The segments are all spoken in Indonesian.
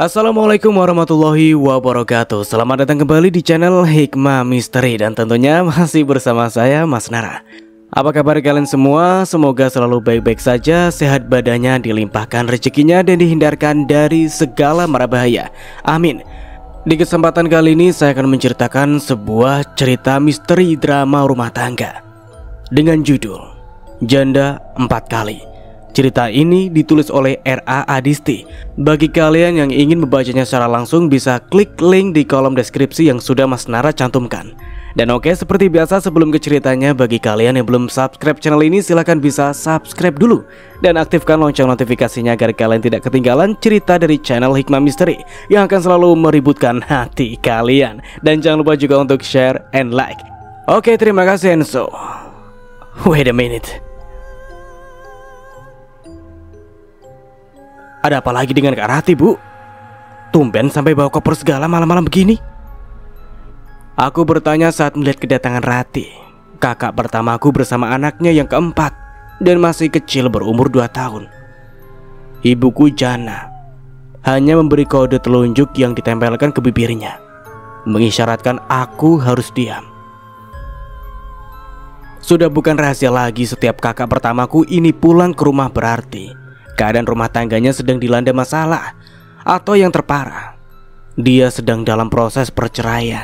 Assalamualaikum warahmatullahi wabarakatuh. Selamat datang kembali di channel Hikmah Misteri. Dan tentunya masih bersama saya, Mas Nara. Apa kabar kalian semua? Semoga selalu baik-baik saja, sehat badannya, dilimpahkan rezekinya, dan dihindarkan dari segala mara bahaya. Amin. Di kesempatan kali ini saya akan menceritakan sebuah cerita misteri drama rumah tangga dengan judul Janda 4 Kali. Cerita ini ditulis oleh R.A. Adisti. Bagi kalian yang ingin membacanya secara langsung, bisa klik link di kolom deskripsi yang sudah Mas Nara cantumkan. Dan oke, seperti biasa sebelum ke ceritanya, bagi kalian yang belum subscribe channel ini, silahkan bisa subscribe dulu dan aktifkan lonceng notifikasinya agar kalian tidak ketinggalan cerita dari channel Hikmah Misteri yang akan selalu meributkan hati kalian. Dan jangan lupa juga untuk share and like. Oke, terima kasih Enzo. Wait a minute. Ada apa lagi dengan Kak Rati, Bu? Tumben sampai bawa koper segala malam-malam begini. Aku bertanya saat melihat kedatangan Rati, kakak pertamaku bersama anaknya yang keempat dan masih kecil berumur 2 tahun. Ibuku Jana hanya memberi kode telunjuk yang ditempelkan ke bibirnya, mengisyaratkan aku harus diam. Sudah bukan rahasia lagi, setiap kakak pertamaku ini pulang ke rumah berarti keadaan rumah tangganya sedang dilanda masalah, atau yang terparah, dia sedang dalam proses perceraian.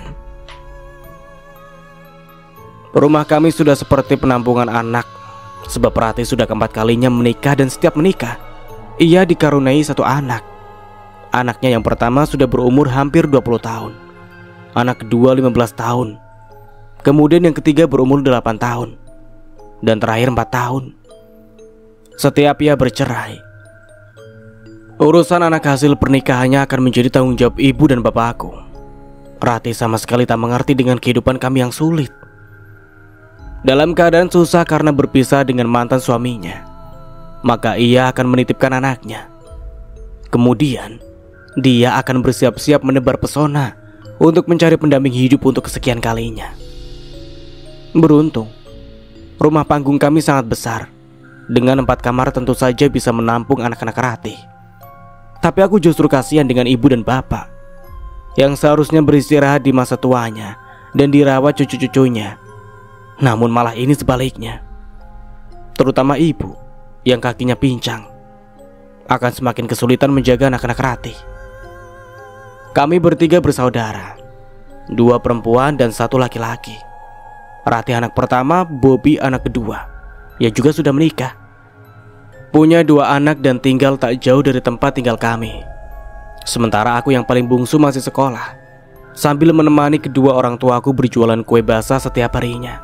Rumah kami sudah seperti penampungan anak, sebab Rati sudah keempat kalinya menikah, dan setiap menikah ia dikaruniai satu anak. Anaknya yang pertama sudah berumur hampir 20 tahun, anak kedua 15 tahun, kemudian yang ketiga berumur 8 tahun, dan terakhir 4 tahun. Setiap ia bercerai, urusan anak hasil pernikahannya akan menjadi tanggung jawab ibu dan bapakku. Rati sama sekali tak mengerti dengan kehidupan kami yang sulit. Dalam keadaan susah karena berpisah dengan mantan suaminya, maka ia akan menitipkan anaknya. Kemudian dia akan bersiap-siap menebar pesona untuk mencari pendamping hidup untuk kesekian kalinya. Beruntung, rumah panggung kami sangat besar. Dengan 4 kamar tentu saja bisa menampung anak-anak Rati. Tapi aku justru kasihan dengan ibu dan bapak yang seharusnya beristirahat di masa tuanya dan dirawat cucu-cucunya. Namun malah ini sebaliknya. Terutama ibu yang kakinya pincang akan semakin kesulitan menjaga anak-anak Rati. Kami bertiga bersaudara, 2 perempuan dan 1 laki-laki. Rati anak pertama, Bobby anak kedua. Ia juga sudah menikah, punya 2 anak dan tinggal tak jauh dari tempat tinggal kami. Sementara aku yang paling bungsu masih sekolah, sambil menemani kedua orang tuaku berjualan kue basah setiap harinya.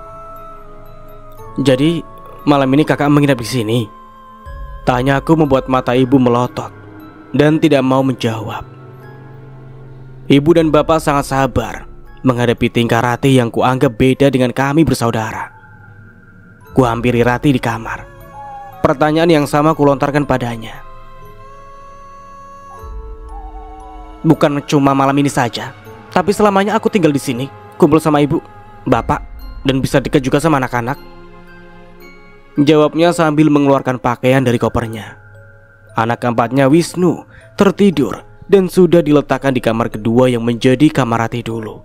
Jadi malam ini kakak menginap di sini? Tanya aku membuat mata ibu melotot dan tidak mau menjawab. Ibu dan bapak sangat sabar menghadapi tingkah Rati yang kuanggap beda dengan kami bersaudara. Kuhampiri Rati di kamar. Pertanyaan yang sama kulontarkan padanya. Bukan cuma malam ini saja, tapi selamanya aku tinggal di sini, kumpul sama ibu, bapak, dan bisa dekat juga sama anak-anak. Jawabnya sambil mengeluarkan pakaian dari kopernya. Anak keempatnya, Wisnu, tertidur dan sudah diletakkan di kamar kedua yang menjadi kamar Rati dulu.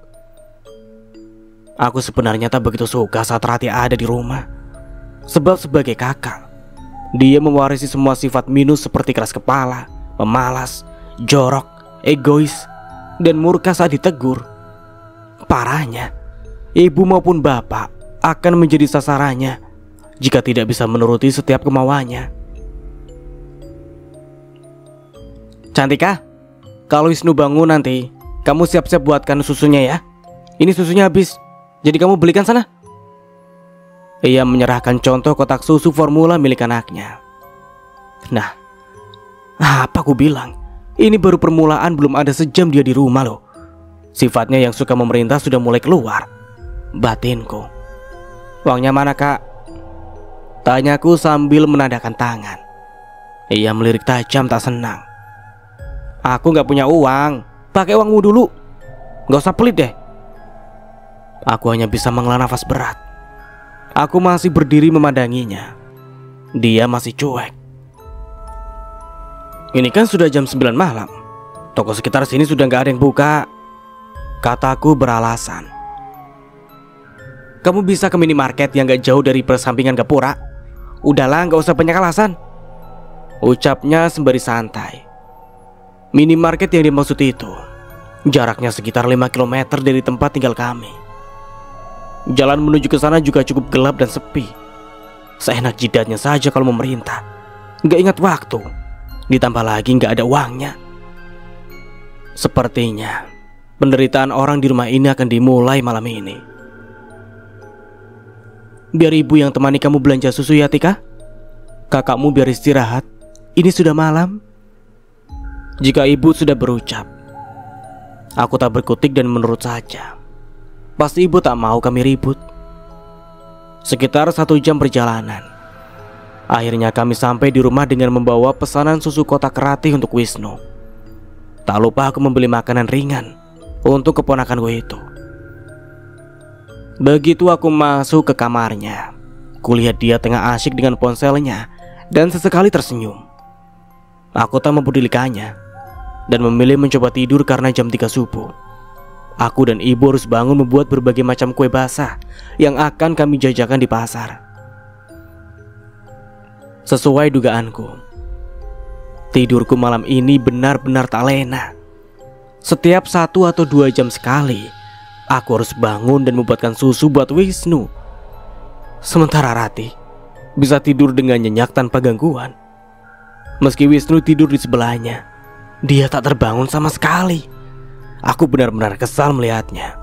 Aku sebenarnya tak begitu suka saat Rati ada di rumah. Sebab sebagai kakak, dia mewarisi semua sifat minus seperti keras kepala, pemalas, jorok, egois, dan murka saat ditegur. Parahnya, ibu maupun bapak akan menjadi sasarannya jika tidak bisa menuruti setiap kemauannya. Cantika, kalau Wisnu bangun nanti, kamu siap-siap buatkan susunya ya. Ini susunya habis, jadi kamu belikan sana. Ia menyerahkan contoh kotak susu formula milik anaknya. Nah, apa aku bilang? Ini baru permulaan, belum ada sejam dia di rumah loh. Sifatnya yang suka memerintah sudah mulai keluar. Batinku. Uangnya mana, Kak? Tanyaku sambil menandakan tangan. Ia melirik tajam tak senang. Aku gak punya uang. Pakai uangmu dulu. Gak usah pelit deh. Aku hanya bisa menghela nafas berat. Aku masih berdiri memandanginya. Dia masih cuek. Ini kan sudah jam 9 malam. Toko sekitar sini sudah nggak ada yang buka, kataku beralasan. Kamu bisa ke minimarket yang gak jauh dari persampingan Gapura. Udahlah, gak usah banyak alasan, ucapnya sembari santai. Minimarket yang dimaksud itu jaraknya sekitar 5 km dari tempat tinggal kami. Jalan menuju ke sana juga cukup gelap dan sepi. Seenak jidatnya saja kalau memerintah. Gak ingat waktu, ditambah lagi gak ada uangnya. Sepertinya penderitaan orang di rumah ini akan dimulai malam ini. Biar ibu yang temani kamu belanja susu ya, Tika. Kakakmu biar istirahat, ini sudah malam. Jika ibu sudah berucap, aku tak berkutik dan menurut saja. Pasti ibu tak mau kami ribut. Sekitar 1 jam perjalanan, akhirnya kami sampai di rumah dengan membawa pesanan susu kotak Ratih untuk Wisnu. Tak lupa aku membeli makanan ringan untuk keponakanku itu. Begitu aku masuk ke kamarnya, kulihat dia tengah asyik dengan ponselnya dan sesekali tersenyum. Aku tak mempedulikannya dan memilih mencoba tidur karena jam 3 subuh. Aku dan ibu harus bangun membuat berbagai macam kue basah yang akan kami jajakan di pasar. Sesuai dugaanku, tidurku malam ini benar-benar tak lena. Setiap 1 atau 2 jam sekali aku harus bangun dan membuatkan susu buat Wisnu. Sementara Ratih bisa tidur dengan nyenyak tanpa gangguan. Meski Wisnu tidur di sebelahnya, dia tak terbangun sama sekali. Aku benar-benar kesal melihatnya.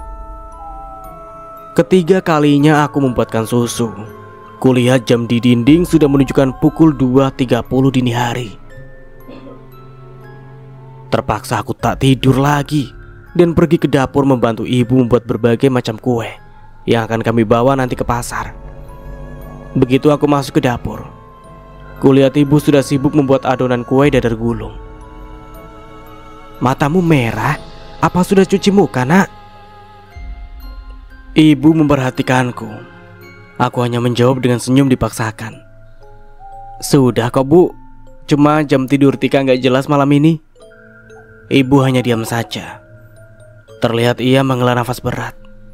Ketiga kalinya aku membuatkan susu, kulihat jam di dinding sudah menunjukkan pukul 2.30 dini hari. Terpaksa aku tak tidur lagi dan pergi ke dapur membantu ibu membuat berbagai macam kue yang akan kami bawa nanti ke pasar. Begitu aku masuk ke dapur, kulihat ibu sudah sibuk membuat adonan kue dadar gulung. Matamu merah? Apa sudah cuci muka, nak? Ibu memperhatikanku. Aku hanya menjawab dengan senyum dipaksakan. Sudah kok, Bu. Cuma jam tidur Tika gak jelas malam ini. Ibu hanya diam saja. Terlihat ia menghela nafas berat.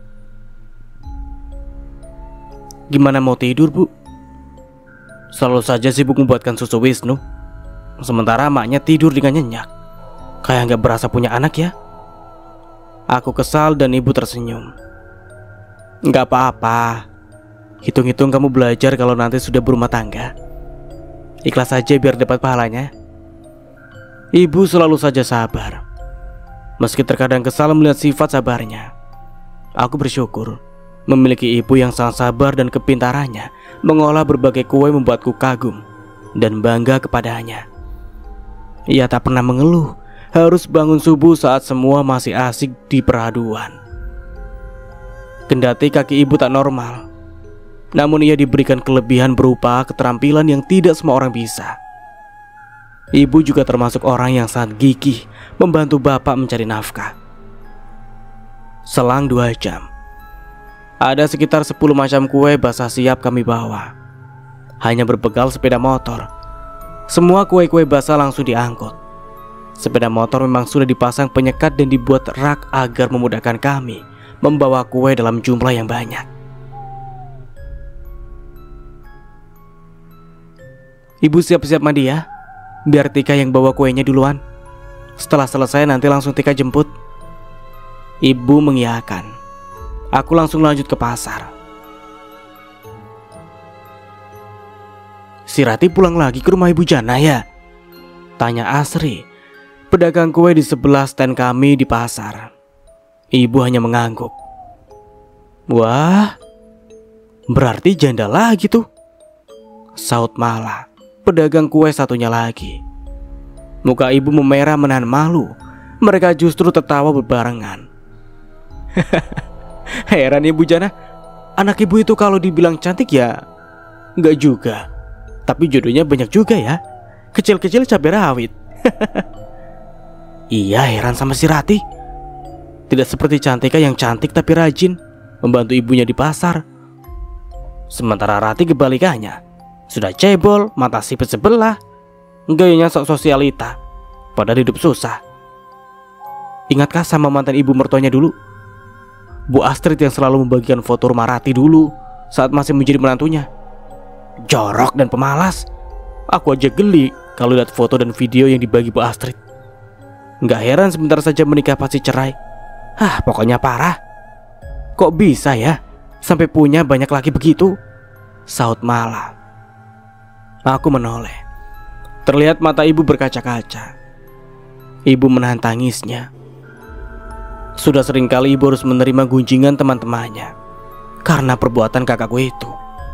Gimana mau tidur, Bu? Selalu saja sibuk membuatkan susu Wisnu, sementara maknya tidur dengan nyenyak. Kayak gak berasa punya anak ya. Aku kesal dan ibu tersenyum. Gak apa-apa. Hitung-hitung kamu belajar kalau nanti sudah berumah tangga. Ikhlas saja biar dapat pahalanya. Ibu selalu saja sabar. Meski terkadang kesal melihat sifat sabarnya, aku bersyukur memiliki ibu yang sangat sabar dan kepintarannya mengolah berbagai kue membuatku kagum dan bangga kepadanya. Ia tak pernah mengeluh harus bangun subuh saat semua masih asik di peraduan. Kendati kaki ibu tak normal, namun ia diberikan kelebihan berupa keterampilan yang tidak semua orang bisa. Ibu juga termasuk orang yang sangat gigih membantu bapak mencari nafkah. Selang 2 jam, ada sekitar 10 macam kue basah siap kami bawa. Hanya berbekal sepeda motor, semua kue-kue basah langsung diangkut. Sepeda motor memang sudah dipasang penyekat dan dibuat rak agar memudahkan kami membawa kue dalam jumlah yang banyak. Ibu siap-siap mandi ya, biar Tika yang bawa kuenya duluan. Setelah selesai nanti langsung Tika jemput. Ibu mengiyakan. Aku langsung lanjut ke pasar. Si Ratih pulang lagi ke rumah Ibu Jana ya? Tanya Asri, pedagang kue di sebelah stand kami di pasar. Ibu hanya mengangguk. Wah, berarti janda lagi tuh, saut Mala, pedagang kue satunya lagi. Muka ibu memerah menahan malu. Mereka justru tertawa berbarengan. Heran Ibu Jana, anak ibu itu kalau dibilang cantik ya enggak juga, tapi jodohnya banyak juga ya. Kecil-kecil cabai rawit. Iya, heran sama si Ratih. Tidak seperti Cantika yang cantik tapi rajin membantu ibunya di pasar. Sementara Ratih kebalikannya, sudah cebol, mata sipit sebelah, gayanya sok sosialita, padahal hidup susah. Ingatkah sama mantan ibu mertuanya dulu? Bu Astrid yang selalu membagikan foto rumah Rati dulu saat masih menjadi menantunya. Jorok dan pemalas. Aku aja geli kalau lihat foto dan video yang dibagi Bu Astrid. Nggak heran sebentar saja menikah pasti cerai. Pokoknya parah. Kok bisa ya sampai punya banyak laki begitu? Saut Mala. Aku menoleh. Terlihat mata ibu berkaca-kaca. Ibu menahan tangisnya. Sudah seringkali ibu harus menerima gunjingan teman-temannya karena perbuatan kakakku itu.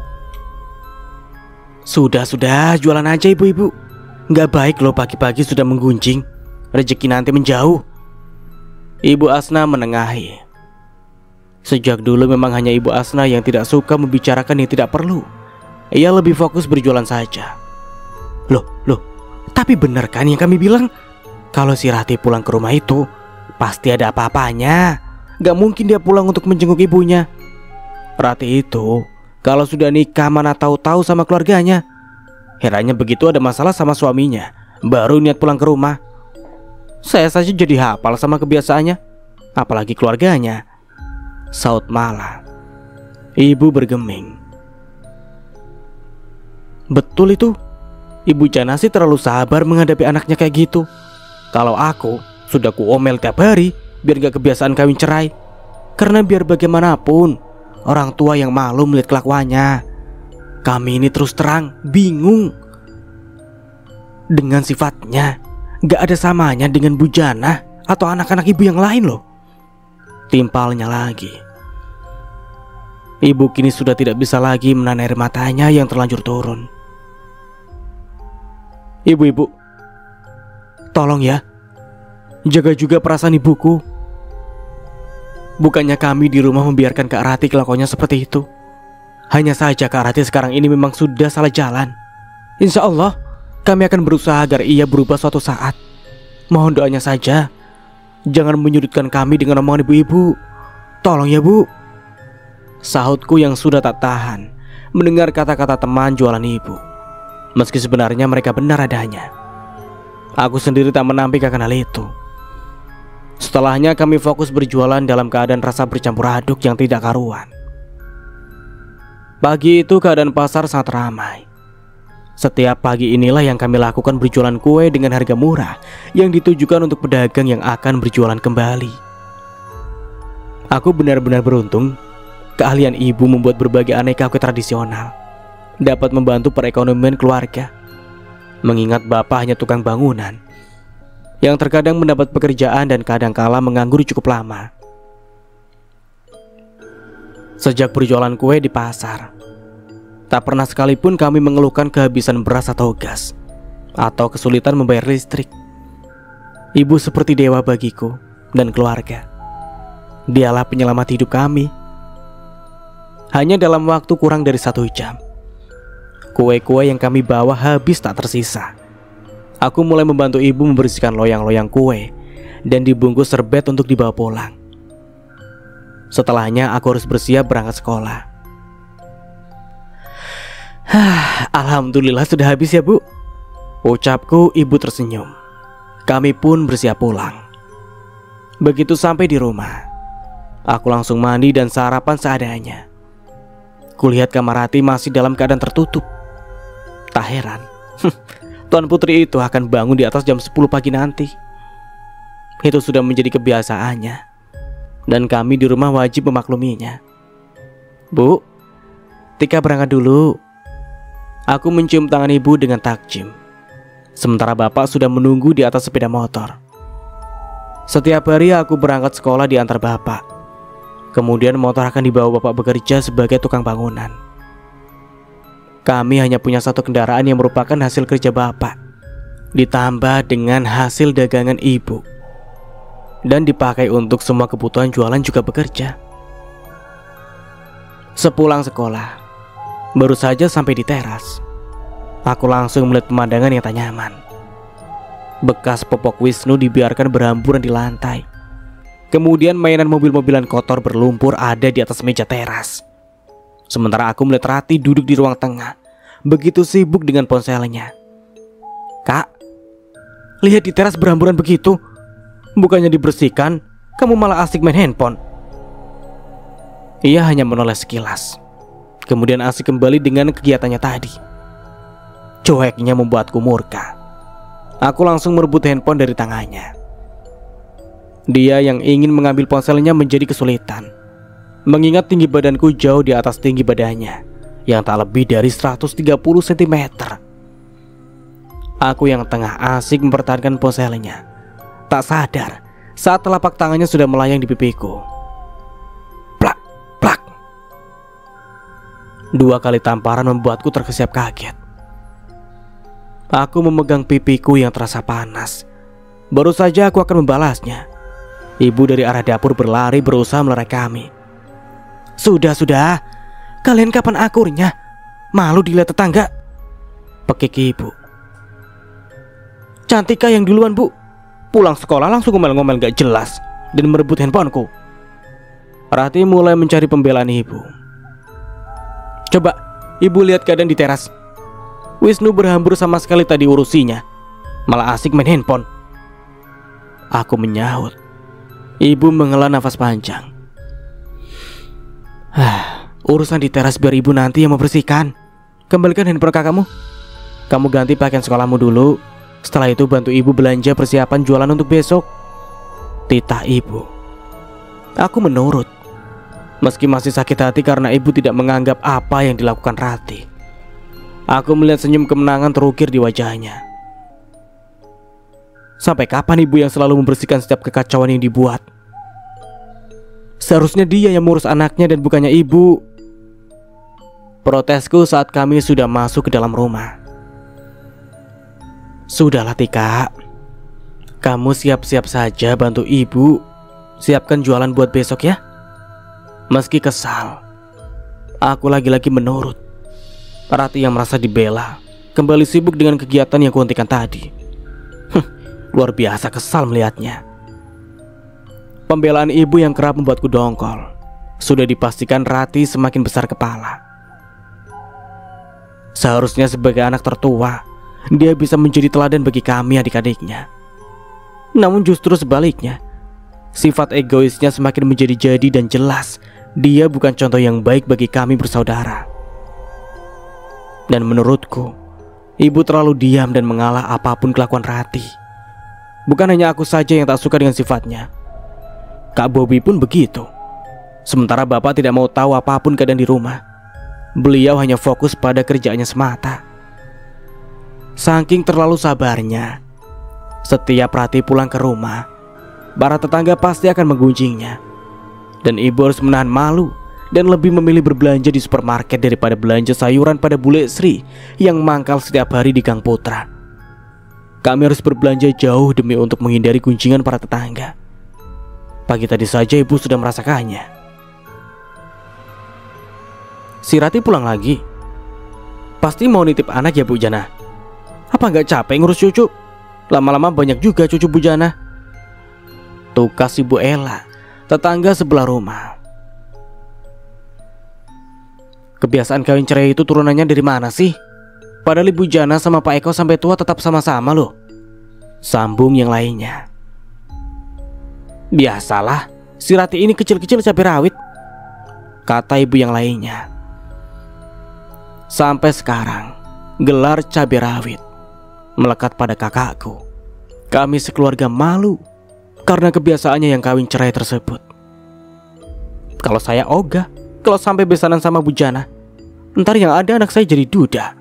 Sudah, jualan aja ibu-ibu. Nggak baik loh pagi-pagi sudah menggunjing. Rezeki nanti menjauh. Ibu Asna menengahi. Sejak dulu memang hanya Ibu Asna yang tidak suka membicarakan yang tidak perlu. Ia lebih fokus berjualan saja. Loh, tapi benar kan yang kami bilang? Kalau si Rati pulang ke rumah itu pasti ada apa-apanya. Gak mungkin dia pulang untuk menjenguk ibunya. Rati itu kalau sudah nikah mana tahu-tahu sama keluarganya. Herannya begitu ada masalah sama suaminya baru niat pulang ke rumah. Saya saja jadi hafal sama kebiasaannya, apalagi keluarganya. Saut Mala. Ibu bergeming. Betul itu. Ibu Janasi terlalu sabar menghadapi anaknya kayak gitu. Kalau aku sudah kuomel tiap hari biar gak kebiasaan kawin cerai. Karena biar bagaimanapun orang tua yang malu melihat kelakuannya. Kami ini terus terang bingung dengan sifatnya. Gak ada samanya dengan Bu Jana atau anak-anak ibu yang lain loh. Timpalnya lagi. Ibu kini sudah tidak bisa lagi menahan air matanya yang terlanjur turun. Ibu-ibu, tolong ya, jaga juga perasaan ibuku. Bukannya kami di rumah membiarkan Kak Rati kelakuannya seperti itu. Hanya saja Kak Rati sekarang ini memang sudah salah jalan. Insya Allah kami akan berusaha agar ia berubah suatu saat. Mohon doanya saja. Jangan menyudutkan kami dengan omongan ibu-ibu. Tolong ya Bu. Sahutku yang sudah tak tahan mendengar kata-kata teman jualan ibu. Meski sebenarnya mereka benar adanya. Aku sendiri tak menampik akan hal itu. Setelahnya kami fokus berjualan dalam keadaan rasa bercampur aduk yang tidak karuan. Pagi itu keadaan pasar sangat ramai. Setiap pagi inilah yang kami lakukan berjualan kue dengan harga murah yang ditujukan untuk pedagang yang akan berjualan kembali. Aku benar-benar beruntung. Keahlian ibu membuat berbagai aneka kue tradisional dapat membantu perekonomian keluarga. Mengingat bapak hanya tukang bangunan yang terkadang mendapat pekerjaan dan kadang-kala menganggur cukup lama. Sejak berjualan kue di pasar, tak pernah sekalipun kami mengeluhkan kehabisan beras atau gas, atau kesulitan membayar listrik. Ibu seperti dewa bagiku dan keluarga. Dialah penyelamat hidup kami. Hanya dalam waktu kurang dari 1 jam, kue-kue yang kami bawa habis tak tersisa. Aku mulai membantu ibu membersihkan loyang-loyang kue dan dibungkus serbet untuk dibawa pulang. Setelahnya aku harus bersiap berangkat sekolah. Alhamdulillah sudah habis ya Bu, ucapku. Ibu tersenyum. Kami pun bersiap pulang. Begitu sampai di rumah, aku langsung mandi dan sarapan seadanya. Kulihat kamar Rati masih dalam keadaan tertutup. Tak heran Tuan Putri itu akan bangun di atas jam 10 pagi nanti. Itu sudah menjadi kebiasaannya, dan kami di rumah wajib memakluminya. Bu, Tika berangkat dulu. Aku mencium tangan ibu dengan takjim. Sementara bapak sudah menunggu di atas sepeda motor. Setiap hari aku berangkat sekolah diantar bapak. Kemudian motor akan dibawa bapak bekerja sebagai tukang bangunan. Kami hanya punya satu kendaraan yang merupakan hasil kerja bapak, ditambah dengan hasil dagangan ibu, dan dipakai untuk semua kebutuhan jualan juga bekerja. Sepulang sekolah, baru saja sampai di teras, aku langsung melihat pemandangan yang tak nyaman. Bekas popok Wisnu dibiarkan berhamburan di lantai. Kemudian mainan mobil-mobilan kotor berlumpur ada di atas meja teras. Sementara aku melihat Rati duduk di ruang tengah, begitu sibuk dengan ponselnya. Kak, lihat di teras berhamburan begitu. Bukannya dibersihkan, kamu malah asik main handphone. Ia hanya menoleh sekilas, kemudian asik kembali dengan kegiatannya tadi. Cueknya membuatku murka. Aku langsung merebut handphone dari tangannya. Dia yang ingin mengambil ponselnya menjadi kesulitan, mengingat tinggi badanku jauh di atas tinggi badannya yang tak lebih dari 130 cm. Aku yang tengah asik mempertahankan ponselnya, tak sadar saat telapak tangannya sudah melayang di pipiku. Plak, plak. 2 kali tamparan membuatku terkesiap kaget. Aku memegang pipiku yang terasa panas. Baru saja aku akan membalasnya, ibu dari arah dapur berlari berusaha melerai kami. Sudah, kalian kapan akurnya? Malu dilihat tetangga, pekik ibu. Cantika yang duluan, Bu. Pulang sekolah langsung ngomel-ngomel gak jelas dan merebut handphoneku. Rati mulai mencari pembelaan ibu. Coba ibu lihat keadaan di teras. Wisnu berhambur sama sekali tadi urusinya, malah asik main handphone. Aku menyahut. Ibu menghela nafas panjang. Urusan di teras biar ibu nanti yang membersihkan. Kembalikan handphone kakakmu. Kamu ganti pakaian sekolahmu dulu. Setelah itu bantu ibu belanja persiapan jualan untuk besok, titah ibu. Aku menurut, meski masih sakit hati karena ibu tidak menganggap apa yang dilakukan Rati. Aku melihat senyum kemenangan terukir di wajahnya. Sampai kapan ibu yang selalu membersihkan setiap kekacauan yang dibuat? Seharusnya dia yang mengurus anaknya dan bukannya ibu. Protesku saat kami sudah masuk ke dalam rumah. Sudahlah Tika, kamu siap-siap saja bantu ibu siapkan jualan buat besok ya. Meski kesal, aku lagi-lagi menurut. Rati yang merasa dibela kembali sibuk dengan kegiatan yang kuhentikan tadi. Luar biasa kesal melihatnya. Pembelaan ibu yang kerap membuatku dongkol. Sudah dipastikan Rati semakin besar kepala. Seharusnya sebagai anak tertua, dia bisa menjadi teladan bagi kami adik-adiknya. Namun justru sebaliknya, sifat egoisnya semakin menjadi-jadi dan jelas dia bukan contoh yang baik bagi kami bersaudara. Dan menurutku, ibu terlalu diam dan mengalah apapun kelakuan Rati. Bukan hanya aku saja yang tak suka dengan sifatnya. Kak Bobby pun begitu. Sementara bapak tidak mau tahu apapun keadaan di rumah. Beliau hanya fokus pada kerjaannya semata. Saking terlalu sabarnya, setiap Rati pulang ke rumah, para tetangga pasti akan menggunjingnya. Dan ibu harus menahan malu dan lebih memilih berbelanja di supermarket daripada belanja sayuran pada Bule Sri yang mangkal setiap hari di Gang Putra. Kami harus berbelanja jauh demi untuk menghindari gunjingan para tetangga. Pagi tadi saja ibu sudah merasakannya. Si Rati pulang lagi. Pasti mau nitip anak ya Bu Jana. Apa nggak capek ngurus cucu? Lama-lama banyak juga cucu Bu Jana. Tukas Ibu Ella, tetangga sebelah rumah. Kebiasaan kawin cerai itu turunannya dari mana sih? Padahal Ibu Jana sama Pak Eko sampai tua tetap sama-sama loh. Sambung yang lainnya. Biasalah, si Rati ini kecil-kecil cabai rawit, kata ibu yang lainnya. Sampai sekarang, gelar cabai rawit melekat pada kakakku. Kami sekeluarga malu karena kebiasaannya yang kawin cerai tersebut. Kalau saya ogah kalau sampai besanan sama Bu Jana, ntar yang ada anak saya jadi duda.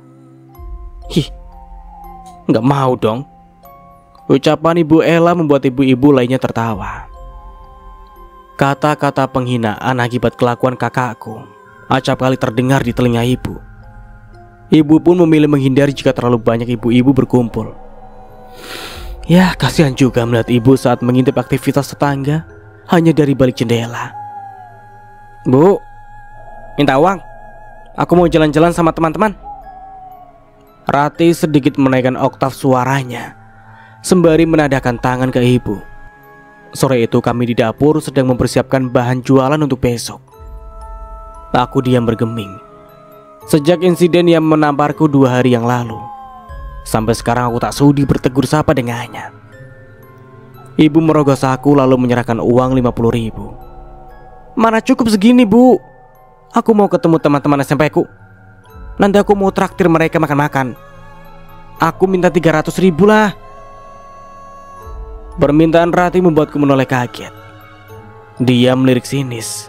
Nggak mau dong. Ucapan Ibu Ella membuat ibu-ibu lainnya tertawa. Kata-kata penghinaan akibat kelakuan kakakku acap kali terdengar di telinga ibu. Ibu pun memilih menghindari jika terlalu banyak ibu-ibu berkumpul. Ya, kasihan juga melihat ibu saat mengintip aktivitas tetangga hanya dari balik jendela. Bu, minta uang. Aku mau jalan-jalan sama teman-teman. Rati sedikit menaikkan oktav suaranya sembari menadahkan tangan ke ibu. Sore itu kami di dapur sedang mempersiapkan bahan jualan untuk besok. Aku diam bergeming. Sejak insiden yang menamparku 2 hari yang lalu, sampai sekarang aku tak sudi bertegur sapa dengannya. Ibu merogoh saku lalu menyerahkan uang 50.000. Mana cukup segini, Bu? Aku mau ketemu teman-teman SMP ku. Nanti aku mau traktir mereka makan-makan. Aku minta 300.000 lah. Permintaan Ratih membuatku menoleh kaget. Dia melirik sinis.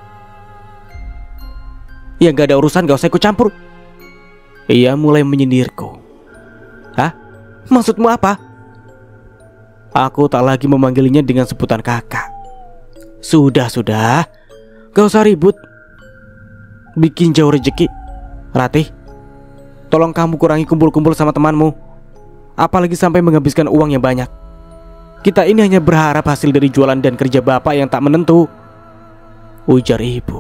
Ya gak ada urusan, gak usah ikut campur. Ia mulai menyindirku. Hah? Maksudmu apa? Aku tak lagi memanggilnya dengan sebutan kakak. Sudah, gak usah ribut. Bikin jauh rezeki. Ratih, tolong kamu kurangi kumpul-kumpul sama temanmu. Apalagi sampai menghabiskan uang yang banyak. Kita ini hanya berharap hasil dari jualan dan kerja bapak yang tak menentu, ujar ibu.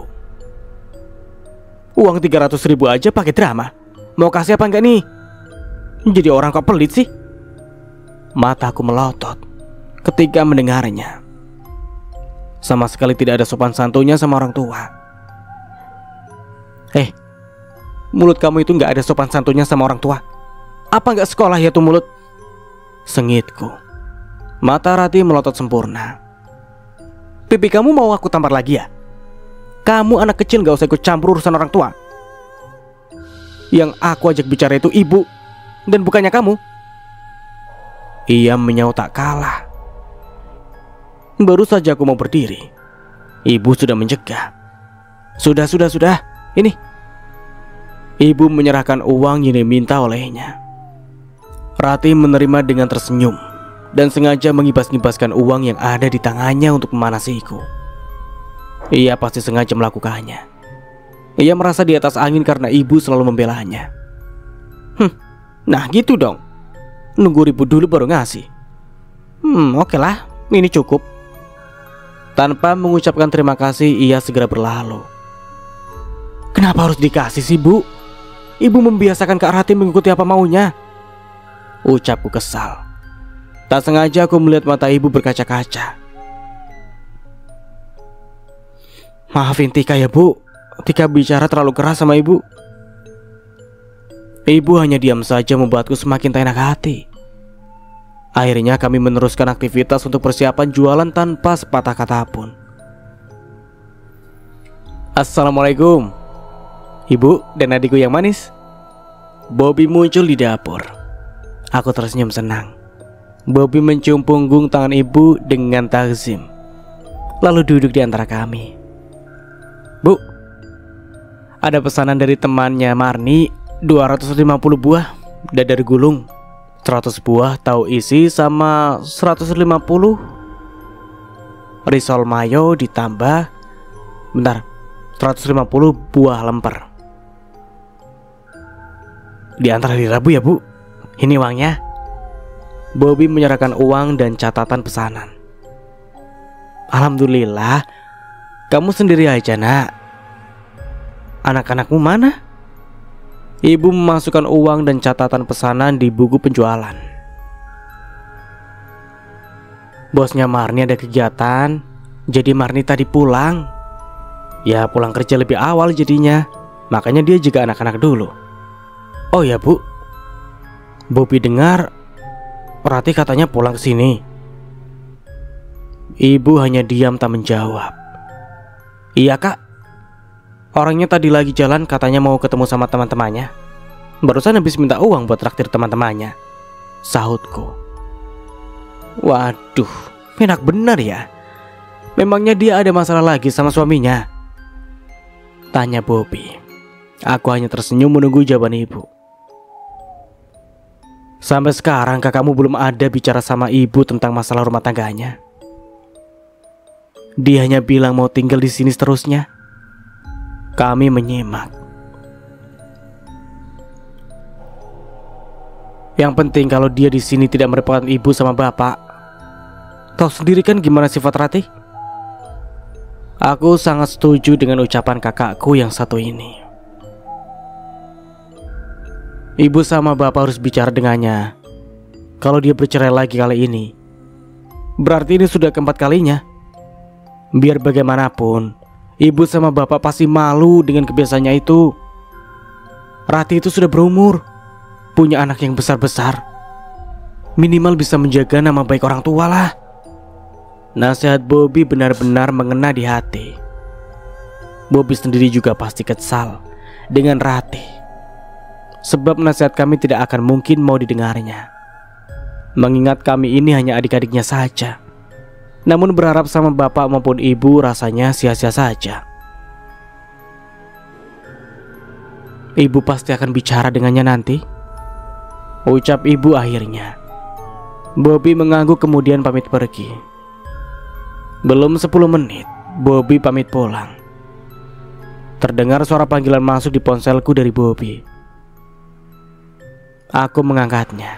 Uang 300.000 aja pakai drama. Mau kasih apa enggak nih? Jadi orang kok pelit sih? Mataku melotot ketika mendengarnya. Sama sekali tidak ada sopan santunnya sama orang tua. Mulut kamu itu gak ada sopan santunnya sama orang tua. Apa gak sekolah ya tuh mulut? Sengitku. Mata Ratih melotot sempurna. Pipi kamu mau aku tampar lagi ya? Kamu anak kecil gak usah ikut campur urusan orang tua. Yang aku ajak bicara itu ibu, dan bukannya kamu. Ia menyaut tak kalah. Baru saja aku mau berdiri, ibu sudah mencegah. Sudah. Ini. Ibu menyerahkan uang yang diminta olehnya. Ratih menerima dengan tersenyum dan sengaja mengibas-ngibaskan uang yang ada di tangannya untuk memanasiku. Ia pasti sengaja melakukannya. Ia merasa di atas angin karena ibu selalu membelanya. Nah gitu dong. Nunggu ribut dulu baru ngasih. Oke lah, ini cukup. Tanpa mengucapkan terima kasih, ia segera berlalu. Kenapa harus dikasih sih, Bu? Ibu membiasakan Kak Ratih mengikuti apa maunya, ucapku kesal. Tak sengaja aku melihat mata ibu berkaca-kaca. Maafin Tika ya, Bu. Tika bicara terlalu keras sama ibu. Ibu hanya diam saja membuatku semakin tak enak hati. Akhirnya kami meneruskan aktivitas untuk persiapan jualan tanpa sepatah kata pun. Assalamualaikum, Ibu dan adikku yang manis. Bobby muncul di dapur. Aku tersenyum senang. Bobby mencium punggung tangan ibu dengan takzim, lalu duduk di antara kami. Bu, ada pesanan dari temannya Marni, 250 buah dadar gulung, 100 buah tahu isi, sama 150 risol mayo ditambah 150 buah lemper. Diantar hari Rabu ya, Bu. Ini uangnya. Bobby menyerahkan uang dan catatan pesanan. Alhamdulillah. Kamu sendiri aja, Nak. Anak-anakmu mana? Ibu memasukkan uang dan catatan pesanan di buku penjualan. Bosnya Marni ada kegiatan, jadi Marni tadi pulang. Ya pulang kerja lebih awal jadinya, makanya dia juga anak-anak dulu. Oh ya, Bu. Bobby dengar Ratih katanya pulang ke sini. Ibu hanya diam tak menjawab. Iya, Kak. Orangnya tadi lagi jalan katanya mau ketemu sama teman-temannya. Barusan habis minta uang buat traktir teman-temannya, sahutku. Waduh, enak benar ya. Memangnya dia ada masalah lagi sama suaminya? Tanya Bobby. Aku hanya tersenyum menunggu jawaban ibu. Sampai sekarang kakakmu belum ada bicara sama ibu tentang masalah rumah tangganya. Dia hanya bilang mau tinggal di sini seterusnya. Kami menyimak. Yang penting kalau dia di sini tidak merepotkan ibu sama bapak. Tahu sendiri kan gimana sifat Ratih? Aku sangat setuju dengan ucapan kakakku yang satu ini. Ibu sama bapak harus bicara dengannya. Kalau dia bercerai lagi kali ini, berarti ini sudah keempat kalinya. Biar bagaimanapun, ibu sama bapak pasti malu dengan kebiasaannya itu. Ratih itu sudah berumur, punya anak yang besar-besar. Minimal bisa menjaga nama baik orang tua lah. Nasihat Bobby benar-benar mengena di hati. Bobby sendiri juga pasti kesal dengan Ratih, sebab nasihat kami tidak akan mungkin mau didengarnya. Mengingat kami ini hanya adik-adiknya saja. Namun berharap sama bapak maupun ibu rasanya sia-sia saja. Ibu pasti akan bicara dengannya nanti, ucap ibu akhirnya. Bobby mengangguk kemudian pamit pergi. Belum 10 menit, Bobby pamit pulang. Terdengar suara panggilan masuk di ponselku dari Bobby. Aku mengangkatnya.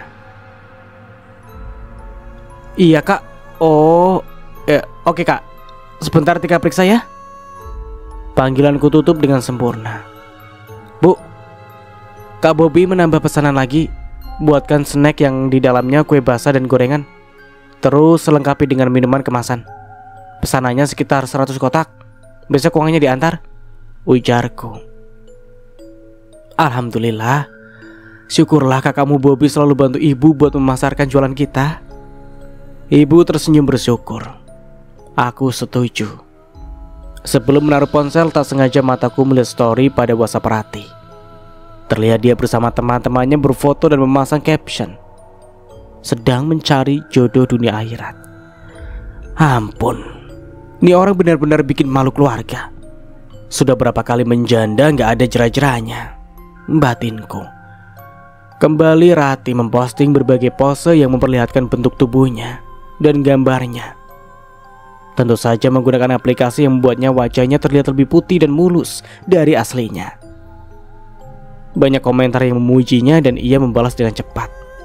Iya kak. Oh, oke kak. Sebentar Tika periksa ya. Panggilanku tutup dengan sempurna. Bu, Kak Bobby menambah pesanan lagi. Buatkan snack yang di dalamnya kue basah dan gorengan. Terus lengkapi dengan minuman kemasan. Pesanannya sekitar 100 kotak. Besok uangnya diantar, ujarku. Alhamdulillah. Syukurlah kakakmu Bobby selalu bantu ibu buat memasarkan jualan kita. Ibu tersenyum bersyukur. Aku setuju. Sebelum menaruh ponsel, tak sengaja mataku melihat story pada WhatsApp Ratih. Terlihat dia bersama teman-temannya berfoto dan memasang caption, sedang mencari jodoh dunia akhirat. Ampun, ini orang benar-benar bikin malu keluarga. Sudah berapa kali menjanda gak ada jera-jeranya, batinku. Kembali Ratih memposting berbagai pose yang memperlihatkan bentuk tubuhnya dan gambarnya. Tentu saja menggunakan aplikasi yang membuatnya wajahnya terlihat lebih putih dan mulus dari aslinya. Banyak komentar yang memujinya dan ia membalas dengan cepat.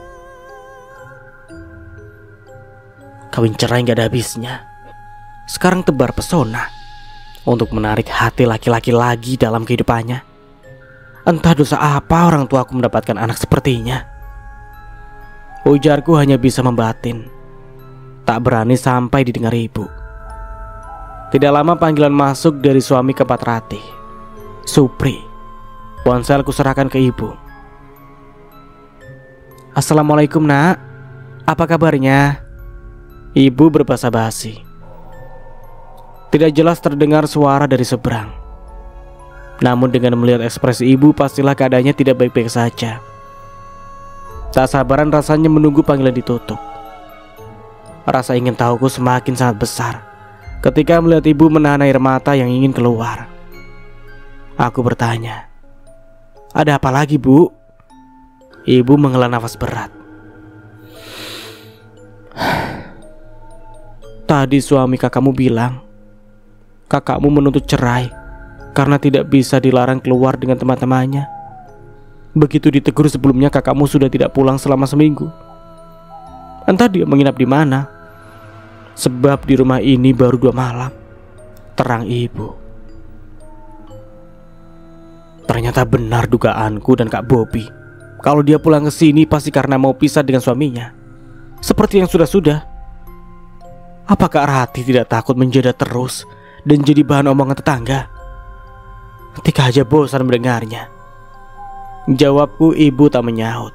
Kawin cerai gak ada habisnya. Sekarang tebar pesona untuk menarik hati laki-laki lagi dalam kehidupannya. Entah dosa apa orang tuaku mendapatkan anak sepertinya. Ujarku hanya bisa membatin. Tak berani sampai didengar ibu. Tidak lama panggilan masuk dari suami keempat Ratih, Supri. Ponsel kuserahkan ke ibu. Assalamualaikum nak. Apa kabarnya? Ibu berbahasa basi. Tidak jelas terdengar suara dari seberang. Namun dengan melihat ekspresi ibu, pastilah keadaannya tidak baik-baik saja. Tak sabaran rasanya menunggu panggilan ditutup. Rasa ingin tahuku semakin sangat besar ketika melihat ibu menahan air mata yang ingin keluar. Aku bertanya, ada apa lagi bu? Ibu menghela nafas berat. Tadi suami kakakmu bilang kakakmu menuntut cerai karena tidak bisa dilarang keluar dengan teman-temannya. Begitu ditegur sebelumnya, kakakmu sudah tidak pulang selama seminggu. Entah dia menginap di mana. Sebab di rumah ini baru 2 malam. Terang ibu. Ternyata benar dugaanku dan Kak Bobby. Kalau dia pulang ke sini pasti karena mau pisah dengan suaminya. Seperti yang sudah-sudah. Apakah Ratih tidak takut menjadi terus dan jadi bahan omongan tetangga? Tika aja bosan mendengarnya. Jawabku, ibu tak menyaut.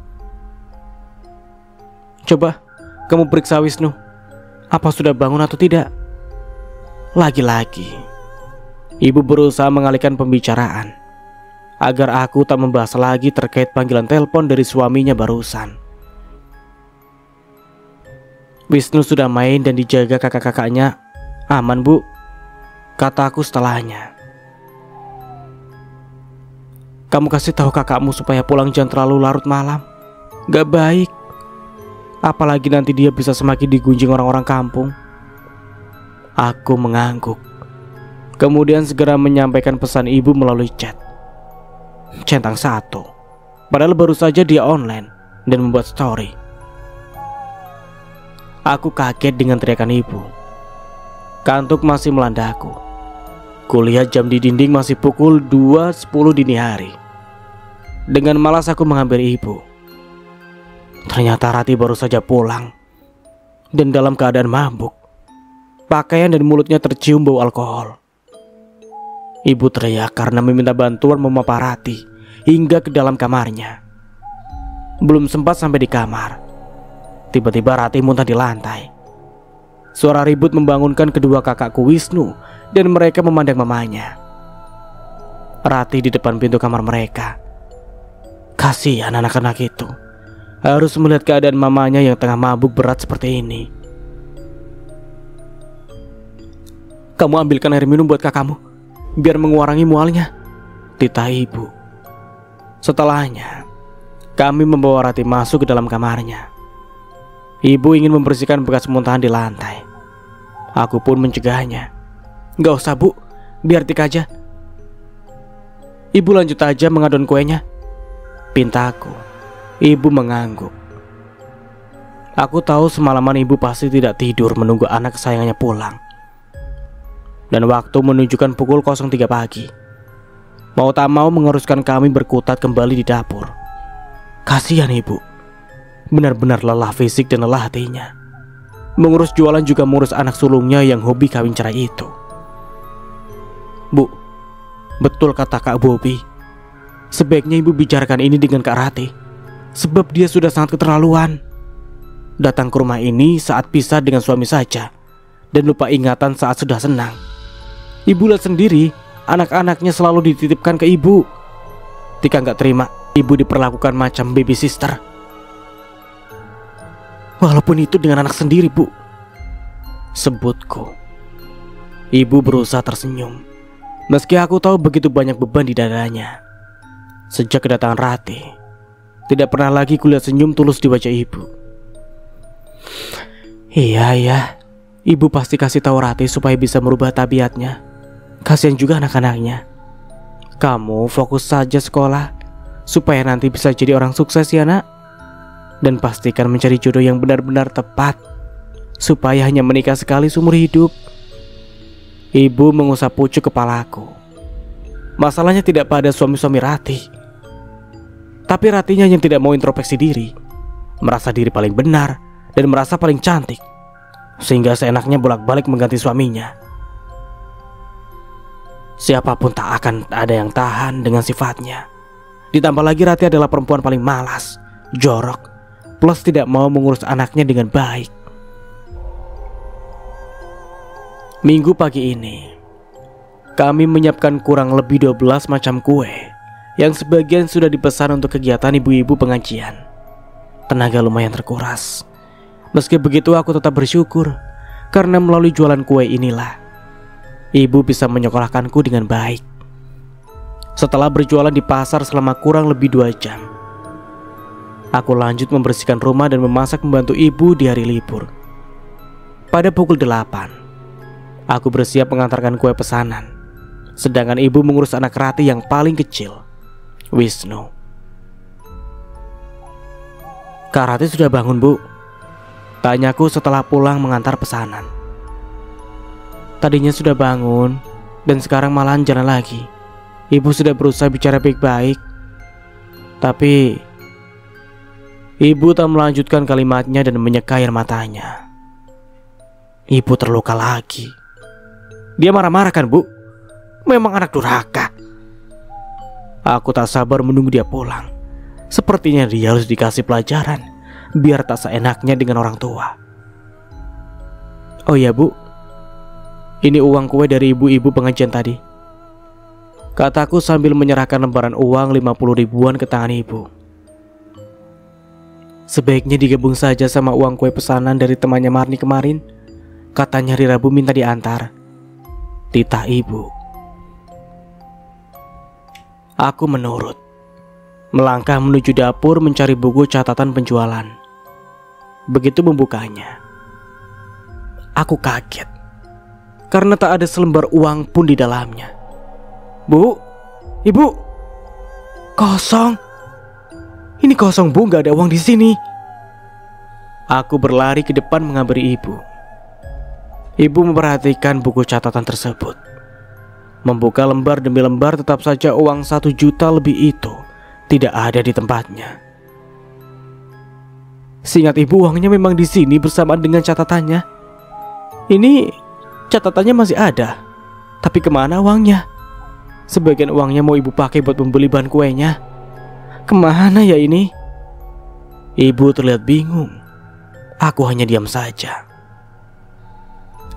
Coba kamu periksa Wisnu, apa sudah bangun atau tidak? Lagi-lagi ibu berusaha mengalihkan pembicaraan agar aku tak membahas lagi terkait panggilan telepon dari suaminya barusan. Wisnu sudah main dan dijaga kakak-kakaknya. Aman bu, kataku setelahnya. Kamu kasih tahu kakakmu supaya pulang jangan terlalu larut malam. Gak baik. Apalagi nanti dia bisa semakin digunjing orang-orang kampung. Aku mengangguk. Kemudian segera menyampaikan pesan ibu melalui chat. Centang 1. Padahal baru saja dia online dan membuat story. Aku kaget dengan teriakan ibu. Kantuk masih melandaku. Kulihat jam di dinding masih pukul 2.10 dini hari. Dengan malas aku menghampiri ibu. Ternyata Ratih baru saja pulang dan dalam keadaan mabuk. Pakaian dan mulutnya tercium bau alkohol. Ibu teriak karena meminta bantuan mama Ratih hingga ke dalam kamarnya. Belum sempat sampai di kamar, tiba-tiba Ratih muntah di lantai. Suara ribut membangunkan kedua kakakku Wisnu dan mereka memandang mamanya. Rati di depan pintu kamar mereka. Kasihan anak-anak itu, harus melihat keadaan mamanya yang tengah mabuk berat seperti ini. Kamu ambilkan air minum buat kakakmu, biar mengurangi mualnya, titah ibu. Setelahnya, kami membawa Rati masuk ke dalam kamarnya. Ibu ingin membersihkan bekas muntahan di lantai. Aku pun mencegahnya. Gak usah bu, biar Tika aja. Ibu lanjut aja mengadon kuenya, pintaku. Ibu mengangguk. Aku tahu semalaman ibu pasti tidak tidur menunggu anak kesayangannya pulang. Dan waktu menunjukkan pukul 03 pagi. Mau tak mau mengharuskan kami berkutat kembali di dapur. Kasihan ibu, benar-benar lelah fisik dan lelah hatinya. Mengurus jualan juga mengurus anak sulungnya yang hobi kawin cerai itu. Bu, betul kata Kak Bobi. Sebaiknya ibu bicarakan ini dengan Kak Rati, sebab dia sudah sangat keterlaluan. Datang ke rumah ini saat pisah dengan suami saja, dan lupa ingatan saat sudah senang. Ibu lihat sendiri, anak-anaknya selalu dititipkan ke ibu. Tika gak terima ibu diperlakukan macam baby sister. Walaupun itu dengan anak sendiri bu, sebutku. Ibu berusaha tersenyum, meski aku tahu begitu banyak beban di dadanya. Sejak kedatangan Rati, tidak pernah lagi kulihat senyum tulus di wajah ibu. Iya, ibu pasti kasih tahu Rati supaya bisa merubah tabiatnya. Kasihan juga anak-anaknya. Kamu fokus saja sekolah, supaya nanti bisa jadi orang sukses ya nak. Dan pastikan mencari jodoh yang benar-benar tepat, supaya hanya menikah sekali seumur hidup. Ibu mengusap pucuk kepalaku. Masalahnya tidak pada suami-suami Rati, tapi Ratinya yang tidak mau introspeksi diri, merasa diri paling benar dan merasa paling cantik, sehingga seenaknya bolak-balik mengganti suaminya. Siapapun tak akan ada yang tahan dengan sifatnya. Ditambah lagi Rati adalah perempuan paling malas, jorok, plus tidak mau mengurus anaknya dengan baik. Minggu pagi ini, kami menyiapkan kurang lebih 12 macam kue, yang sebagian sudah dipesan untuk kegiatan ibu-ibu pengajian. Tenaga lumayan terkuras. Meski begitu aku tetap bersyukur, karena melalui jualan kue inilah ibu bisa menyekolahkanku dengan baik. Setelah berjualan di pasar selama kurang lebih 2 jam, aku lanjut membersihkan rumah dan memasak membantu ibu di hari libur. Pada pukul 8, aku bersiap mengantarkan kue pesanan, sedangkan ibu mengurus anak Rati yang paling kecil, Wisnu. Kak Rati sudah bangun bu? Tanyaku setelah pulang mengantar pesanan. Tadinya sudah bangun, dan sekarang malahan jalan lagi. Ibu sudah berusaha bicara baik-baik, tapi ibu tak melanjutkan kalimatnya dan menyeka air matanya. Ibu terluka lagi. Dia marah-marah kan bu? Memang anak durhaka. Aku tak sabar menunggu dia pulang. Sepertinya dia harus dikasih pelajaran, biar tak seenaknya dengan orang tua. Oh ya bu, ini uang kue dari ibu-ibu pengajian tadi, kataku sambil menyerahkan lembaran uang 50 ribuan ke tangan ibu. Sebaiknya digabung saja sama uang kue pesanan dari temannya Marni kemarin. Katanya hari Rabu minta diantar, titah ibu. Aku menurut. Melangkah menuju dapur mencari buku catatan penjualan. Begitu membukanya, aku kaget karena tak ada selembar uang pun di dalamnya. Bu, ibu, kosong. Ini kosong bu, gak ada uang di sini. Aku berlari ke depan menghampiri ibu. Ibu memperhatikan buku catatan tersebut. Membuka lembar demi lembar, tetap saja uang 1 juta lebih itu tidak ada di tempatnya. Seingat ibu, uangnya memang di sini bersamaan dengan catatannya. Ini catatannya masih ada, tapi kemana uangnya? Sebagian uangnya mau ibu pakai buat membeli bahan kuenya. Kemana ya ini? Ibu terlihat bingung. Aku hanya diam saja.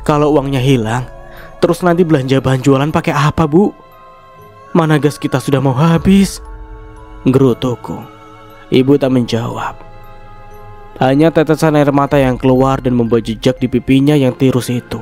Kalau uangnya hilang, terus nanti belanja bahan jualan pakai apa, Bu? Mana gas kita sudah mau habis? Gerutuku. Ibu tak menjawab. Hanya tetesan air mata yang keluar dan membuat jejak di pipinya yang tirus itu.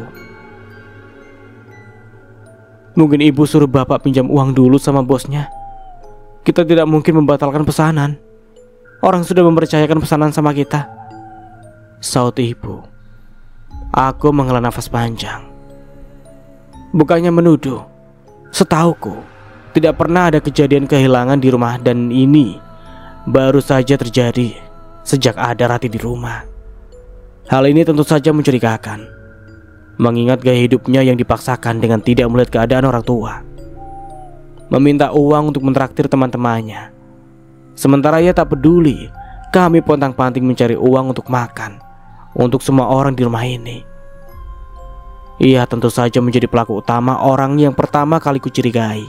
Mungkin ibu suruh bapak pinjam uang dulu sama bosnya. Kita tidak mungkin membatalkan pesanan. Orang sudah mempercayakan pesanan sama kita, saut ibu. Aku menghela nafas panjang. Bukannya menuduh, setauku tidak pernah ada kejadian kehilangan di rumah, dan ini baru saja terjadi sejak ada Rati di rumah. Hal ini tentu saja mencurigakan, mengingat gaya hidupnya yang dipaksakan dengan tidak melihat keadaan orang tua. Meminta uang untuk mentraktir teman-temannya, sementara ia tak peduli kami pontang-panting mencari uang untuk makan untuk semua orang di rumah ini. Ia tentu saja menjadi pelaku utama, orang yang pertama kali kucurigai.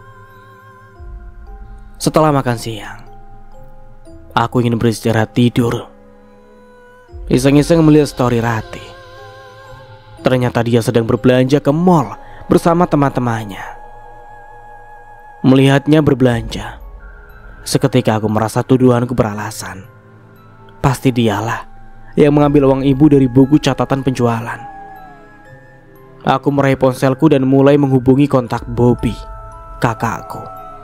Setelah makan siang, aku ingin beristirahat tidur. Iseng-iseng melihat story Rati. Ternyata dia sedang berbelanja ke mall bersama teman-temannya. Melihatnya berbelanja, seketika aku merasa tuduhanku beralasan. Pasti dialah yang mengambil uang ibu dari buku catatan penjualan. Aku meraih ponselku dan mulai menghubungi kontak Bobby, kakakku.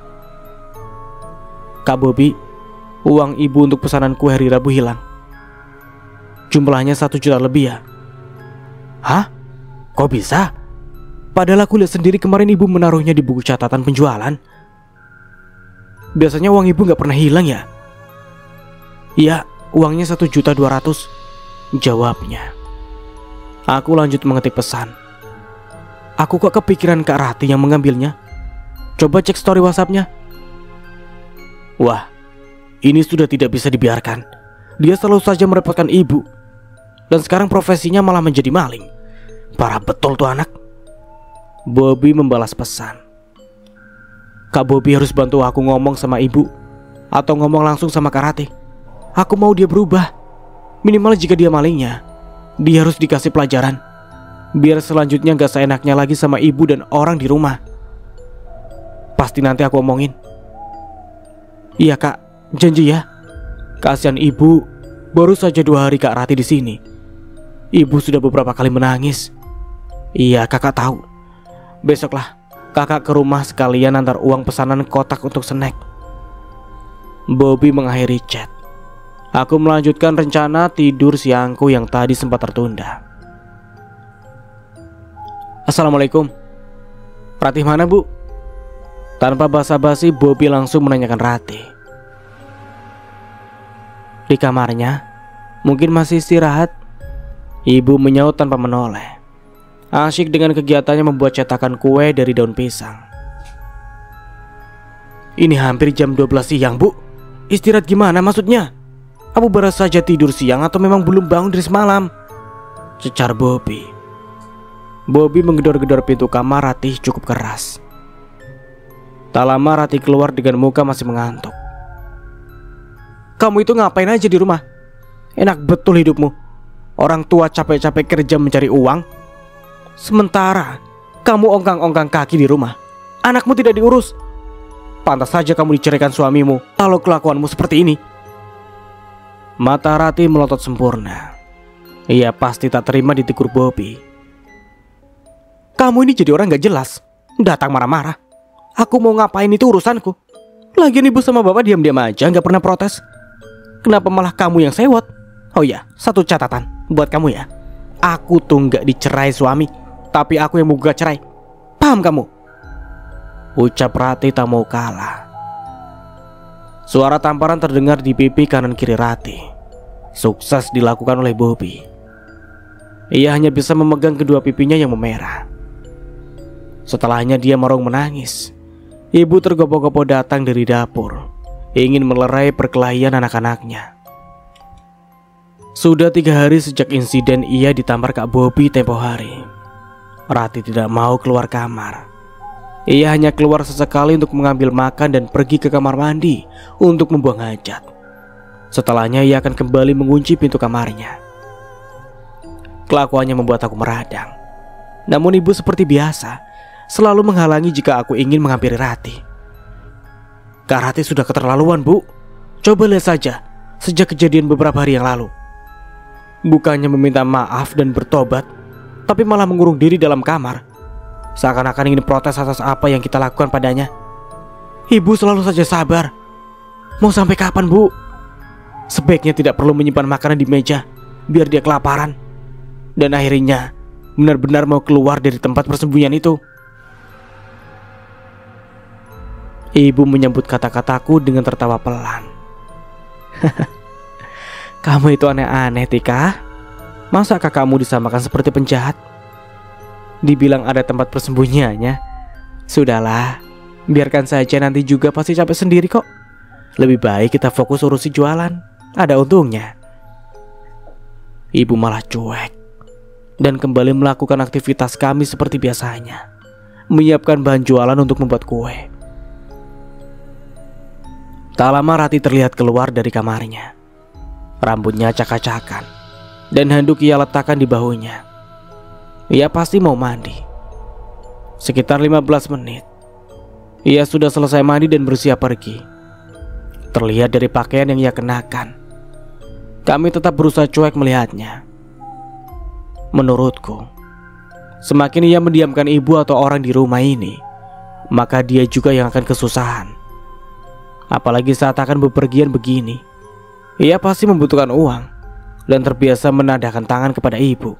Kak Bobby, uang ibu untuk pesanan kue hari Rabu hilang. Jumlahnya 1 juta lebih ya. Hah? Kok bisa? Padahal aku lihat sendiri kemarin ibu menaruhnya di buku catatan penjualan. Biasanya uang ibu gak pernah hilang ya? Iya, uangnya 1.200.000, jawabnya. Aku lanjut mengetik pesan. Aku kok kepikiran Kak Rati yang mengambilnya. Coba cek story WhatsApp-nya. Wah, ini sudah tidak bisa dibiarkan. Dia selalu saja merepotkan ibu, dan sekarang profesinya malah menjadi maling. Parah betul tuh anak. Bobby membalas pesan. Kak Bobby harus bantu aku ngomong sama ibu, atau ngomong langsung sama Kak Rati. Aku mau dia berubah. Minimal jika dia malingnya, dia harus dikasih pelajaran, biar selanjutnya gak seenaknya lagi sama ibu dan orang di rumah. Pasti nanti aku omongin. Iya Kak, janji ya. Kasihan ibu, baru saja 2 hari Kak Rati di sini. Ibu sudah beberapa kali menangis. Iya kakak tahu. Besoklah kakak ke rumah sekalian antar uang pesanan kotak untuk snack. Bobby mengakhiri chat. Aku melanjutkan rencana tidur siangku yang tadi sempat tertunda. Assalamualaikum. Rati mana bu? Tanpa basa-basi Bobby langsung menanyakan Rati. Di kamarnya, mungkin masih istirahat. Ibu menyaut tanpa menoleh. Asyik dengan kegiatannya membuat cetakan kue dari daun pisang. Ini hampir jam 12 siang bu. Istirahat gimana maksudnya? Aku baru saja tidur siang atau memang belum bangun dari semalam? Cecar Bobby. Bobby menggedor-gedor pintu kamar Rati cukup keras. Tak lama Rati keluar dengan muka masih mengantuk. Kamu itu ngapain aja di rumah? Enak betul hidupmu. Orang tua capek-capek kerja mencari uang, sementara kamu ongkang-ongkang kaki di rumah. Anakmu tidak diurus. Pantas saja kamu diceraikan suamimu kalau kelakuanmu seperti ini. Mata Rati melotot sempurna. Ia pasti tak terima ditegur Bobby. Kamu ini jadi orang gak jelas. Datang marah-marah. Aku mau ngapain itu urusanku. Lagian ibu sama bapak diam-diam aja gak pernah protes. Kenapa malah kamu yang sewot? Oh ya, satu catatan buat kamu ya. Aku tuh gak dicerai suami, tapi aku yang mau gugat cerai. Paham kamu? Ucap Rati tak mau kalah. Suara tamparan terdengar di pipi kanan kiri Rati. Sukses dilakukan oleh Bobby. Ia hanya bisa memegang kedua pipinya yang memerah. Setelahnya dia merong menangis. Ibu tergopoh-gopoh datang dari dapur, ingin melerai perkelahian anak-anaknya. Sudah 3 hari sejak insiden ia ditampar Kak Bobby tempo hari. Rati tidak mau keluar kamar. Ia hanya keluar sesekali untuk mengambil makan dan pergi ke kamar mandi untuk membuang hajat. Setelahnya ia akan kembali mengunci pintu kamarnya. Kelakuannya membuat aku meradang. Namun ibu seperti biasa selalu menghalangi jika aku ingin menghampiri Rati. Kak Rati sudah keterlaluan, Bu. Coba lihat saja sejak kejadian beberapa hari yang lalu. Bukannya meminta maaf dan bertobat, tapi malah mengurung diri dalam kamar, seakan-akan ingin protes atas apa yang kita lakukan padanya. Ibu selalu saja sabar. Mau sampai kapan, Bu? Sebaiknya tidak perlu menyimpan makanan di meja biar dia kelaparan. Dan akhirnya benar-benar mau keluar dari tempat persembunyian itu. Ibu menyambut kata-kataku dengan tertawa pelan. Kamu itu aneh-aneh, Tika. Masa kakakmu disamakan seperti penjahat? Dibilang ada tempat persembunyiannya. Sudahlah, biarkan saja, nanti juga pasti capek sendiri kok. Lebih baik kita fokus urusi jualan, ada untungnya. Ibu malah cuek dan kembali melakukan aktivitas kami seperti biasanya, menyiapkan bahan jualan untuk membuat kue. Tak lama Rati terlihat keluar dari kamarnya. Rambutnya acak-acakan dan handuk ia letakkan di bahunya. Ia pasti mau mandi. Sekitar 15 menit ia sudah selesai mandi dan bersiap pergi. Terlihat dari pakaian yang ia kenakan. Kami tetap berusaha cuek melihatnya. Menurutku, semakin ia mendiamkan ibu atau orang di rumah ini, maka dia juga yang akan kesusahan. Apalagi saat akan bepergian begini. Ia pasti membutuhkan uang dan terbiasa menadahkan tangan kepada ibu.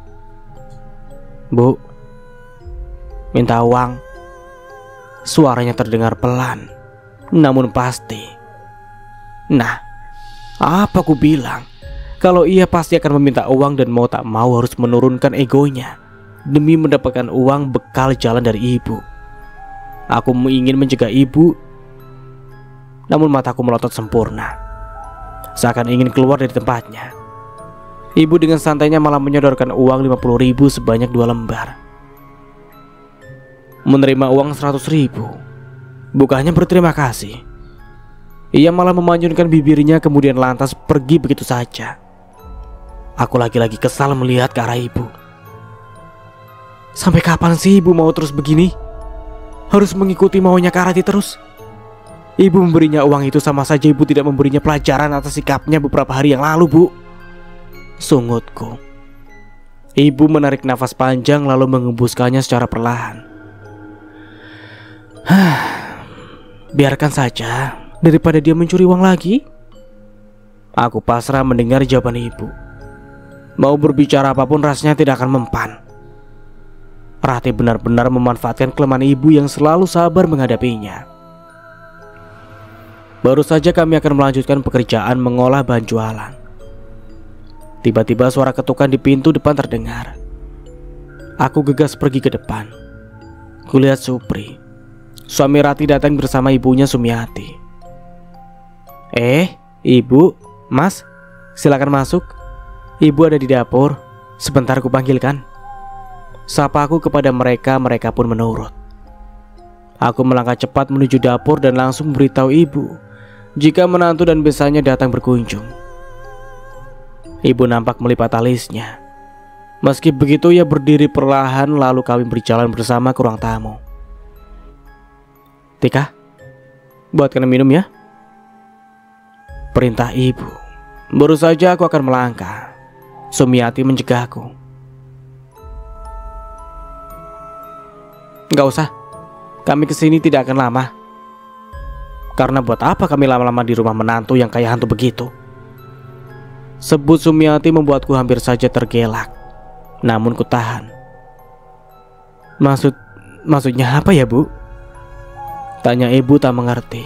Bu, minta uang. Suaranya terdengar pelan, namun pasti. Nah, apa ku bilang? Kalau ia pasti akan meminta uang dan mau tak mau harus menurunkan egonya demi mendapatkan uang bekal jalan dari ibu. Aku ingin mencegah ibu, namun mataku melotot sempurna, seakan ingin keluar dari tempatnya. Ibu dengan santainya malah menyodorkan uang 50.000 sebanyak 2 lembar. Menerima uang 100.000, bukannya berterima kasih, ia malah memanjunkan bibirnya kemudian lantas pergi begitu saja. Aku lagi-lagi kesal melihat ke arah ibu. Sampai kapan sih ibu mau terus begini? Harus mengikuti maunya Kak Rati terus? Ibu memberinya uang itu sama saja ibu tidak memberinya pelajaran atas sikapnya beberapa hari yang lalu, Bu. Sungutku. Ibu menarik nafas panjang lalu mengembuskannya secara perlahan. Biarkan saja, daripada dia mencuri uang lagi. Aku pasrah mendengar jawaban ibu. Mau berbicara apapun rasanya tidak akan mempan. Rati benar-benar memanfaatkan kelemahan ibu yang selalu sabar menghadapinya. Baru saja kami akan melanjutkan pekerjaan mengolah bahan jualan. Tiba-tiba suara ketukan di pintu depan terdengar. Aku gegas pergi ke depan. Kulihat Supri, suami Rati, datang bersama ibunya Sumiati. Ibu, Mas, silakan masuk. Ibu ada di dapur, sebentar ku panggilkan. Sapa aku kepada mereka, mereka pun menurut. Aku melangkah cepat menuju dapur dan langsung memberitahu ibu jika menantu dan besannya datang berkunjung. Ibu nampak melipat alisnya. Meski begitu ia berdiri perlahan lalu kami berjalan bersama ke ruang tamu. Tika, buatkan minum ya. Perintah ibu. Baru saja aku akan melangkah, Sumiati mencegahku. Gak usah, kami kesini tidak akan lama. Karena buat apa kami lama-lama di rumah menantu yang kayak hantu begitu? Sebut Sumiati membuatku hampir saja tergelak. Namun ku tahan. Maksudnya apa ya, Bu? Tanya ibu tak mengerti.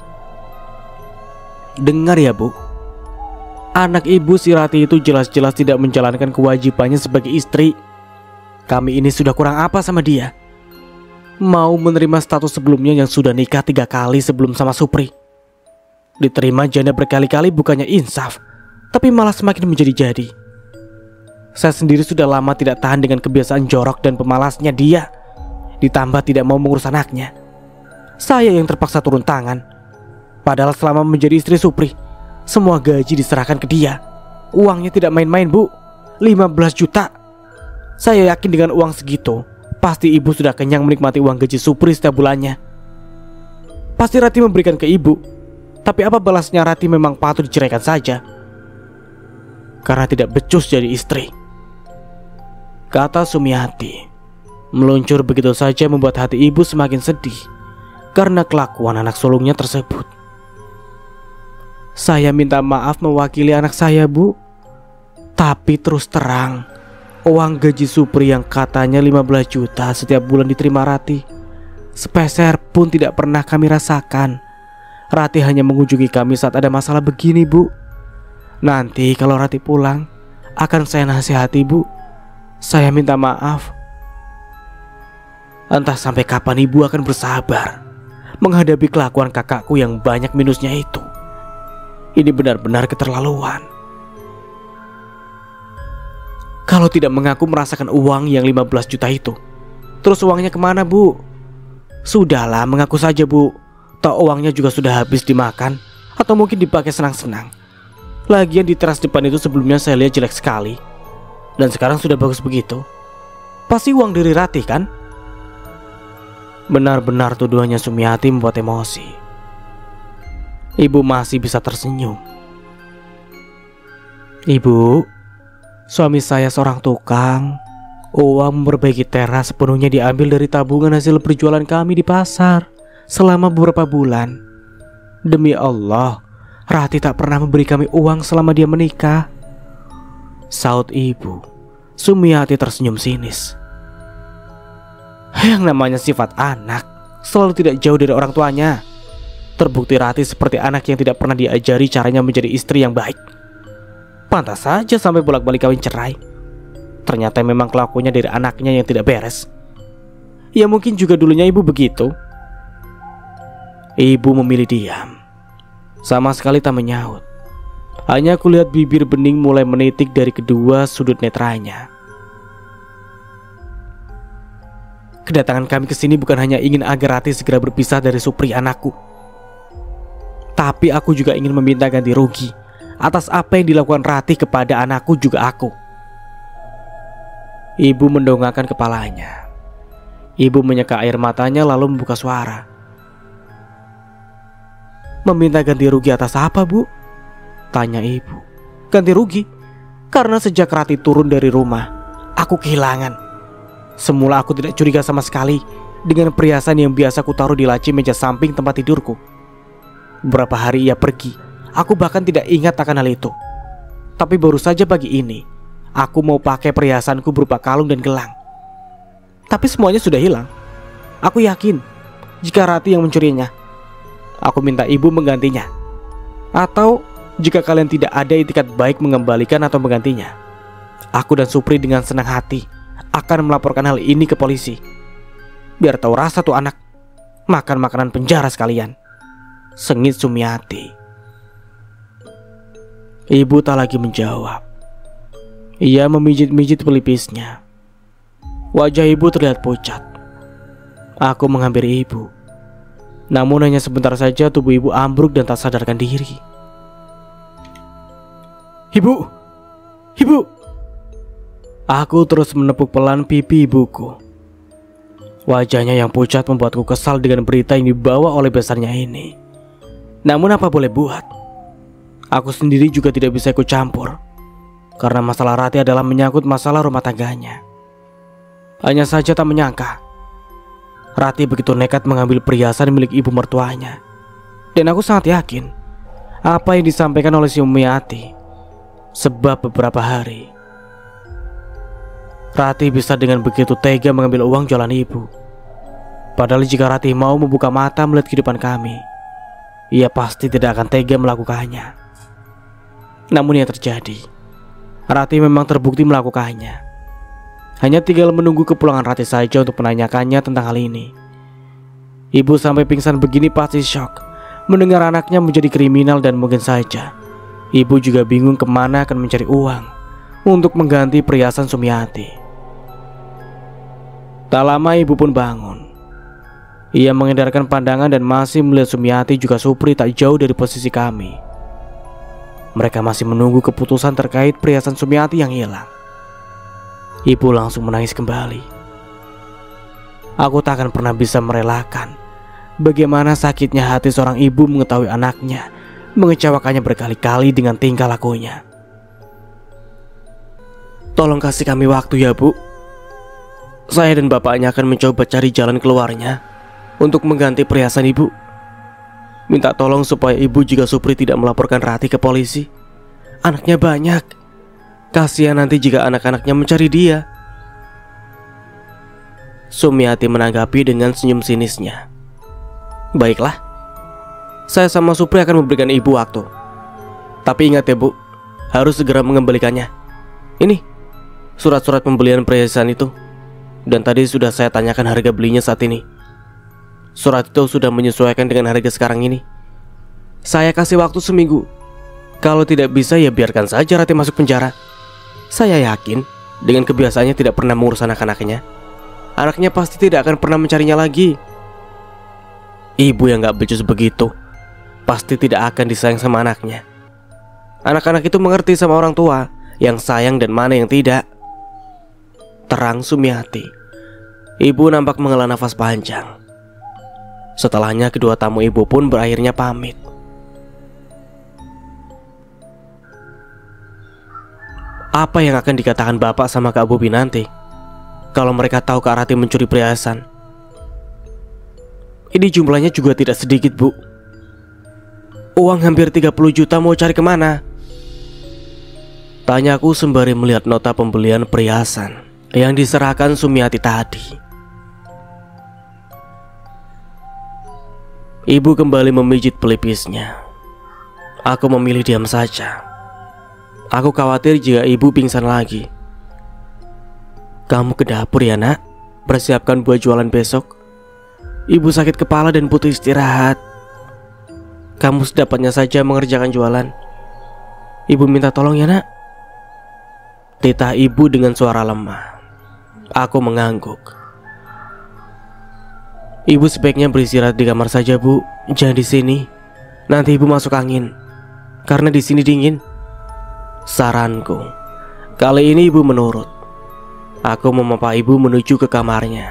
Dengar ya, Bu. Anak ibu si Rati itu jelas-jelas tidak menjalankan kewajibannya sebagai istri. Kami ini sudah kurang apa sama dia? Mau menerima status sebelumnya yang sudah nikah 3 kali sebelum sama Supri. Diterima janda berkali-kali bukannya insaf, tapi malah semakin menjadi-jadi. Saya sendiri sudah lama tidak tahan dengan kebiasaan jorok dan pemalasnya dia. Ditambah tidak mau mengurus anaknya. Saya yang terpaksa turun tangan. Padahal selama menjadi istri Supri, semua gaji diserahkan ke dia. Uangnya tidak main-main, Bu. 15 juta. Saya yakin dengan uang segitu, pasti ibu sudah kenyang menikmati uang gaji Supri setiap bulannya. Pasti Rati memberikan ke ibu. Tapi apa balasnya Rati memang patut diceraikan saja, karena tidak becus jadi istri, kata Sumiati. Meluncur begitu saja membuat hati ibu semakin sedih karena kelakuan anak sulungnya tersebut. Saya minta maaf mewakili anak saya, Bu. Tapi terus terang, uang gaji Supri yang katanya 15 juta setiap bulan diterima Rati, sepeser pun tidak pernah kami rasakan. Rati hanya mengunjungi kami saat ada masalah begini, Bu. Nanti kalau Rati pulang, akan saya nasihati, Bu. Saya minta maaf. Entah sampai kapan ibu akan bersabar menghadapi kelakuan kakakku yang banyak minusnya itu. Ini benar-benar keterlaluan. Kalau tidak mengaku merasakan uang yang 15 juta itu, terus uangnya kemana, Bu? Sudahlah, mengaku saja, Bu. Toh uangnya juga sudah habis dimakan, atau mungkin dipakai senang-senang. Lagian di teras depan itu sebelumnya saya lihat jelek sekali, dan sekarang sudah bagus begitu. Pasti uang dari Rati, kan? Benar-benar tuduhannya Sumiati membuat emosi. Ibu masih bisa tersenyum. Ibu, suami saya seorang tukang. Uang memperbaiki teras sepenuhnya diambil dari tabungan hasil berjualan kami di pasar selama beberapa bulan. Demi Allah, Rati tak pernah memberi kami uang selama dia menikah, saut ibu. Sumiati tersenyum sinis. Yang namanya sifat anak selalu tidak jauh dari orang tuanya. Terbukti Rati seperti anak yang tidak pernah diajari caranya menjadi istri yang baik. Pantas saja sampai bolak-balik kawin cerai. Ternyata memang kelakuannya dari anaknya yang tidak beres. Ya mungkin juga dulunya ibu begitu. Ibu memilih diam, sama sekali tak menyaut. Hanya kulihat bibir bening mulai menitik dari kedua sudut netranya. Kedatangan kami ke sini bukan hanya ingin agar Rati segera berpisah dari Supri anakku, tapi aku juga ingin meminta ganti rugi atas apa yang dilakukan Rati kepada anakku juga aku. Ibu mendongakkan kepalanya. Ibu menyeka air matanya lalu membuka suara. Meminta ganti rugi atas apa, Bu? Tanya ibu. Ganti rugi? Karena sejak Rati turun dari rumah, aku kehilangan. Semula aku tidak curiga sama sekali dengan perhiasan yang biasa ku taruh di laci meja samping tempat tidurku. Beberapa hari ia pergi, aku bahkan tidak ingat akan hal itu. Tapi baru saja pagi ini, aku mau pakai perhiasanku berupa kalung dan gelang. Tapi semuanya sudah hilang. Aku yakin jika Rati yang mencurinya. Aku minta ibu menggantinya. Atau jika kalian tidak ada itikat baik mengembalikan atau menggantinya, aku dan Supri dengan senang hati akan melaporkan hal ini ke polisi. Biar tahu rasa tuh anak makan makanan penjara sekalian, sengit Sumiati. Ibu tak lagi menjawab. Ia memijit-mijit pelipisnya. Wajah ibu terlihat pucat. Aku menghampiri ibu. Namun hanya sebentar saja tubuh ibu ambruk dan tak sadarkan diri. Ibu, ibu. Aku terus menepuk pelan pipi ibuku. Wajahnya yang pucat membuatku kesal dengan berita yang dibawa oleh besarnya ini. Namun apa boleh buat, aku sendiri juga tidak bisa ikut campur, karena masalah Rati adalah menyangkut masalah rumah tangganya. Hanya saja tak menyangka Rati begitu nekat mengambil perhiasan milik ibu mertuanya. Dan aku sangat yakin apa yang disampaikan oleh Sumiati. Sebab beberapa hari Rati bisa dengan begitu tega mengambil uang jualan ibu. Padahal jika Rati mau membuka mata melihat kehidupan kami, ia pasti tidak akan tega melakukannya. Namun yang terjadi, Rati memang terbukti melakukannya. Hanya tinggal menunggu kepulangan Rati saja untuk menanyakannya tentang hal ini. Ibu sampai pingsan begini pasti shock mendengar anaknya menjadi kriminal, dan mungkin saja ibu juga bingung kemana akan mencari uang untuk mengganti perhiasan Sumiati. Tak lama ibu pun bangun. Ia mengedarkan pandangan dan masih melihat Sumiati juga Supri tak jauh dari posisi kami. Mereka masih menunggu keputusan terkait perhiasan Sumiati yang hilang. Ibu langsung menangis kembali. Aku tak akan pernah bisa merelakan bagaimana sakitnya hati seorang ibu mengetahui anaknya mengecewakannya berkali-kali dengan tingkah lakunya. Tolong kasih kami waktu ya, Bu. Saya dan bapaknya akan mencoba cari jalan keluarnya untuk mengganti perhiasan ibu. Minta tolong supaya ibu jika Supri tidak melaporkan Rati ke polisi. Anaknya banyak. Kasihan nanti jika anak-anaknya mencari dia. Sumiati menanggapi dengan senyum sinisnya. Baiklah, saya sama Supri akan memberikan ibu waktu. Tapi ingat ya, Bu, harus segera mengembalikannya. Ini surat-surat pembelian perhiasan itu. Dan tadi sudah saya tanyakan harga belinya saat ini. Surat itu sudah menyesuaikan dengan harga sekarang ini. Saya kasih waktu seminggu. Kalau tidak bisa ya biarkan saja Rati masuk penjara. Saya yakin dengan kebiasaannya tidak pernah mengurus anak-anaknya, anaknya pasti tidak akan pernah mencarinya lagi. Ibu yang gak becus begitu pasti tidak akan disayang sama anaknya. Anak-anak itu mengerti sama orang tua yang sayang dan mana yang tidak. Terang Sumiati. Ibu nampak menghela nafas panjang. Setelahnya kedua tamu ibu pun berakhirnya pamit. Apa yang akan dikatakan bapak sama Kak Bobi nanti kalau mereka tahu Kak Rati mencuri perhiasan? Ini jumlahnya juga tidak sedikit, Bu. Uang hampir 30 juta mau cari kemana? Tanyaku sembari melihat nota pembelian perhiasan yang diserahkan Sumiati tadi. Ibu kembali memijit pelipisnya. Aku memilih diam saja. Aku khawatir jika ibu pingsan lagi. Kamu ke dapur ya, Nak. Persiapkan buat jualan besok. Ibu sakit kepala dan butuh istirahat. Kamu sedapatnya saja mengerjakan jualan. Ibu minta tolong ya, Nak. Titah ibu dengan suara lemah. Aku mengangguk. Ibu sebaiknya beristirahat di kamar saja, Bu. Jangan di sini. Nanti ibu masuk angin. Karena di sini dingin. Saranku. Kali ini ibu menurut. Aku memapa ibu menuju ke kamarnya.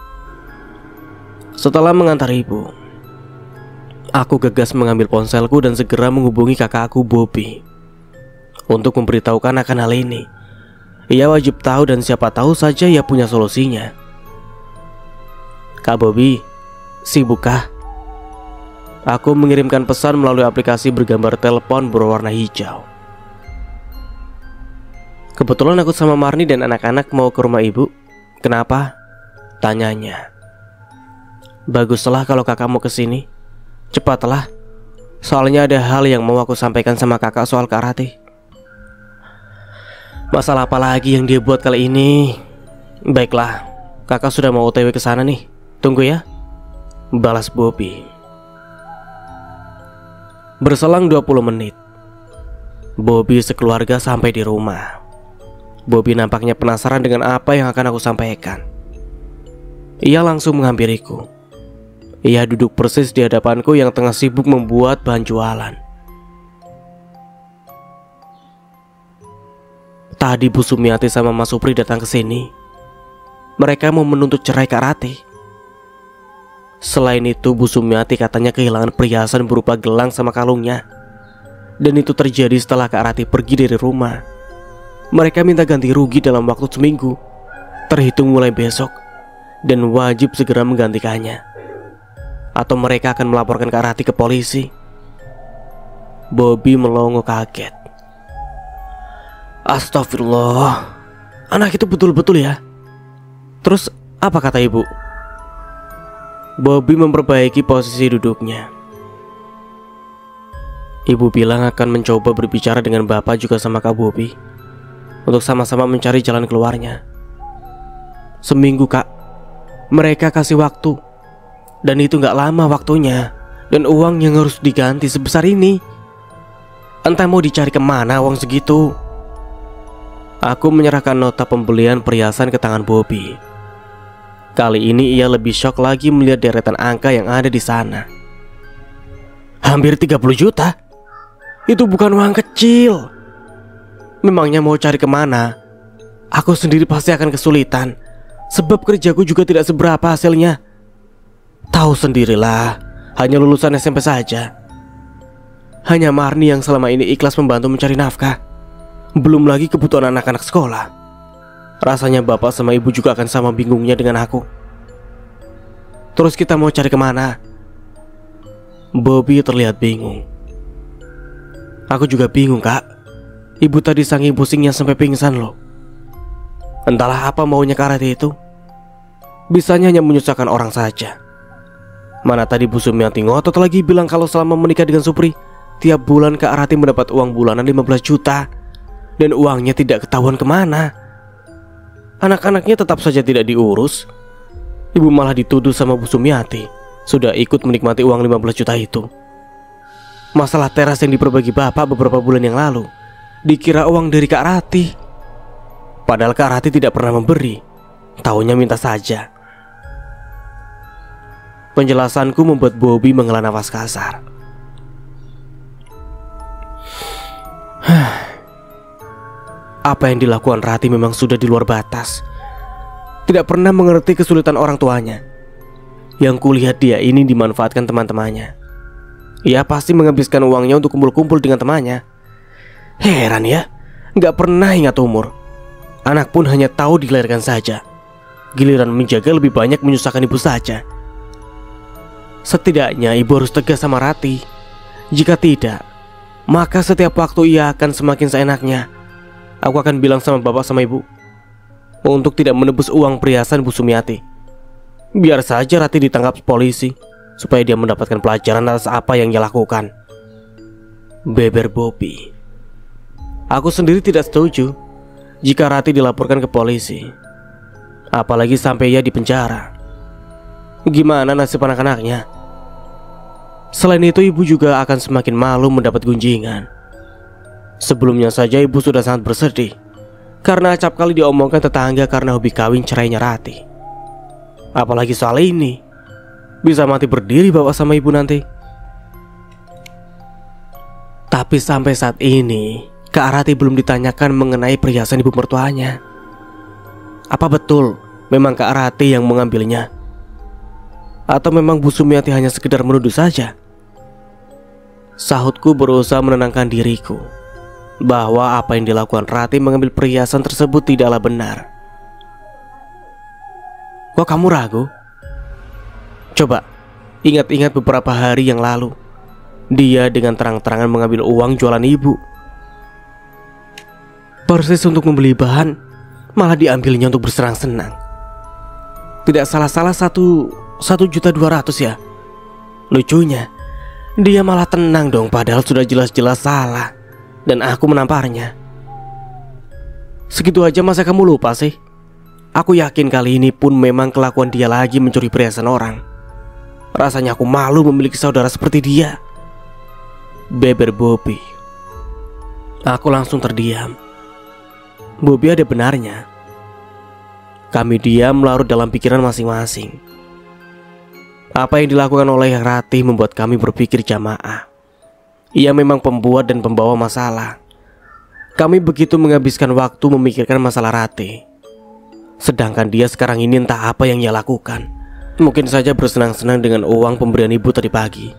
Setelah mengantar ibu, aku gegas mengambil ponselku dan segera menghubungi kakakku Bobi untuk memberitahukan akan hal ini. Ia wajib tahu dan siapa tahu saja ia punya solusinya. Kak Bobi, sibukkah? Aku mengirimkan pesan melalui aplikasi bergambar telepon berwarna hijau. Kebetulan aku sama Marni dan anak-anak mau ke rumah ibu. Kenapa? Tanyanya. Baguslah kalau kakak mau kesini. Cepatlah. Soalnya ada hal yang mau aku sampaikan sama kakak soal Kak Rati. Masalah apa lagi yang dia buat kali ini? Baiklah, kakak sudah mau OTW ke sana nih. Tunggu ya. Balas Bobi. Berselang 20 menit. Bobi sekeluarga sampai di rumah. Bobi nampaknya penasaran dengan apa yang akan aku sampaikan. Ia langsung menghampiriku. Ia duduk persis di hadapanku yang tengah sibuk membuat bahan jualan. Tadi Bu Sumiati sama Mas Supri datang ke sini. Mereka mau menuntut cerai Kak Rati. Selain itu, Bu Sumiati katanya kehilangan perhiasan berupa gelang sama kalungnya. Dan itu terjadi setelah Kak Rati pergi dari rumah. Mereka minta ganti rugi dalam waktu seminggu, terhitung mulai besok, dan wajib segera menggantikannya. Atau mereka akan melaporkan Kak Rati ke polisi. Bobi melongo kaget. Astagfirullah, anak itu betul-betul ya. Terus apa kata ibu? Bobi memperbaiki posisi duduknya. Ibu bilang akan mencoba berbicara dengan bapak juga sama Kak Bobi untuk sama-sama mencari jalan keluarnya. Seminggu, Kak. Mereka kasih waktu. Dan itu gak lama waktunya. Dan uang yang harus diganti sebesar ini. Entah mau dicari kemana uang segitu. Aku menyerahkan nota pembelian perhiasan ke tangan Bobi. Kali ini ia lebih shock lagi melihat deretan angka yang ada di sana. Hampir 30 juta. Itu bukan uang kecil. Memangnya mau cari kemana? Aku sendiri pasti akan kesulitan, sebab kerjaku juga tidak seberapa hasilnya. Tahu sendirilah, hanya lulusan SMP saja. Hanya Marni yang selama ini ikhlas membantu mencari nafkah. Belum lagi kebutuhan anak-anak sekolah. Rasanya bapak sama ibu juga akan sama bingungnya dengan aku. Terus kita mau cari kemana? Bobby terlihat bingung. Aku juga bingung, Kak. Ibu tadi saking pusingnya sampai pingsan loh. Entahlah apa maunya Kak Rati itu. Bisanya hanya menyusahkan orang saja. Mana tadi Bu Sumiati ngotot lagi bilang kalau selama menikah dengan Supri, tiap bulan Kak Rati mendapat uang bulanan 15 juta. Dan uangnya tidak ketahuan kemana. Anak-anaknya tetap saja tidak diurus. Ibu malah dituduh sama Bu Sumiati sudah ikut menikmati uang 15 juta itu. Masalah teras yang diperbagi bapak beberapa bulan yang lalu dikira uang dari Kak Rati. Padahal Kak Rati tidak pernah memberi, taunya minta saja. Penjelasanku membuat Bobby menghela nafas kasar. Apa yang dilakukan Rati memang sudah di luar batas. Tidak pernah mengerti kesulitan orang tuanya. Yang kulihat dia ini dimanfaatkan teman-temannya. Ia pasti menghabiskan uangnya untuk kumpul-kumpul dengan temannya. Heran ya, gak pernah ingat umur. Anak pun hanya tahu dilahirkan saja. Giliran menjaga lebih banyak menyusahkan ibu saja. Setidaknya ibu harus tegas sama Rati. Jika tidak, maka setiap waktu ia akan semakin seenaknya. Aku akan bilang sama bapak sama ibu untuk tidak menebus uang perhiasan Bu Sumiati. Biar saja Rati ditangkap polisi, supaya dia mendapatkan pelajaran atas apa yang ia lakukan. Beber Bobby. Aku sendiri tidak setuju jika Rati dilaporkan ke polisi, apalagi sampai ia dipenjara. Gimana nasib anak-anaknya? Selain itu ibu juga akan semakin malu mendapat gunjingan. Sebelumnya saja ibu sudah sangat bersedih karena acap kali diomongkan tetangga karena hobi kawin cerainya Rati. Apalagi soal ini, bisa mati berdiri bapak sama ibu nanti. Tapi sampai saat ini Kak Rati belum ditanyakan mengenai perhiasan ibu mertuanya. Apa betul memang Kak Rati yang mengambilnya? Atau memang Bu Sumiati hanya sekedar menuduh saja? Sahutku berusaha menenangkan diriku bahwa apa yang dilakukan Rati mengambil perhiasan tersebut tidaklah benar. Kok kamu ragu? Coba ingat-ingat beberapa hari yang lalu. Dia dengan terang-terangan mengambil uang jualan ibu. Persis untuk membeli bahan, malah diambilnya untuk bersenang-senang. Tidak salah-salah 1.200.000 ya. Lucunya, dia malah tenang dong, padahal sudah jelas-jelas salah dan aku menamparnya. Segitu aja masa kamu lupa sih? Aku yakin kali ini pun memang kelakuan dia lagi mencuri perhiasan orang. Rasanya aku malu memiliki saudara seperti dia. Beber Bobby. Aku langsung terdiam. Bobby ada benarnya. Kami diam larut dalam pikiran masing-masing. Apa yang dilakukan oleh Rati membuat kami berpikir jamaah. Ia memang pembuat dan pembawa masalah. Kami begitu menghabiskan waktu memikirkan masalah Rati. Sedangkan dia sekarang ini entah apa yang ia lakukan. Mungkin saja bersenang-senang dengan uang pemberian ibu tadi pagi.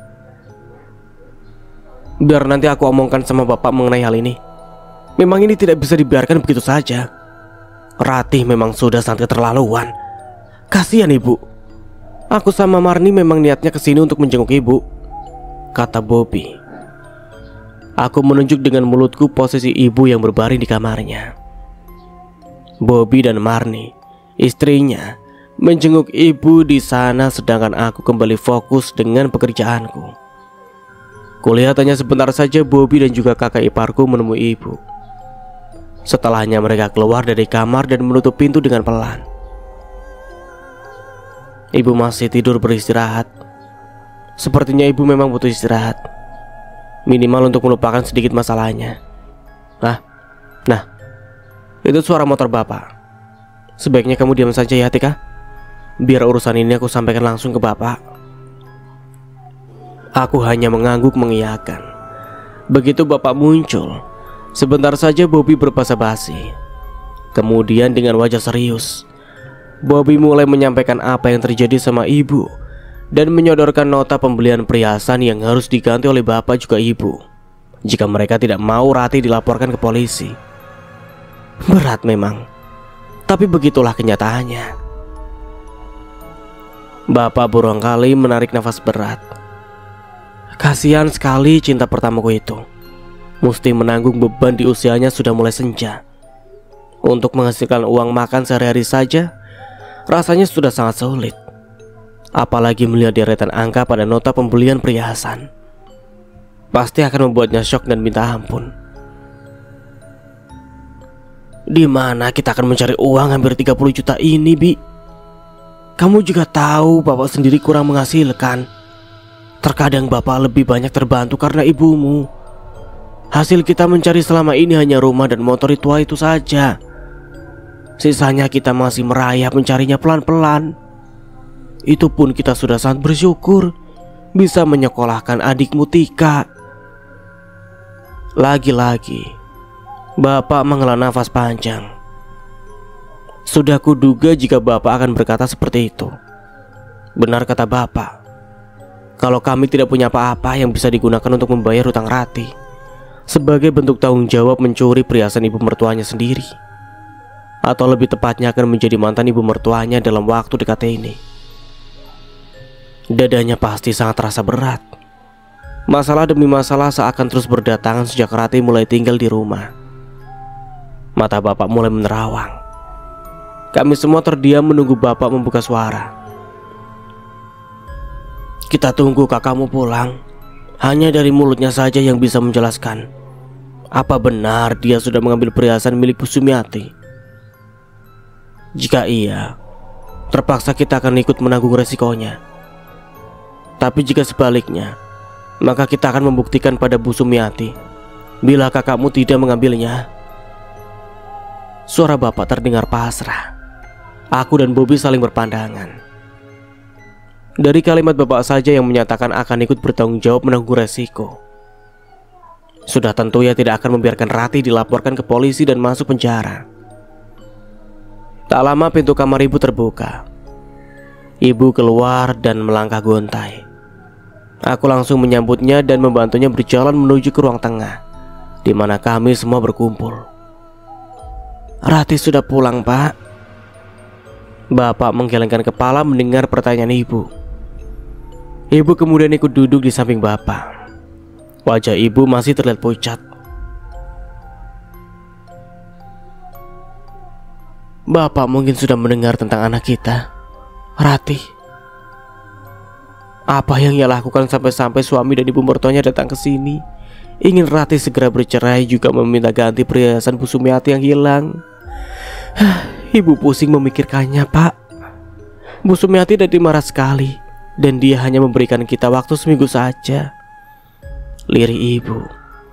Biar nanti aku omongkan sama bapak mengenai hal ini. Memang ini tidak bisa dibiarkan begitu saja. Rati memang sudah sangat keterlaluan. Kasihan ibu. Aku sama Marni memang niatnya kesini untuk menjenguk ibu, kata Bobby. Aku menunjuk dengan mulutku posisi ibu yang berbaring di kamarnya. Bobby dan Marni, istrinya, menjenguk ibu di sana sedangkan aku kembali fokus dengan pekerjaanku. Kulihat hanya sebentar saja Bobby dan juga kakak iparku menemui ibu. Setelahnya mereka keluar dari kamar dan menutup pintu dengan pelan. Ibu masih tidur beristirahat. Sepertinya ibu memang butuh istirahat, minimal untuk melupakan sedikit masalahnya. Nah, itu suara motor bapak. Sebaiknya kamu diam saja ya Tika. Biar urusan ini aku sampaikan langsung ke bapak. Aku hanya mengangguk mengiyakan. Begitu bapak muncul, sebentar saja Bobby berbasa-basi. Kemudian dengan wajah serius, Bobby mulai menyampaikan apa yang terjadi sama ibu dan menyodorkan nota pembelian perhiasan yang harus diganti oleh bapak juga ibu jika mereka tidak mau Ratih dilaporkan ke polisi. Berat memang, tapi begitulah kenyataannya. Bapak berulang kali menarik nafas berat. Kasihan sekali cinta pertamaku itu, mesti menanggung beban di usianya sudah mulai senja. Untuk menghasilkan uang makan sehari-hari saja rasanya sudah sangat sulit, apalagi melihat deretan angka pada nota pembelian perhiasan. Pasti akan membuatnya syok dan minta ampun. Di mana kita akan mencari uang hampir 30 juta ini, Bi? Kamu juga tahu bapak sendiri kurang menghasilkan. Terkadang bapak lebih banyak terbantu karena ibumu. Hasil kita mencari selama ini hanya rumah dan motor tua itu saja. Sisanya kita masih merayap mencarinya pelan-pelan. Itu pun kita sudah sangat bersyukur bisa menyekolahkan adikmu Tika. Lagi-lagi bapak menghela nafas panjang. Sudah kuduga jika bapak akan berkata seperti itu. Benar kata bapak, kalau kami tidak punya apa-apa yang bisa digunakan untuk membayar hutang Ratih, sebagai bentuk tanggung jawab mencuri perhiasan ibu mertuanya sendiri, atau lebih tepatnya akan menjadi mantan ibu mertuanya dalam waktu dekat ini. Dadanya pasti sangat terasa berat. Masalah demi masalah seakan terus berdatangan sejak Ratih mulai tinggal di rumah. Mata bapak mulai menerawang. Kami semua terdiam menunggu bapak membuka suara. Kita tunggu kakakmu pulang. Hanya dari mulutnya saja yang bisa menjelaskan apa benar dia sudah mengambil perhiasan milik Bu Sumiati. Jika iya, terpaksa kita akan ikut menanggung resikonya. Tapi jika sebaliknya, maka kita akan membuktikan pada Bu Sumiati bila kakakmu tidak mengambilnya. Suara bapak terdengar pasrah. Aku dan Bobby saling berpandangan. Dari kalimat bapak saja yang menyatakan akan ikut bertanggung jawab menanggung resiko, sudah tentu ia tidak akan membiarkan Ratih dilaporkan ke polisi dan masuk penjara. Tak lama pintu kamar ibu terbuka. Ibu keluar dan melangkah gontai. Aku langsung menyambutnya dan membantunya berjalan menuju ke ruang tengah, di mana kami semua berkumpul. Ratih sudah pulang, Pak. Bapak menggelengkan kepala mendengar pertanyaan ibu. Ibu kemudian ikut duduk di samping bapak. Wajah ibu masih terlihat pucat. Bapak mungkin sudah mendengar tentang anak kita, Ratih. Apa yang ia lakukan sampai-sampai suami dan ibu mertuanya datang ke sini, ingin Ratih segera bercerai juga meminta ganti perhiasan Bu Sumiati yang hilang. Ibu pusing memikirkannya, Pak. Bu Sumiati tadi marah sekali dan dia hanya memberikan kita waktu seminggu saja. Lirih ibu.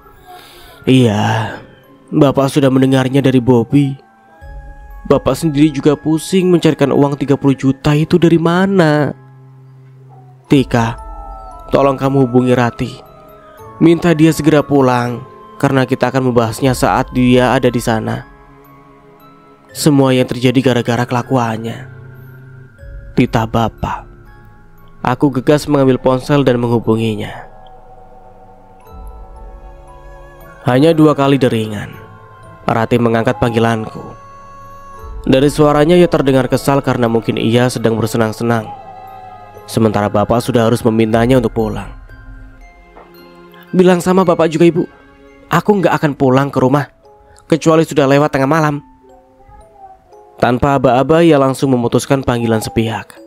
Iya, Bapak sudah mendengarnya dari Bobby. Bapak sendiri juga pusing mencarikan uang 30 juta itu dari mana. Tika, tolong kamu hubungi Ratih. Minta dia segera pulang, karena kita akan membahasnya saat dia ada di sana. Semua yang terjadi gara-gara kelakuannya. Titah bapak. Aku gegas mengambil ponsel dan menghubunginya. Hanya 2 kali deringan, Ratih mengangkat panggilanku. Dari suaranya ia terdengar kesal karena mungkin ia sedang bersenang-senang, sementara bapak sudah harus memintanya untuk pulang. Bilang sama bapak juga ibu, aku nggak akan pulang ke rumah kecuali sudah lewat tengah malam. Tanpa aba-aba ia langsung memutuskan panggilan sepihak.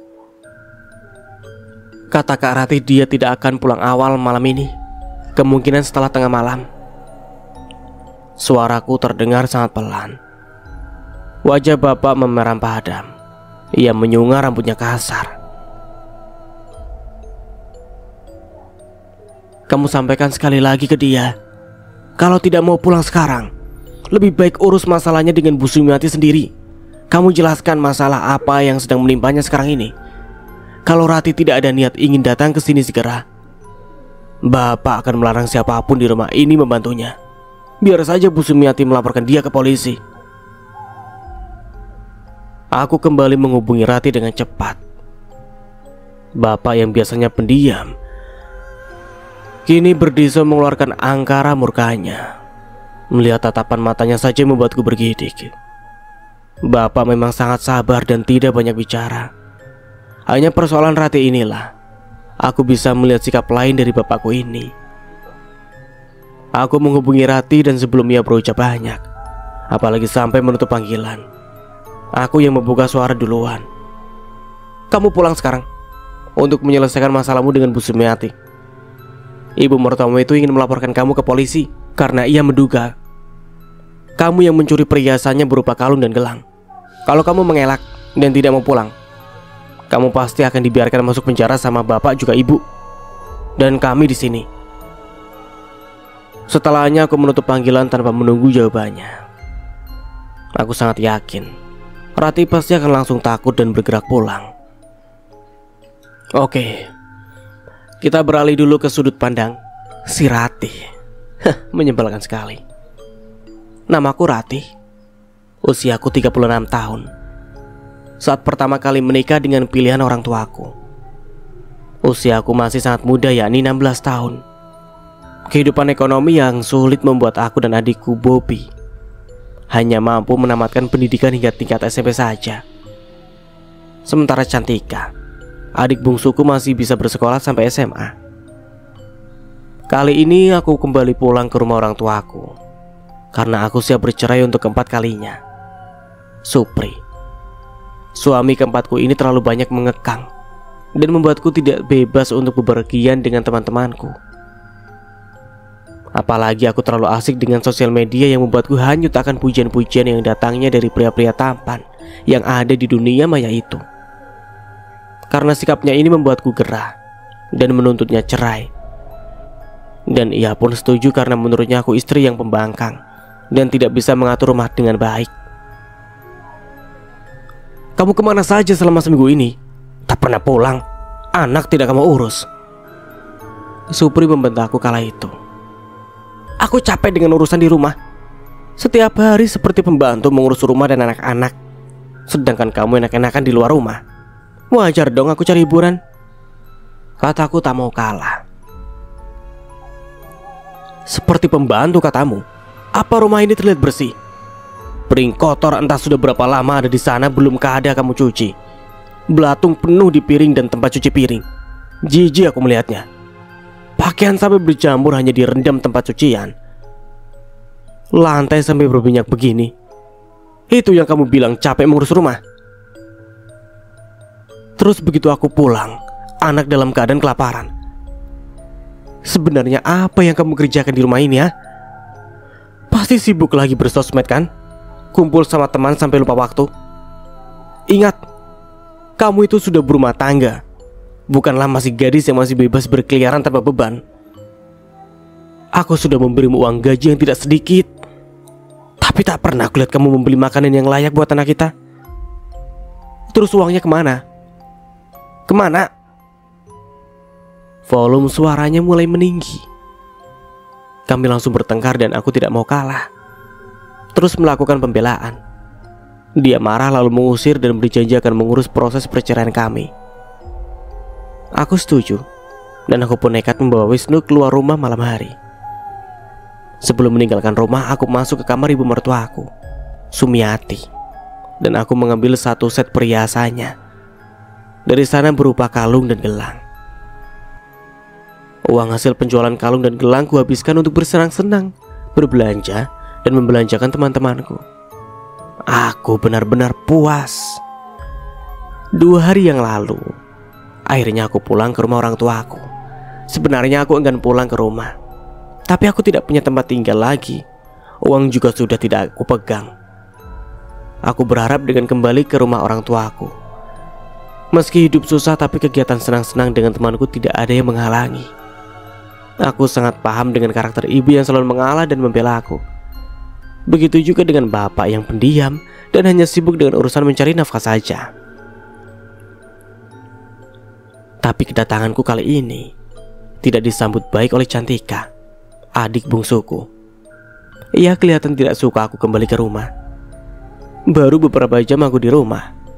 Kata Kak Ratih dia tidak akan pulang awal malam ini, kemungkinan setelah tengah malam. Suaraku terdengar sangat pelan. Wajah bapak memerah padam. Ia menyungar rambutnya kasar. Kamu sampaikan sekali lagi ke dia, kalau tidak mau pulang sekarang, lebih baik urus masalahnya dengan Bu Sumiati sendiri. Kamu jelaskan masalah apa yang sedang menimpanya sekarang ini. Kalau Ratih tidak ada niat ingin datang ke sini segera, bapak akan melarang siapapun di rumah ini membantunya. Biar saja Bu Sumiati melaporkan dia ke polisi. Aku kembali menghubungi Rati dengan cepat. Bapak yang biasanya pendiam kini berdisa mengeluarkan angkara murkanya. Melihat tatapan matanya saja membuatku bergidik. Bapak memang sangat sabar dan tidak banyak bicara. Hanya persoalan Rati inilah aku bisa melihat sikap lain dari bapakku ini. Aku menghubungi Rati dan sebelum ia berucap banyak, apalagi sampai menutup panggilan, aku yang membuka suara duluan. Kamu pulang sekarang untuk menyelesaikan masalahmu dengan Bu Sumiati. Ibu mertuamu itu ingin melaporkan kamu ke polisi karena ia menduga kamu yang mencuri perhiasannya berupa kalung dan gelang. Kalau kamu mengelak dan tidak mau pulang, kamu pasti akan dibiarkan masuk penjara sama bapak juga ibu dan kami di sini. Setelahnya aku menutup panggilan tanpa menunggu jawabannya. Aku sangat yakin Rati pasti akan langsung takut dan bergerak pulang. Oke, kita beralih dulu ke sudut pandang si Rati. Menyebalkan sekali. Namaku Rati. Usiaku 36 tahun. Saat pertama kali menikah dengan pilihan orang tuaku. Usiaku masih sangat muda, yakni 16 tahun. Kehidupan ekonomi yang sulit membuat aku dan adikku Bobby hanya mampu menamatkan pendidikan hingga tingkat SMP saja. Sementara Cantika, adik bungsuku, masih bisa bersekolah sampai SMA. Kali ini aku kembali pulang ke rumah orang tuaku karena aku siap bercerai untuk keempat kalinya. Supri, suami keempatku ini terlalu banyak mengekang dan membuatku tidak bebas untuk bepergian dengan teman-temanku. Apalagi aku terlalu asik dengan sosial media yang membuatku hanyut akan pujian-pujian yang datangnya dari pria-pria tampan yang ada di dunia maya itu. Karena sikapnya ini membuatku gerah dan menuntutnya cerai. Dan ia pun setuju karena menurutnya aku istri yang pembangkang dan tidak bisa mengatur rumah dengan baik. Kamu kemana saja selama seminggu ini? Tak pernah pulang. Anak tidak kamu urus. Supri membentakku kala itu. Aku capek dengan urusan di rumah. Setiap hari seperti pembantu mengurus rumah dan anak-anak, sedangkan kamu enak-enakan di luar rumah. Wajar dong aku cari hiburan. Kataku tak mau kalah. Seperti pembantu katamu? Apa rumah ini terlihat bersih? Piring kotor entah sudah berapa lama ada di sana belum ada kamu cuci. Belatung penuh di piring dan tempat cuci piring. Jijik aku melihatnya. Pakaian sampai berjamur hanya direndam tempat cucian. Lantai sampai berminyak begini. Itu yang kamu bilang capek mengurus rumah? Terus begitu aku pulang, anak dalam keadaan kelaparan. Sebenarnya apa yang kamu kerjakan di rumah ini ya? Pasti sibuk lagi bersosmed kan? Kumpul sama teman sampai lupa waktu. Ingat, kamu itu sudah berumah tangga, bukanlah masih gadis yang masih bebas berkeliaran tanpa beban. Aku sudah memberimu uang gaji yang tidak sedikit, tapi tak pernah aku lihat kamu membeli makanan yang layak buat anak kita. Terus uangnya kemana? Kemana? Volume suaranya mulai meninggi. Kami langsung bertengkar dan aku tidak mau kalah, terus melakukan pembelaan. Dia marah lalu mengusir dan berjanji akan mengurus proses perceraian kami. Aku setuju dan aku pun nekat membawa Wisnu keluar rumah malam hari. Sebelum meninggalkan rumah, aku masuk ke kamar ibu mertuaku, Sumiati, dan aku mengambil satu set perhiasannya. Dari sana berupa kalung dan gelang. Uang hasil penjualan kalung dan gelang kuhabiskan untuk bersenang-senang, berbelanja, dan membelanjakan teman-temanku. Aku benar-benar puas. 2 hari yang lalu, akhirnya aku pulang ke rumah orang tuaku. Sebenarnya aku enggan pulang ke rumah, tapi aku tidak punya tempat tinggal lagi. Uang juga sudah tidak aku pegang. Aku berharap dengan kembali ke rumah orang tuaku. Meski hidup susah, tapi kegiatan senang-senang dengan temanku tidak ada yang menghalangi. Aku sangat paham dengan karakter ibu yang selalu mengalah dan membela aku. Begitu juga dengan bapak yang pendiam dan hanya sibuk dengan urusan mencari nafkah saja. Tapi kedatanganku kali ini tidak disambut baik oleh Cantika, adik bungsuku. Ia kelihatan tidak suka aku kembali ke rumah. Baru beberapa jam aku di rumah,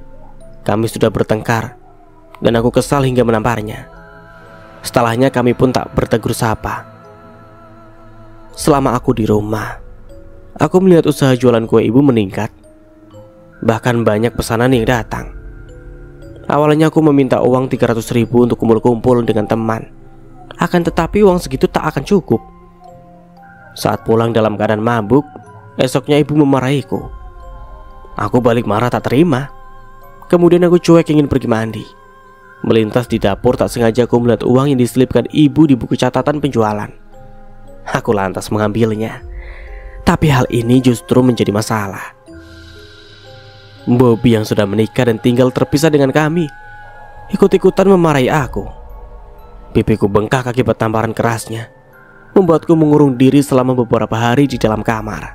Kami sudah bertengkar dan aku kesal hingga menamparnya. Setelahnya kami pun tak bertegur sapa. Selama aku di rumah, aku melihat usaha jualan kue ibu meningkat. Bahkan banyak pesanan yang datang. Awalnya aku meminta uang 300.000 untuk kumpul-kumpul dengan teman. Akan tetapi uang segitu tak akan cukup. Saat pulang dalam keadaan mabuk, esoknya ibu memarahiku. Aku balik marah tak terima. Kemudian aku cuek ingin pergi mandi. Melintas di dapur tak sengaja aku melihat uang yang diselipkan ibu di buku catatan penjualan. Aku lantas mengambilnya. Tapi hal ini justru menjadi masalah. Bobby yang sudah menikah dan tinggal terpisah dengan kami ikut-ikutan memarahi aku. Pipiku bengkak akibat tamparan kerasnya, membuatku mengurung diri selama beberapa hari di dalam kamar.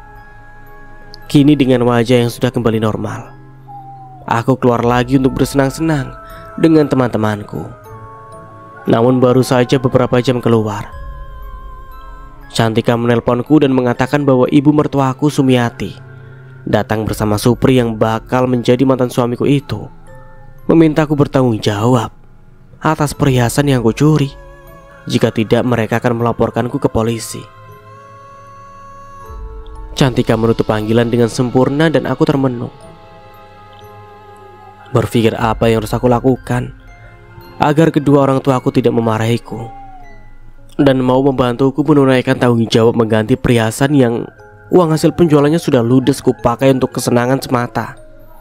Kini dengan wajah yang sudah kembali normal, aku keluar lagi untuk bersenang-senang dengan teman-temanku. Namun baru saja beberapa jam keluar, Cantika menelponku dan mengatakan bahwa ibu mertuaku Sumiati datang bersama Supri yang bakal menjadi mantan suamiku itu, memintaku bertanggung jawab atas perhiasan yang kucuri. Jika tidak, mereka akan melaporkanku ke polisi. Cantika menutup panggilan dengan sempurna dan aku termenung. Berpikir apa yang harus aku lakukan agar kedua orang tuaku tidak memarahiku dan mau membantuku menunaikan tanggung jawab mengganti perhiasan yang uang hasil penjualannya sudah ludes kupakai untuk kesenangan semata.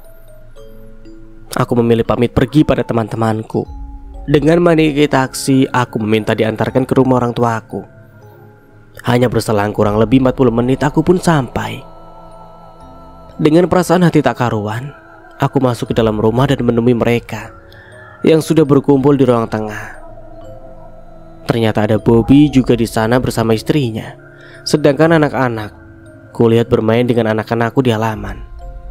Aku memilih pamit pergi pada teman-temanku. Dengan menaiki taksi, aku meminta diantarkan ke rumah orang tuaku. Hanya berselang kurang lebih 40 menit aku pun sampai. Dengan perasaan hati tak karuan, aku masuk ke dalam rumah dan menemui mereka yang sudah berkumpul di ruang tengah. Ternyata ada Bobby juga di sana bersama istrinya. Sedangkan anak-anak kulihat bermain dengan anak-anakku di halaman.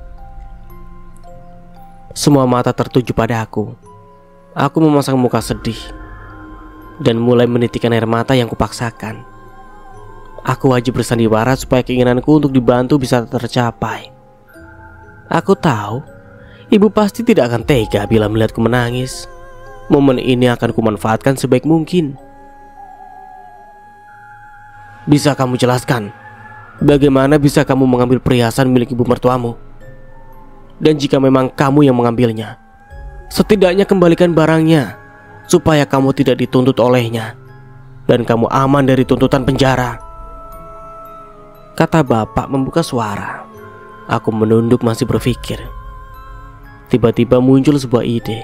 Semua mata tertuju pada aku. Aku memasang muka sedih dan mulai menitikkan air mata yang kupaksakan. Aku wajib bersandiwara supaya keinginanku untuk dibantu bisa tercapai. Aku tahu ibu pasti tidak akan tega bila melihatku menangis. Momen ini akan kumanfaatkan sebaik mungkin. Bisa kamu jelaskan bagaimana bisa kamu mengambil perhiasan milik ibu mertuamu? Dan jika memang kamu yang mengambilnya, setidaknya kembalikan barangnya supaya kamu tidak dituntut olehnya dan kamu aman dari tuntutan penjara, kata bapak membuka suara. Aku menunduk masih berpikir. Tiba-tiba muncul sebuah ide.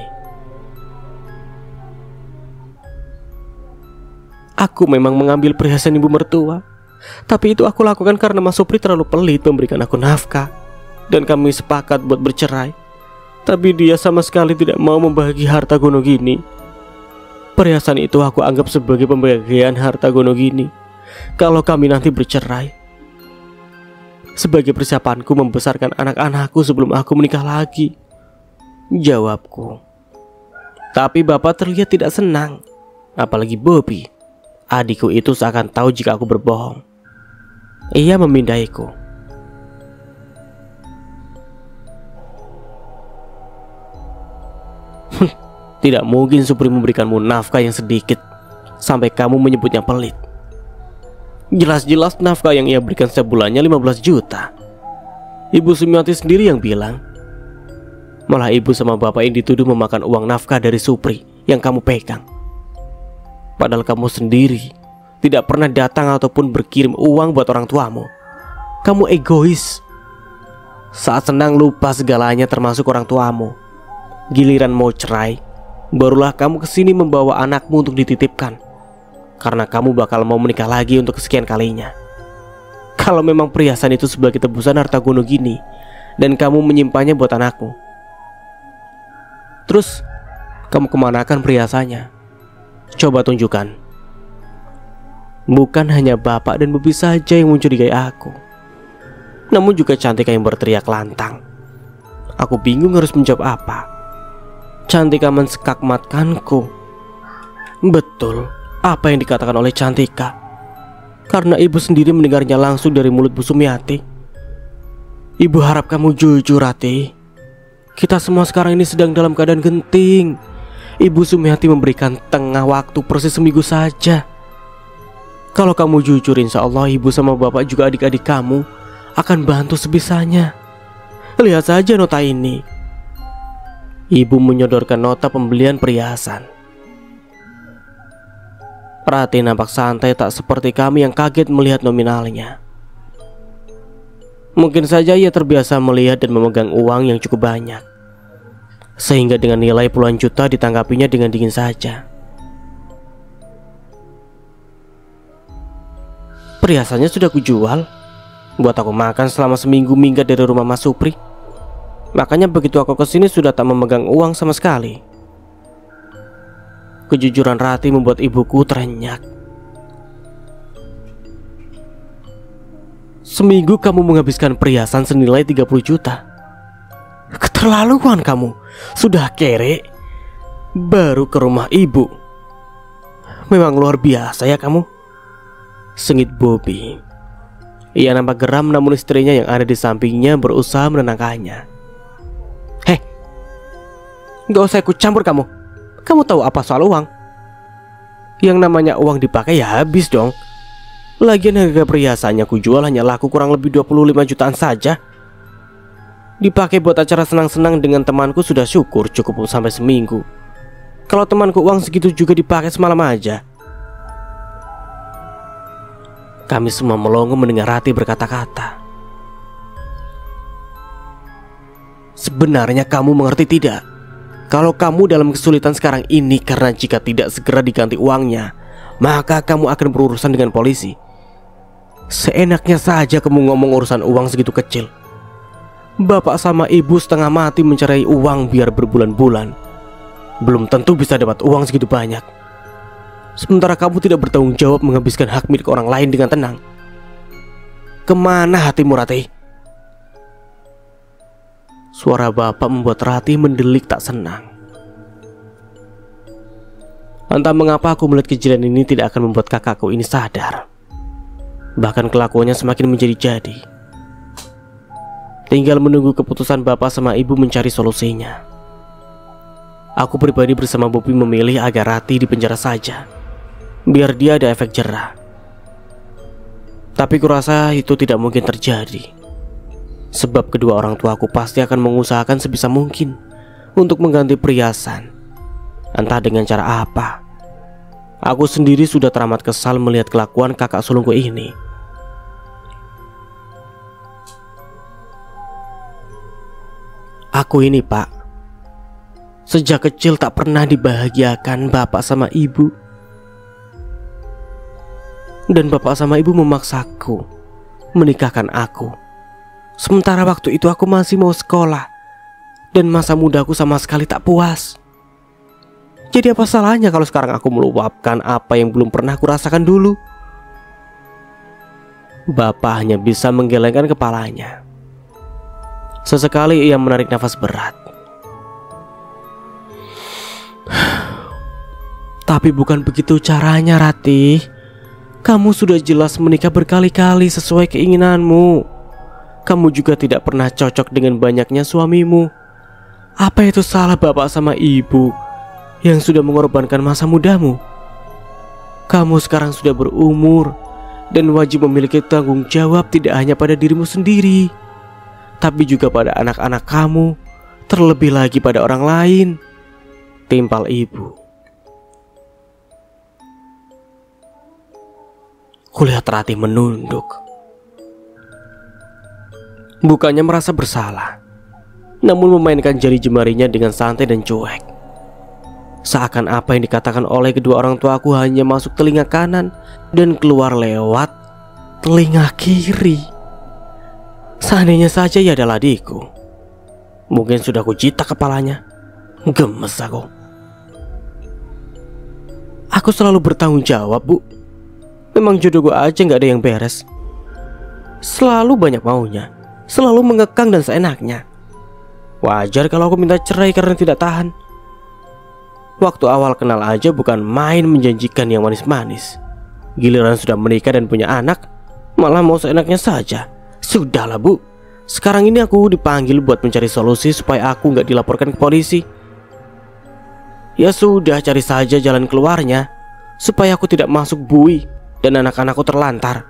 Aku memang mengambil perhiasan ibu mertua, tapi itu aku lakukan karena Mas Supri terlalu pelit memberikan aku nafkah dan kami sepakat buat bercerai. Tapi dia sama sekali tidak mau membagi harta Gonogini. Perhiasan itu aku anggap sebagai pembagian harta Gonogini kalau kami nanti bercerai, sebagai persiapanku membesarkan anak-anakku sebelum aku menikah lagi, jawabku. Tapi bapak terlihat tidak senang. Apalagi Bobby, adikku itu seakan tahu jika aku berbohong. Ia memindaiku. Tidak mungkin Supri memberikanmu nafkah yang sedikit sampai kamu menyebutnya pelit. Jelas-jelas nafkah yang ia berikan setiap bulannya 15 juta. Ibu Sumiati sendiri yang bilang. Malah ibu sama bapak yang dituduh memakan uang nafkah dari Supri yang kamu pegang. Padahal kamu sendiri tidak pernah datang ataupun berkirim uang buat orang tuamu. Kamu egois. Saat senang lupa segalanya termasuk orang tuamu. Giliran mau cerai, barulah kamu kesini membawa anakmu untuk dititipkan, karena kamu bakal mau menikah lagi untuk kesekian kalinya. Kalau memang perhiasan itu sebagai tebusan harta Gonogini dan kamu menyimpannya buat anakmu, terus kamu kemanakan perhiasannya? Coba tunjukkan. Bukan hanya bapak dan Bobi saja yang mencurigai aku, namun juga Cantika yang berteriak lantang. Aku bingung harus menjawab apa. Cantika mensekakmatkanku. Betul apa yang dikatakan oleh Cantika, karena ibu sendiri mendengarnya langsung dari mulut Bu Sumiati. Ibu harap kamu jujur, Rati. Kita semua sekarang ini sedang dalam keadaan genting. Ibu Sumiati memberikan tengah waktu persis seminggu saja. Kalau kamu jujur, insya Allah ibu sama bapak juga adik-adik kamu akan bantu sebisanya. Lihat saja nota ini. Ibu menyodorkan nota pembelian perhiasan. Rati nampak santai, tak seperti kami yang kaget melihat nominalnya. Mungkin saja ia terbiasa melihat dan memegang uang yang cukup banyak, sehingga dengan nilai puluhan juta ditanggapinya dengan dingin saja. Perhiasannya sudah kujual, buat aku makan selama seminggu minggat dari rumah Mas Supri. Makanya begitu aku kesini sudah tak memegang uang sama sekali. Kejujuran Rati membuat ibuku terenyak. Seminggu kamu menghabiskan perhiasan senilai 30 juta. Keterlaluan kamu. Sudah kere, baru ke rumah ibu. Memang luar biasa ya kamu, sengit Bobby. Ia nampak geram, namun istrinya yang ada di sampingnya berusaha menenangkannya. Heh, gak usah ikut campur kamu. Kamu tahu apa soal uang? Yang namanya uang dipakai ya habis dong. Lagian harga perhiasannya kujual hanya laku kurang lebih 25 jutaan saja. Dipakai buat acara senang-senang dengan temanku sudah syukur cukup sampai seminggu. Kalau temanku uang segitu juga dipakai semalam aja. Kami semua melongo mendengar Rati berkata-kata. Sebenarnya kamu mengerti tidak? Kalau kamu dalam kesulitan sekarang ini karena jika tidak segera diganti uangnya, maka kamu akan berurusan dengan polisi. Seenaknya saja kamu ngomong urusan uang segitu kecil. Bapak sama ibu setengah mati mencari uang biar berbulan-bulan, belum tentu bisa dapat uang segitu banyak. Sementara kamu tidak bertanggung jawab menghabiskan hak milik orang lain dengan tenang. Kemana hatimu, Rati? Suara bapak membuat Rati mendelik tak senang. Entah mengapa aku melihat kejadian ini tidak akan membuat kakakku ini sadar. Bahkan kelakuannya semakin menjadi-jadi. Tinggal menunggu keputusan bapak sama ibu mencari solusinya. Aku pribadi bersama Bobby memilih agar Rati dipenjara saja, biar dia ada efek jerah. Tapi kurasa itu tidak mungkin terjadi, sebab kedua orang tuaku pasti akan mengusahakan sebisa mungkin untuk mengganti perhiasan, entah dengan cara apa. Aku sendiri sudah teramat kesal melihat kelakuan kakak sulungku ini. Aku ini, Pak, sejak kecil tak pernah dibahagiakan bapak sama ibu. Dan bapak sama ibu memaksaku menikahkan aku. Sementara waktu itu aku masih mau sekolah, dan masa mudaku sama sekali tak puas. Jadi apa salahnya kalau sekarang aku meluapkan apa yang belum pernah kurasakan dulu? Bapak hanya bisa menggelengkan kepalanya. Sesekali ia menarik nafas berat. Tapi bukan begitu caranya, Rati. Kamu sudah jelas menikah berkali-kali sesuai keinginanmu. Kamu juga tidak pernah cocok dengan banyaknya suamimu. Apa itu salah bapak sama ibu yang sudah mengorbankan masa mudamu? Kamu sekarang sudah berumur dan wajib memiliki tanggung jawab tidak hanya pada dirimu sendiri, tapi juga pada anak-anak kamu, terlebih lagi pada orang lain. Timpal ibu. Kulihat Rati menunduk. Bukannya merasa bersalah, namun memainkan jari jemarinya dengan santai dan cuek. Seakan apa yang dikatakan oleh kedua orang tuaku hanya masuk telinga kanan dan keluar lewat telinga kiri. Seandainya saja ia adalah adikku, mungkin sudah kujitak kepalanya. Gemes aku. Aku selalu bertanggung jawab, Bu. Memang jodoh gue aja gak ada yang beres. Selalu banyak maunya, selalu mengekang dan seenaknya. Wajar kalau aku minta cerai karena tidak tahan. Waktu awal kenal aja bukan main menjanjikan yang manis-manis. Giliran sudah menikah dan punya anak, malah mau seenaknya saja. Sudahlah, Bu, Sekarang ini aku dipanggil buat mencari solusi supaya aku nggak dilaporkan ke polisi. Ya sudah, cari saja jalan keluarnya supaya aku tidak masuk bui dan anak-anakku terlantar.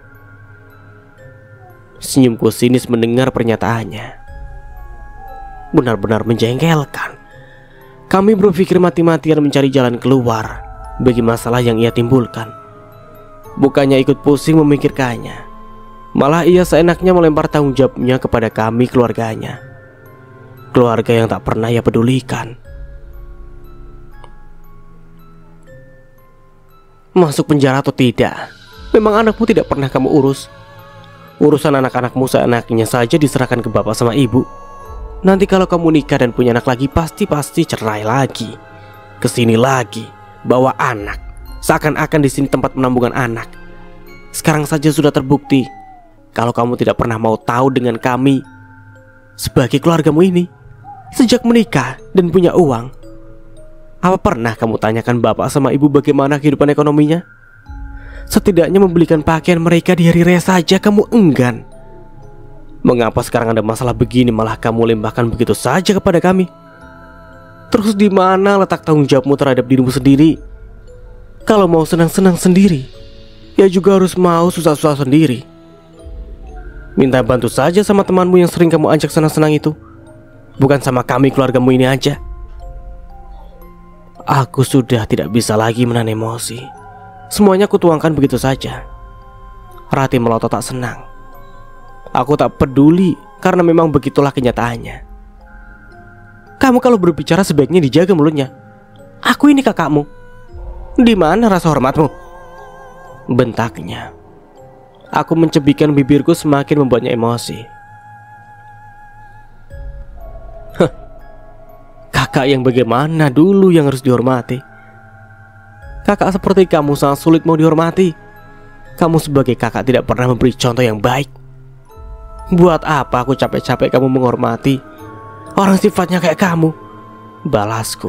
Senyumku sinis mendengar pernyataannya. Benar-benar menjengkelkan. Kami berpikir mati-matian mencari jalan keluar bagi masalah yang ia timbulkan. Bukannya ikut pusing memikirkannya, malah ia seenaknya melempar tanggung jawabnya kepada kami keluarganya. Keluarga yang tak pernah ia pedulikan. Masuk penjara atau tidak, memang anakmu tidak pernah kamu urus. Urusan anak-anakmu seenaknya saja diserahkan ke bapak sama ibu. Nanti kalau kamu nikah dan punya anak lagi, pasti cerai lagi. Kesini lagi, bawa anak. Seakan-akan di sini tempat penampungan anak. Sekarang saja sudah terbukti kalau kamu tidak pernah mau tahu dengan kami sebagai keluargamu ini. Sejak menikah dan punya uang, apa pernah kamu tanyakan bapak sama ibu bagaimana kehidupan ekonominya? Setidaknya membelikan pakaian mereka di hari raya saja kamu enggan. Mengapa sekarang ada masalah begini malah kamu limpahkan begitu saja kepada kami? Terus di mana letak tanggung jawabmu terhadap dirimu sendiri? Kalau mau senang-senang sendiri, ya juga harus mau susah-susah sendiri. Minta bantu saja sama temanmu yang sering kamu ajak senang-senang itu, bukan sama kami keluargamu ini aja. Aku sudah tidak bisa lagi menahan emosi. Semuanya kutuangkan begitu saja. Rati melotot tak senang. Aku tak peduli karena memang begitulah kenyataannya. Kamu kalau berbicara sebaiknya dijaga mulutnya. Aku ini kakakmu. Di mana rasa hormatmu? Bentaknya. Aku mencebikkan bibirku semakin membuatnya emosi. Kakak yang bagaimana dulu yang harus dihormati? Kakak seperti kamu sangat sulit mau dihormati. Kamu sebagai kakak tidak pernah memberi contoh yang baik. Buat apa aku capek-capek kamu menghormati orang sifatnya kayak kamu? Balasku.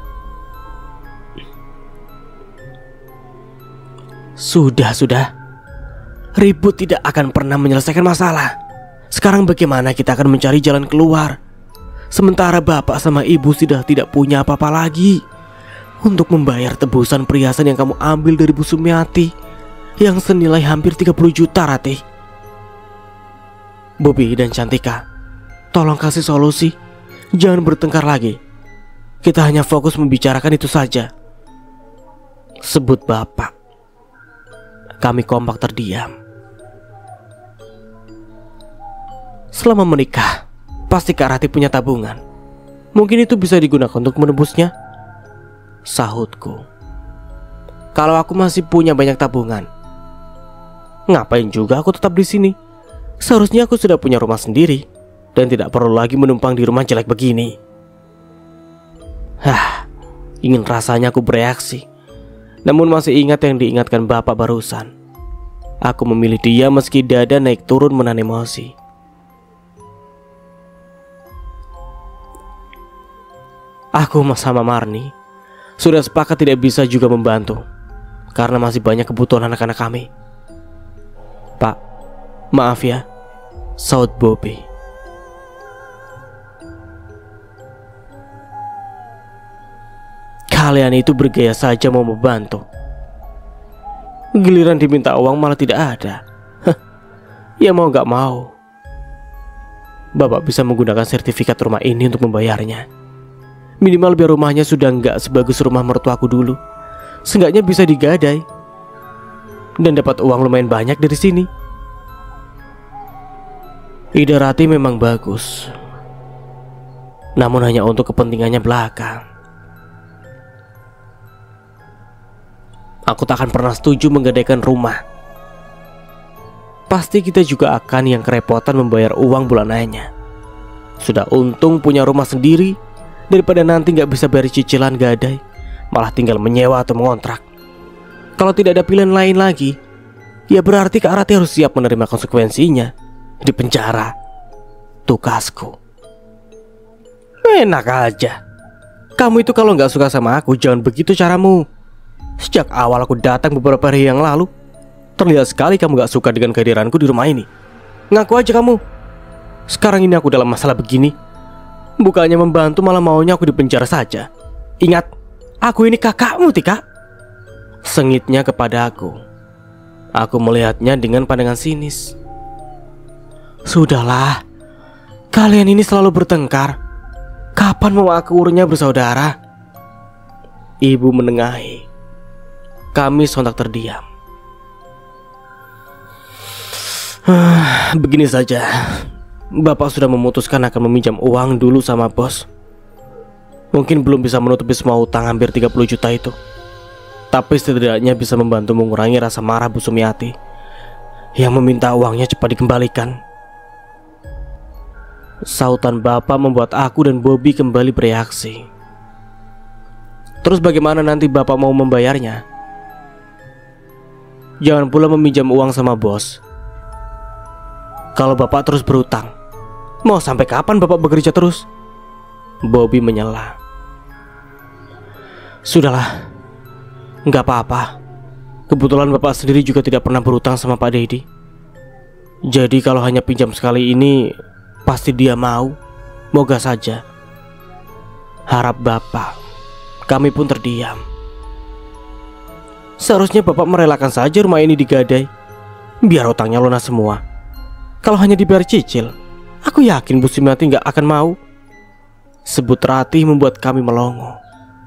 Sudah. Ribut tidak akan pernah menyelesaikan masalah. Sekarang bagaimana kita akan mencari jalan keluar? Sementara bapak sama ibu sudah tidak punya apa-apa lagi untuk membayar tebusan perhiasan yang kamu ambil dari Bu Sumiati yang senilai hampir 30 juta, Ratih. Bobby dan Cantika, tolong kasih solusi. Jangan bertengkar lagi. Kita hanya fokus membicarakan itu saja. Sebut bapak. Kami kompak terdiam. Selama menikah, pasti Kak Rati punya tabungan. Mungkin itu bisa digunakan untuk menebusnya, sahutku. Kalau aku masih punya banyak tabungan, ngapain juga aku tetap di sini? Seharusnya aku sudah punya rumah sendiri dan tidak perlu lagi menumpang di rumah jelek begini. Ingin rasanya aku bereaksi, namun masih ingat yang diingatkan bapak barusan. Aku memilih dia meski dada naik turun menahan emosi. Aku sama Marni sudah sepakat tidak bisa juga membantu karena masih banyak kebutuhan anak-anak kami. Pak, maaf ya, saut Bobby. Kalian itu bergaya saja mau membantu. Giliran diminta uang malah tidak ada. Ya mau gak mau, bapak bisa menggunakan sertifikat rumah ini untuk membayarnya. Minimal biar rumahnya sudah nggak sebagus rumah mertuaku dulu. Seenggaknya bisa digadai dan dapat uang lumayan banyak dari sini. Ide Rati memang bagus, namun hanya untuk kepentingannya belaka. Aku tak akan pernah setuju menggadaikan rumah. Pasti kita juga akan yang kerepotan membayar uang bulanannya. Sudah untung punya rumah sendiri daripada nanti nggak bisa bayar cicilan gadai, malah tinggal menyewa atau mengontrak. Kalau tidak ada pilihan lain lagi, ya berarti Kak Rati harus siap menerima konsekuensinya. Di penjara, tugasku. Enak aja. Kamu itu kalau nggak suka sama aku, jangan begitu caramu. Sejak awal aku datang beberapa hari yang lalu, terlihat sekali kamu gak suka dengan kehadiranku di rumah ini. Ngaku aja kamu. Sekarang ini aku dalam masalah begini, bukannya membantu malah maunya aku dipenjara saja. Ingat, aku ini kakakmu, Tika. Sengitnya kepada aku. Aku melihatnya dengan pandangan sinis. Sudahlah, kalian ini selalu bertengkar. Kapan mau akurnya bersaudara? Ibu menengahi. Kami sontak terdiam. Begini saja, Bapak sudah memutuskan akan meminjam uang dulu sama bos. Mungkin belum bisa menutupi semua utang hampir 30 juta itu, tapi setidaknya bisa membantu mengurangi rasa marah Bu Sumiati yang meminta uangnya cepat dikembalikan. Sautan Bapak membuat aku dan Bobby kembali bereaksi. Terus bagaimana nanti Bapak mau membayarnya? Jangan pula meminjam uang sama bos. Kalau Bapak terus berutang, mau sampai kapan Bapak bekerja terus? Bobby menyela. Sudahlah, nggak apa-apa. Kebetulan Bapak sendiri juga tidak pernah berutang sama Pak Dedi. Jadi kalau hanya pinjam sekali ini, pasti dia mau. Moga saja. Harap Bapak. Kami pun terdiam. Seharusnya Bapak merelakan saja rumah ini digadai, biar utangnya lunas semua. Kalau hanya dibayar cicil, aku yakin Bu Sumiati nggak akan mau. Sebut Ratih membuat kami melongo.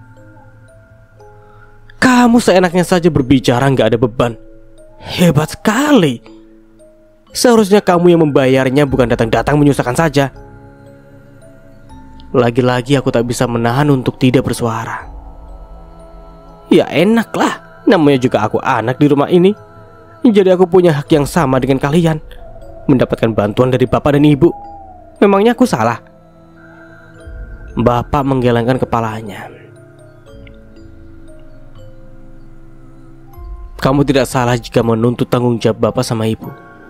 Kamu seenaknya saja berbicara, nggak ada beban. Hebat sekali. Seharusnya kamu yang membayarnya, bukan datang-datang menyusahkan saja. Lagi-lagi aku tak bisa menahan untuk tidak bersuara. Ya enaklah, namanya juga aku anak di rumah ini. Jadi aku punya hak yang sama dengan kalian, mendapatkan bantuan dari Bapak dan Ibu. Memangnya aku salah? Bapak menggelengkan kepalanya. Kamu tidak salah jika menuntut tanggung jawab Bapak sama Ibu.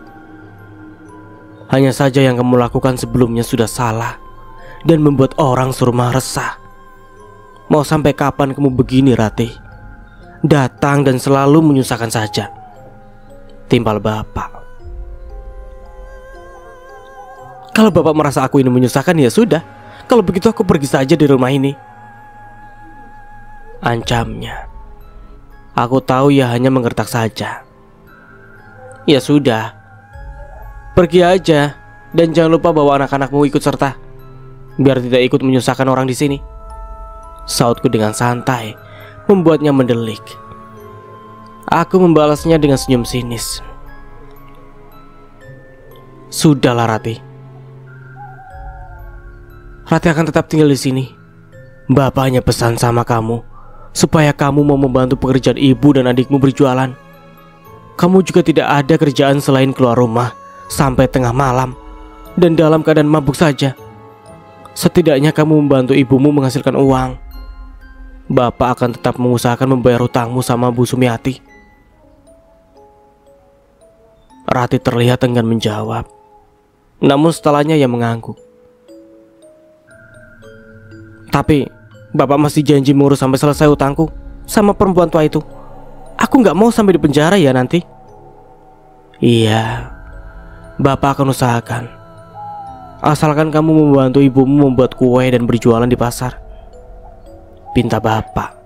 Hanya saja yang kamu lakukan sebelumnya sudah salah dan membuat orang serumah resah. Mau sampai kapan kamu begini, Ratih? Datang dan selalu menyusahkan saja. Timpal Bapak. Kalau Bapak merasa aku ini menyusahkan, ya sudah. Kalau begitu aku pergi saja dari rumah ini, ancamnya. Aku tahu ia hanya menggertak saja. Ya sudah, pergi aja. Dan jangan lupa bawa anak-anakmu ikut serta, biar tidak ikut menyusahkan orang di sini. Sautku dengan santai, membuatnya mendelik. Aku membalasnya dengan senyum sinis. Sudahlah, Ratih. Ratih akan tetap tinggal di sini. Bapak hanya pesan sama kamu supaya kamu mau membantu pekerjaan ibu dan adikmu berjualan. Kamu juga tidak ada kerjaan selain keluar rumah sampai tengah malam dan dalam keadaan mabuk saja. Setidaknya kamu membantu ibumu menghasilkan uang. Bapak akan tetap mengusahakan membayar hutangmu sama Bu Sumiati. Ratih terlihat enggan menjawab, namun setelahnya ia mengangguk. Tapi Bapak masih janji mengurus sampai selesai utangku sama perempuan tua itu. Aku nggak mau sampai di penjara ya nanti. Iya, Bapak akan usahakan. Asalkan kamu membantu ibumu membuat kue dan berjualan di pasar, pinta Bapak.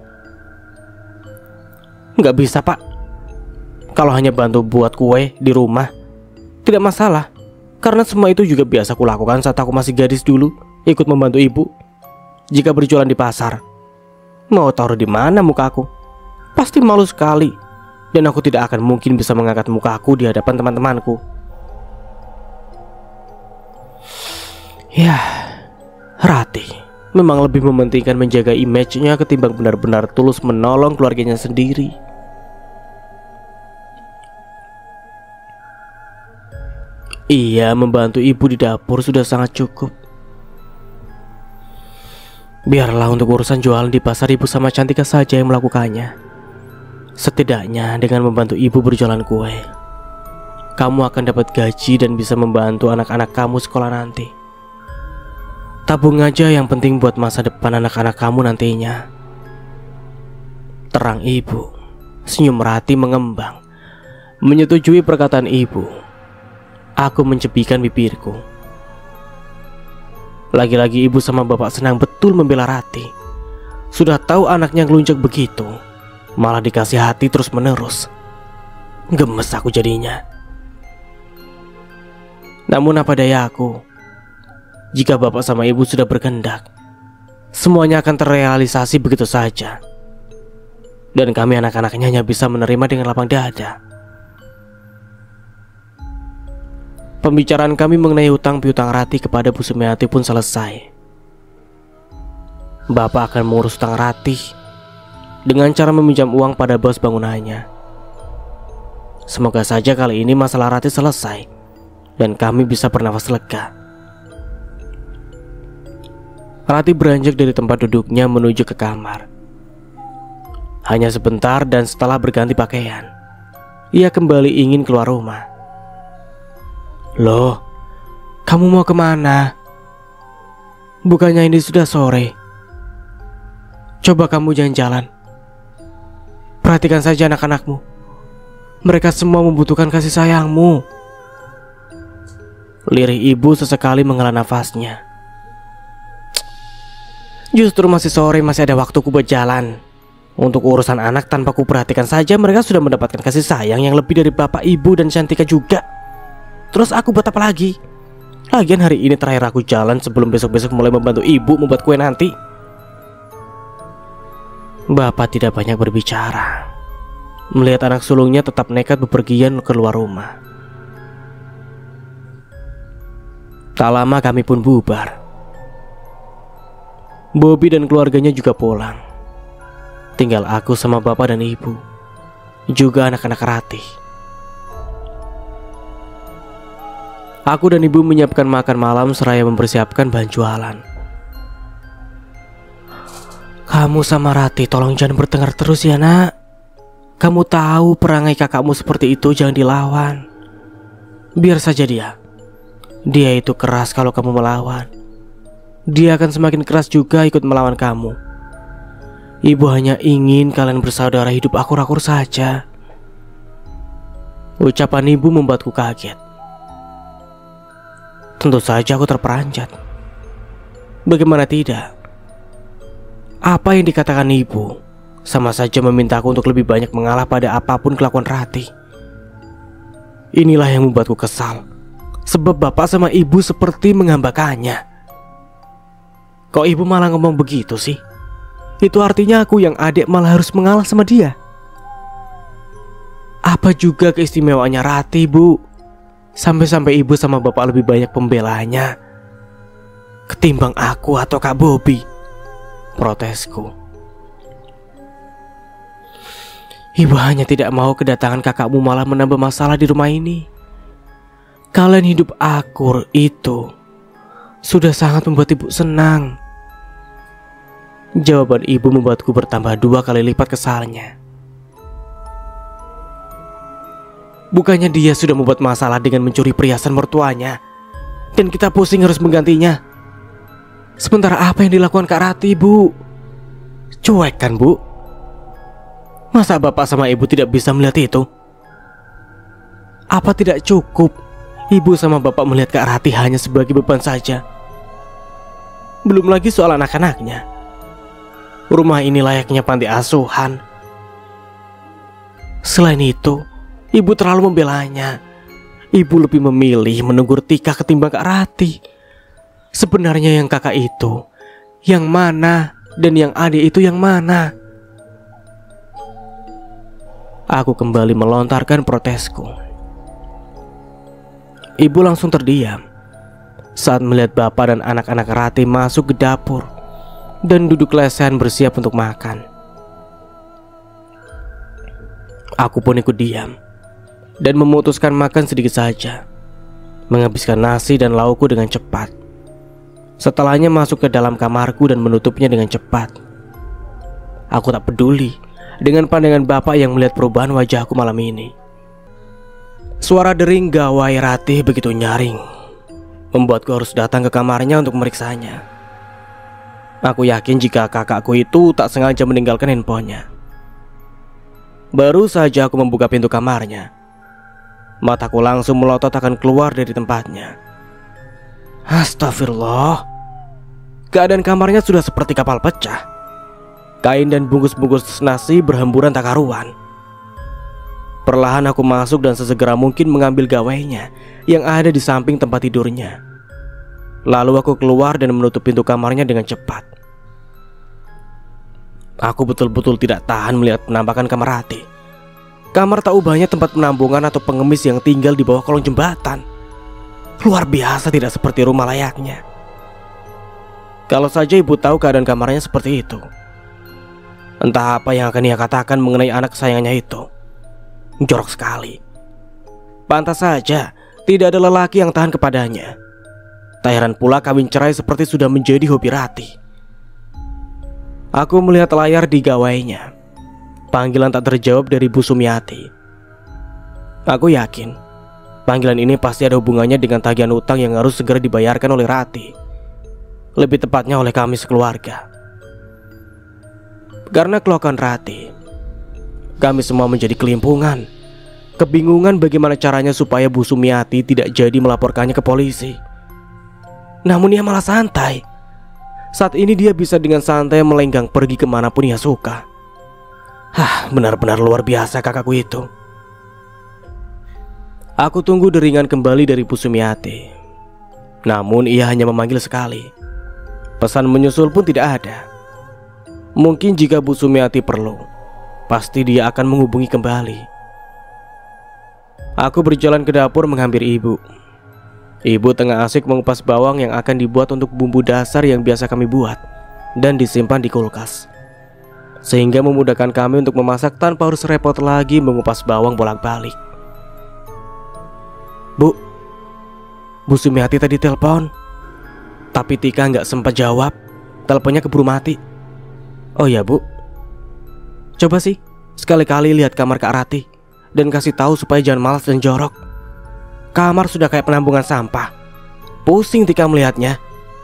Nggak bisa, Pak. Kalau hanya bantu buat kue di rumah, tidak masalah. Karena semua itu juga biasa kulakukan saat aku masih gadis dulu, ikut membantu ibu. Jika berjualan di pasar, mau taruh di mana mukaku? Pasti malu sekali. Dan aku tidak akan mungkin bisa mengangkat mukaku di hadapan teman-temanku. Ya, Ratih memang lebih mementingkan menjaga image-nya ketimbang benar-benar tulus menolong keluarganya sendiri. Ia membantu ibu di dapur sudah sangat cukup. Biarlah untuk urusan jualan di pasar ibu sama Cantika saja yang melakukannya. Setidaknya dengan membantu ibu berjualan kue, kamu akan dapat gaji dan bisa membantu anak-anak kamu sekolah nanti. Tabung aja yang penting buat masa depan anak-anak kamu nantinya. Terang ibu. Senyum Ratih mengembang. Menyetujui perkataan ibu. Aku mencepikan bibirku. Lagi-lagi ibu sama bapak senang betul membela Rati. Sudah tahu anaknya ngelunjak begitu, malah dikasih hati terus menerus. Gemes aku jadinya. Namun apa daya aku, jika bapak sama ibu sudah berkehendak, semuanya akan terrealisasi begitu saja. Dan kami anak-anaknya hanya bisa menerima dengan lapang dada. Pembicaraan kami mengenai hutang piutang Rati kepada Bu Sumiati pun selesai. Bapak akan mengurus hutang Rati dengan cara meminjam uang pada bos bangunannya. Semoga saja kali ini masalah Rati selesai dan kami bisa bernafas lega. Rati beranjak dari tempat duduknya menuju ke kamar. Hanya sebentar dan setelah berganti pakaian, ia kembali ingin keluar rumah. Loh, kamu mau kemana? Bukannya ini sudah sore. Coba kamu jalan-jalan. Perhatikan saja anak-anakmu. Mereka semua membutuhkan kasih sayangmu. Lirih ibu sesekali menghela nafasnya. Justru masih sore, masih ada waktuku buat jalan. Untuk urusan anak tanpa kuperhatikan saja mereka sudah mendapatkan kasih sayang yang lebih dari bapak, ibu, dan Cantika juga. Terus aku buat apa lagi? Lagian hari ini terakhir aku jalan sebelum besok-besok mulai membantu ibu membuat kue nanti. Bapak tidak banyak berbicara. Melihat anak sulungnya tetap nekat bepergian keluar rumah. Tak lama kami pun bubar. Bobby dan keluarganya juga pulang. Tinggal aku sama bapak dan ibu, juga anak-anak Rati. Aku dan ibu menyiapkan makan malam seraya mempersiapkan bahan jualan. Kamu sama Rati tolong jangan bertengkar terus ya nak. Kamu tahu perangai kakakmu seperti itu jangan dilawan. Biar saja dia. Dia itu keras kalau kamu melawan. Dia akan semakin keras juga ikut melawan kamu. Ibu hanya ingin kalian bersaudara hidup akur-akur saja. Ucapan ibu membuatku kaget. Tentu saja aku terperanjat. Bagaimana tidak? Apa yang dikatakan ibu sama saja memintaku untuk lebih banyak mengalah pada apapun kelakuan Rati. Inilah yang membuatku kesal. Sebab bapak sama ibu seperti menghambakannya. Kok ibu malah ngomong begitu sih? Itu artinya aku yang adik malah harus mengalah sama dia. Apa juga keistimewaannya Rati, Bu? Sampai-sampai ibu sama bapak lebih banyak pembelanya ketimbang aku atau Kak Bobby. Protesku. Ibu hanya tidak mau kedatangan kakakmu malah menambah masalah di rumah ini. Kalian hidup akur itu sudah sangat membuat ibu senang. Jawaban ibu membuatku bertambah 2 kali lipat kesalnya. Bukannya dia sudah membuat masalah dengan mencuri perhiasan mertuanya dan kita pusing harus menggantinya. Sementara apa yang dilakukan Kak Rati, Bu? Cuek kan, Bu? Masa bapak sama ibu tidak bisa melihat itu? Apa tidak cukup ibu sama bapak melihat Kak Rati hanya sebagai beban saja? Belum lagi soal anak-anaknya. Rumah ini layaknya panti asuhan. Selain itu, ibu terlalu membelanya. Ibu lebih memilih menegur Tika ketimbang Kak Rati. Sebenarnya yang kakak itu yang mana dan yang adik itu yang mana? Aku kembali melontarkan protesku. Ibu langsung terdiam saat melihat bapak dan anak-anak Rati masuk ke dapur dan duduk lesehan bersiap untuk makan. Aku pun ikut diam dan memutuskan makan sedikit saja, menghabiskan nasi dan laukku dengan cepat. Setelahnya masuk ke dalam kamarku dan menutupnya dengan cepat. Aku tak peduli dengan pandangan bapak yang melihat perubahan wajahku malam ini. Suara dering gawai Rati begitu nyaring, membuatku harus datang ke kamarnya untuk memeriksanya. Aku yakin jika kakakku itu tak sengaja meninggalkan handphonenya. Baru saja aku membuka pintu kamarnya, mataku langsung melotot akan keluar dari tempatnya. Astagfirullah, Keadaan kamarnya sudah seperti kapal pecah. Kain dan bungkus-bungkus nasi berhamburan tak karuan. Perlahan aku masuk dan sesegera mungkin mengambil gawainya yang ada di samping tempat tidurnya. Lalu aku keluar dan menutup pintu kamarnya dengan cepat. Aku betul-betul tidak tahan melihat penampakan kamar Rati. Kamar tak ubahnya tempat penampungan atau pengemis yang tinggal di bawah kolong jembatan. Luar biasa, tidak seperti rumah layaknya. Kalau saja ibu tahu keadaan kamarnya seperti itu. Entah apa yang akan ia katakan mengenai anak kesayangannya itu. Jorok sekali. Pantas saja tidak ada lelaki yang tahan kepadanya. Tak heran pula kawin cerai seperti sudah menjadi hobi Rati. Aku melihat layar di gawainya. Panggilan tak terjawab dari Bu Sumiati. Aku yakin panggilan ini pasti ada hubungannya dengan tagihan utang yang harus segera dibayarkan oleh Rati. Lebih tepatnya oleh kami sekeluarga. Karena keluhan Rati, kami semua menjadi kelimpungan, kebingungan bagaimana caranya supaya Bu Sumiati tidak jadi melaporkannya ke polisi. Namun ia malah santai. Saat ini dia bisa dengan santai melenggang pergi kemanapun ia suka. Benar-benar luar biasa kakakku itu. Aku tunggu deringan kembali dari Bu Sumiati. Namun ia hanya memanggil sekali. Pesan menyusul pun tidak ada. Mungkin jika Bu Sumiati perlu, pasti dia akan menghubungi kembali. Aku berjalan ke dapur menghampiri ibu. Ibu tengah asik mengupas bawang yang akan dibuat untuk bumbu dasar yang biasa kami buat dan disimpan di kulkas, sehingga memudahkan kami untuk memasak tanpa harus repot lagi mengupas bawang bolak-balik. Bu Sumiati tadi telepon, tapi Tika nggak sempat jawab. Teleponnya keburu mati. Oh ya Bu, coba sih sekali-kali lihat kamar Kak Rati dan kasih tahu supaya jangan malas dan jorok. Kamar sudah kayak penampungan sampah. Pusing Tika melihatnya.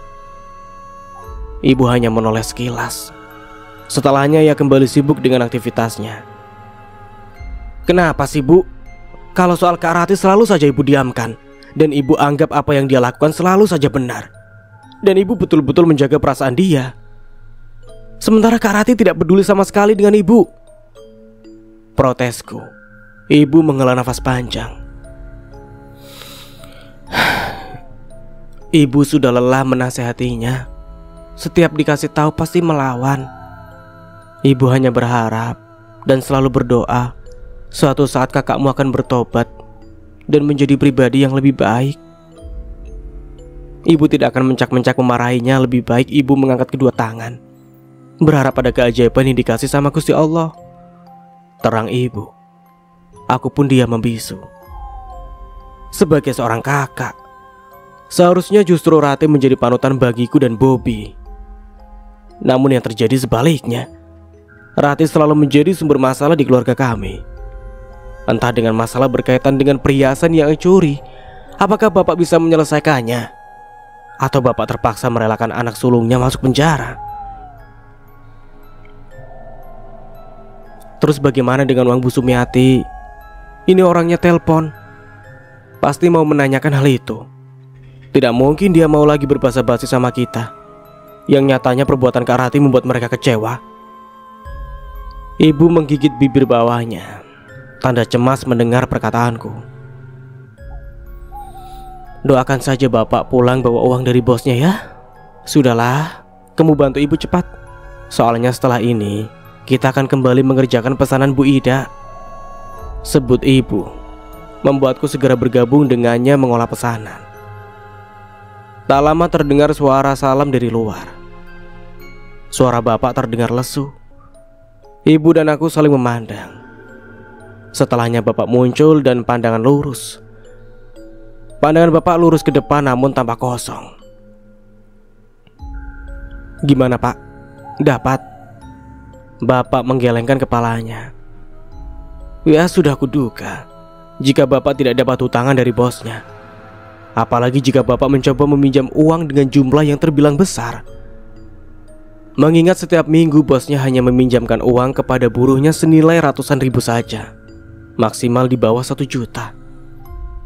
Ibu hanya menoleh sekilas. Setelahnya ia kembali sibuk dengan aktivitasnya. Kenapa sih Bu? Kalau soal Kak Rati selalu saja ibu diamkan, dan ibu anggap apa yang dia lakukan selalu saja benar. Dan ibu betul-betul menjaga perasaan dia. Sementara Kak Rati tidak peduli sama sekali dengan ibu. Protesku. Ibu menghela nafas panjang. Ibu sudah lelah menasehatinya. Setiap dikasih tahu pasti melawan. Ibu hanya berharap dan selalu berdoa suatu saat kakakmu akan bertobat dan menjadi pribadi yang lebih baik. Ibu tidak akan mencak-mencak memarahinya. Lebih baik ibu mengangkat kedua tangan, berharap pada keajaiban yang dikasih sama Gusti Allah. Terang ibu. Aku pun diam membisu. Sebagai seorang kakak, seharusnya justru Rati menjadi panutan bagiku dan Bobby. Namun yang terjadi sebaliknya. Rati selalu menjadi sumber masalah di keluarga kami. Entah dengan masalah berkaitan dengan perhiasan yang curi, apakah bapak bisa menyelesaikannya, atau bapak terpaksa merelakan anak sulungnya masuk penjara. Terus bagaimana dengan uang Bu Sumiati? Ini orangnya telepon, pasti mau menanyakan hal itu. Tidak mungkin dia mau lagi berbasa-basi sama kita, yang nyatanya perbuatan Kak Rati membuat mereka kecewa. Ibu menggigit bibir bawahnya, tanda cemas mendengar perkataanku. Doakan saja bapak pulang bawa uang dari bosnya ya. Sudahlah, kamu bantu ibu cepat. Soalnya setelah ini kita akan kembali mengerjakan pesanan Bu Ida. Sebut ibu membuatku segera bergabung dengannya mengolah pesanan. Tak lama terdengar suara salam dari luar. Suara bapak terdengar lesu. Ibu dan aku saling memandang. Setelahnya bapak muncul dan pandangan lurus. Pandangan bapak lurus ke depan namun tampak kosong. Gimana pak? Dapat? Bapak menggelengkan kepalanya. Ya sudah kuduga jika bapak tidak dapat utangan dari bosnya. Apalagi jika bapak mencoba meminjam uang dengan jumlah yang terbilang besar. Mengingat setiap minggu bosnya hanya meminjamkan uang kepada buruhnya senilai ratusan ribu saja, maksimal di bawah 1 juta.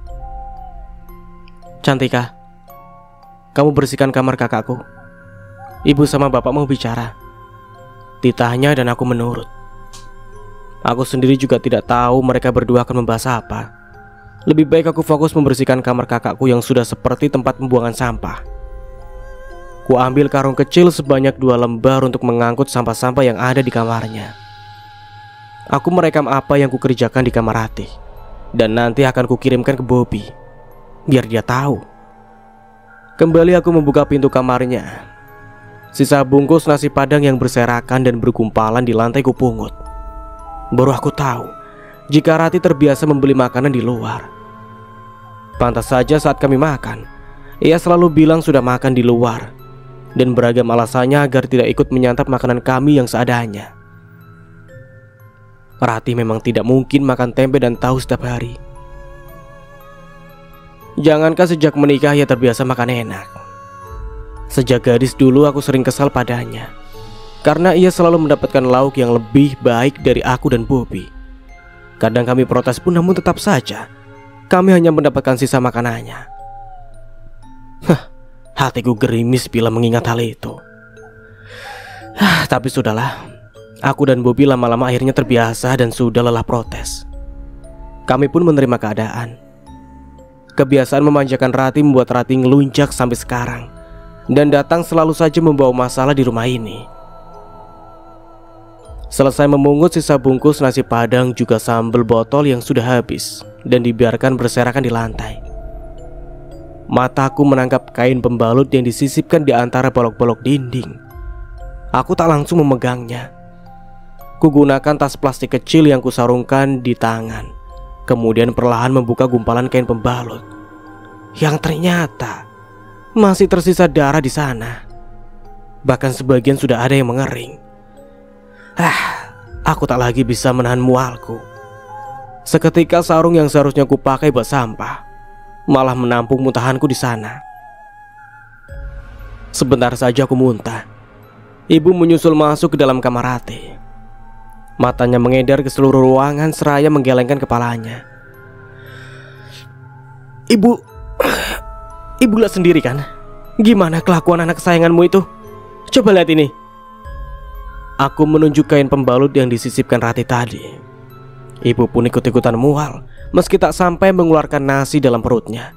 Cantika, kamu bersihkan kamar kakakku. Ibu sama bapak mau bicara. Ditanya dan aku menurut. Aku sendiri juga tidak tahu mereka berdua akan membahas apa. Lebih baik aku fokus membersihkan kamar kakakku yang sudah seperti tempat pembuangan sampah. Ku ambil karung kecil sebanyak 2 lembar untuk mengangkut sampah-sampah yang ada di kamarnya. Aku merekam apa yang kukerjakan di kamar Ratih, dan nanti akan kukirimkan ke Bobby, biar dia tahu. Kembali aku membuka pintu kamarnya. Sisa bungkus nasi padang yang berserakan dan bergumpalan di lantai kupungut. Baru aku tahu jika Ratih terbiasa membeli makanan di luar. Pantas saja saat kami makan, ia selalu bilang sudah makan di luar, dan beragam alasannya agar tidak ikut menyantap makanan kami yang seadanya. Ratih memang tidak mungkin makan tempe dan tahu setiap hari. Jangankan sejak menikah ia terbiasa makan enak. Sejak gadis dulu aku sering kesal padanya, karena ia selalu mendapatkan lauk yang lebih baik dari aku dan Bobby. Kadang kami protes pun, namun tetap saja kami hanya mendapatkan sisa makanannya. Hatiku gerimis bila mengingat hal itu. Tapi sudahlah. Aku dan Bobby lama-lama akhirnya terbiasa dan sudah lelah protes. Kami pun menerima keadaan. Kebiasaan memanjakan Ratih membuat Ratih ngelunjak sampai sekarang, dan datang selalu saja membawa masalah di rumah ini. Selesai memungut sisa bungkus nasi padang juga sambal botol yang sudah habis dan dibiarkan berserakan di lantai. Mataku menangkap kain pembalut yang disisipkan di antara bolok-bolok dinding. Aku tak langsung memegangnya. Kugunakan tas plastik kecil yang kusarungkan di tangan, kemudian perlahan membuka gumpalan kain pembalut yang ternyata masih tersisa darah di sana. Bahkan sebagian sudah ada yang mengering. Aku tak lagi bisa menahan mualku. Seketika sarung yang seharusnya kupakai buat sampah malah menampung muntahanku di sana. Sebentar saja aku muntah. Ibu menyusul masuk ke dalam kamar Ratih. Matanya mengedar ke seluruh ruangan seraya menggelengkan kepalanya. Ibu lihat sendiri kan, gimana kelakuan anak kesayanganmu itu? Coba lihat ini. Aku menunjuk kain pembalut yang disisipkan Ratih tadi. Ibu pun ikut-ikutan mual, meski tak sampai mengeluarkan nasi dalam perutnya.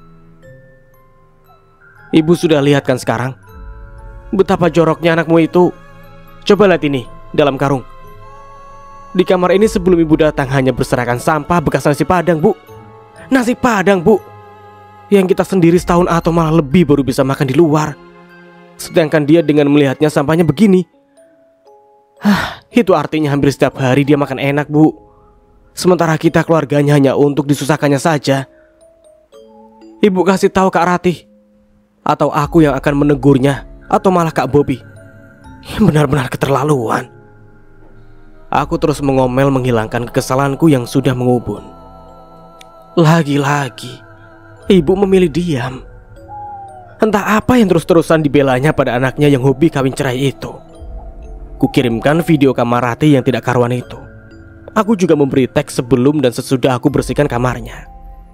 Ibu sudah lihat kan sekarang betapa joroknya anakmu itu. Coba lihat ini dalam karung. Di kamar ini sebelum ibu datang hanya berserakan sampah bekas nasi padang, Bu. Nasi padang, Bu, yang kita sendiri setahun atau malah lebih baru bisa makan di luar. Sedangkan dia dengan melihatnya sampahnya begini. Itu artinya hampir setiap hari dia makan enak, Bu. Sementara kita keluarganya hanya untuk disusahkannya saja. Ibu kasih tahu Kak Ratih, atau aku yang akan menegurnya, atau malah Kak Bobby. Benar-benar keterlaluan. Aku terus mengomel menghilangkan kekesalanku yang sudah mengubun. Lagi-lagi ibu memilih diam. Entah apa yang terus-terusan dibelanya pada anaknya yang hobi kawin cerai itu. Kukirimkan video kamar Ratih yang tidak karuan itu. Aku juga memberi teks sebelum dan sesudah aku bersihkan kamarnya.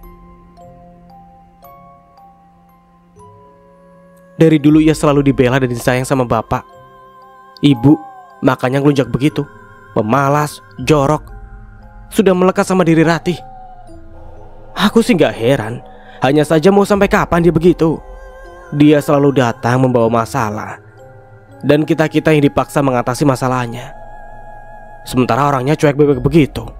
Dari dulu ia selalu dibela dan disayang sama bapak. Ibu makanya ngelunjak begitu. Pemalas, jorok, sudah melekat sama diri Ratih. Aku sih gak heran. Hanya saja mau sampai kapan dia begitu. Dia selalu datang membawa masalah, dan kita-kita yang dipaksa mengatasi masalahnya. Sementara orangnya cuek bebek begitu.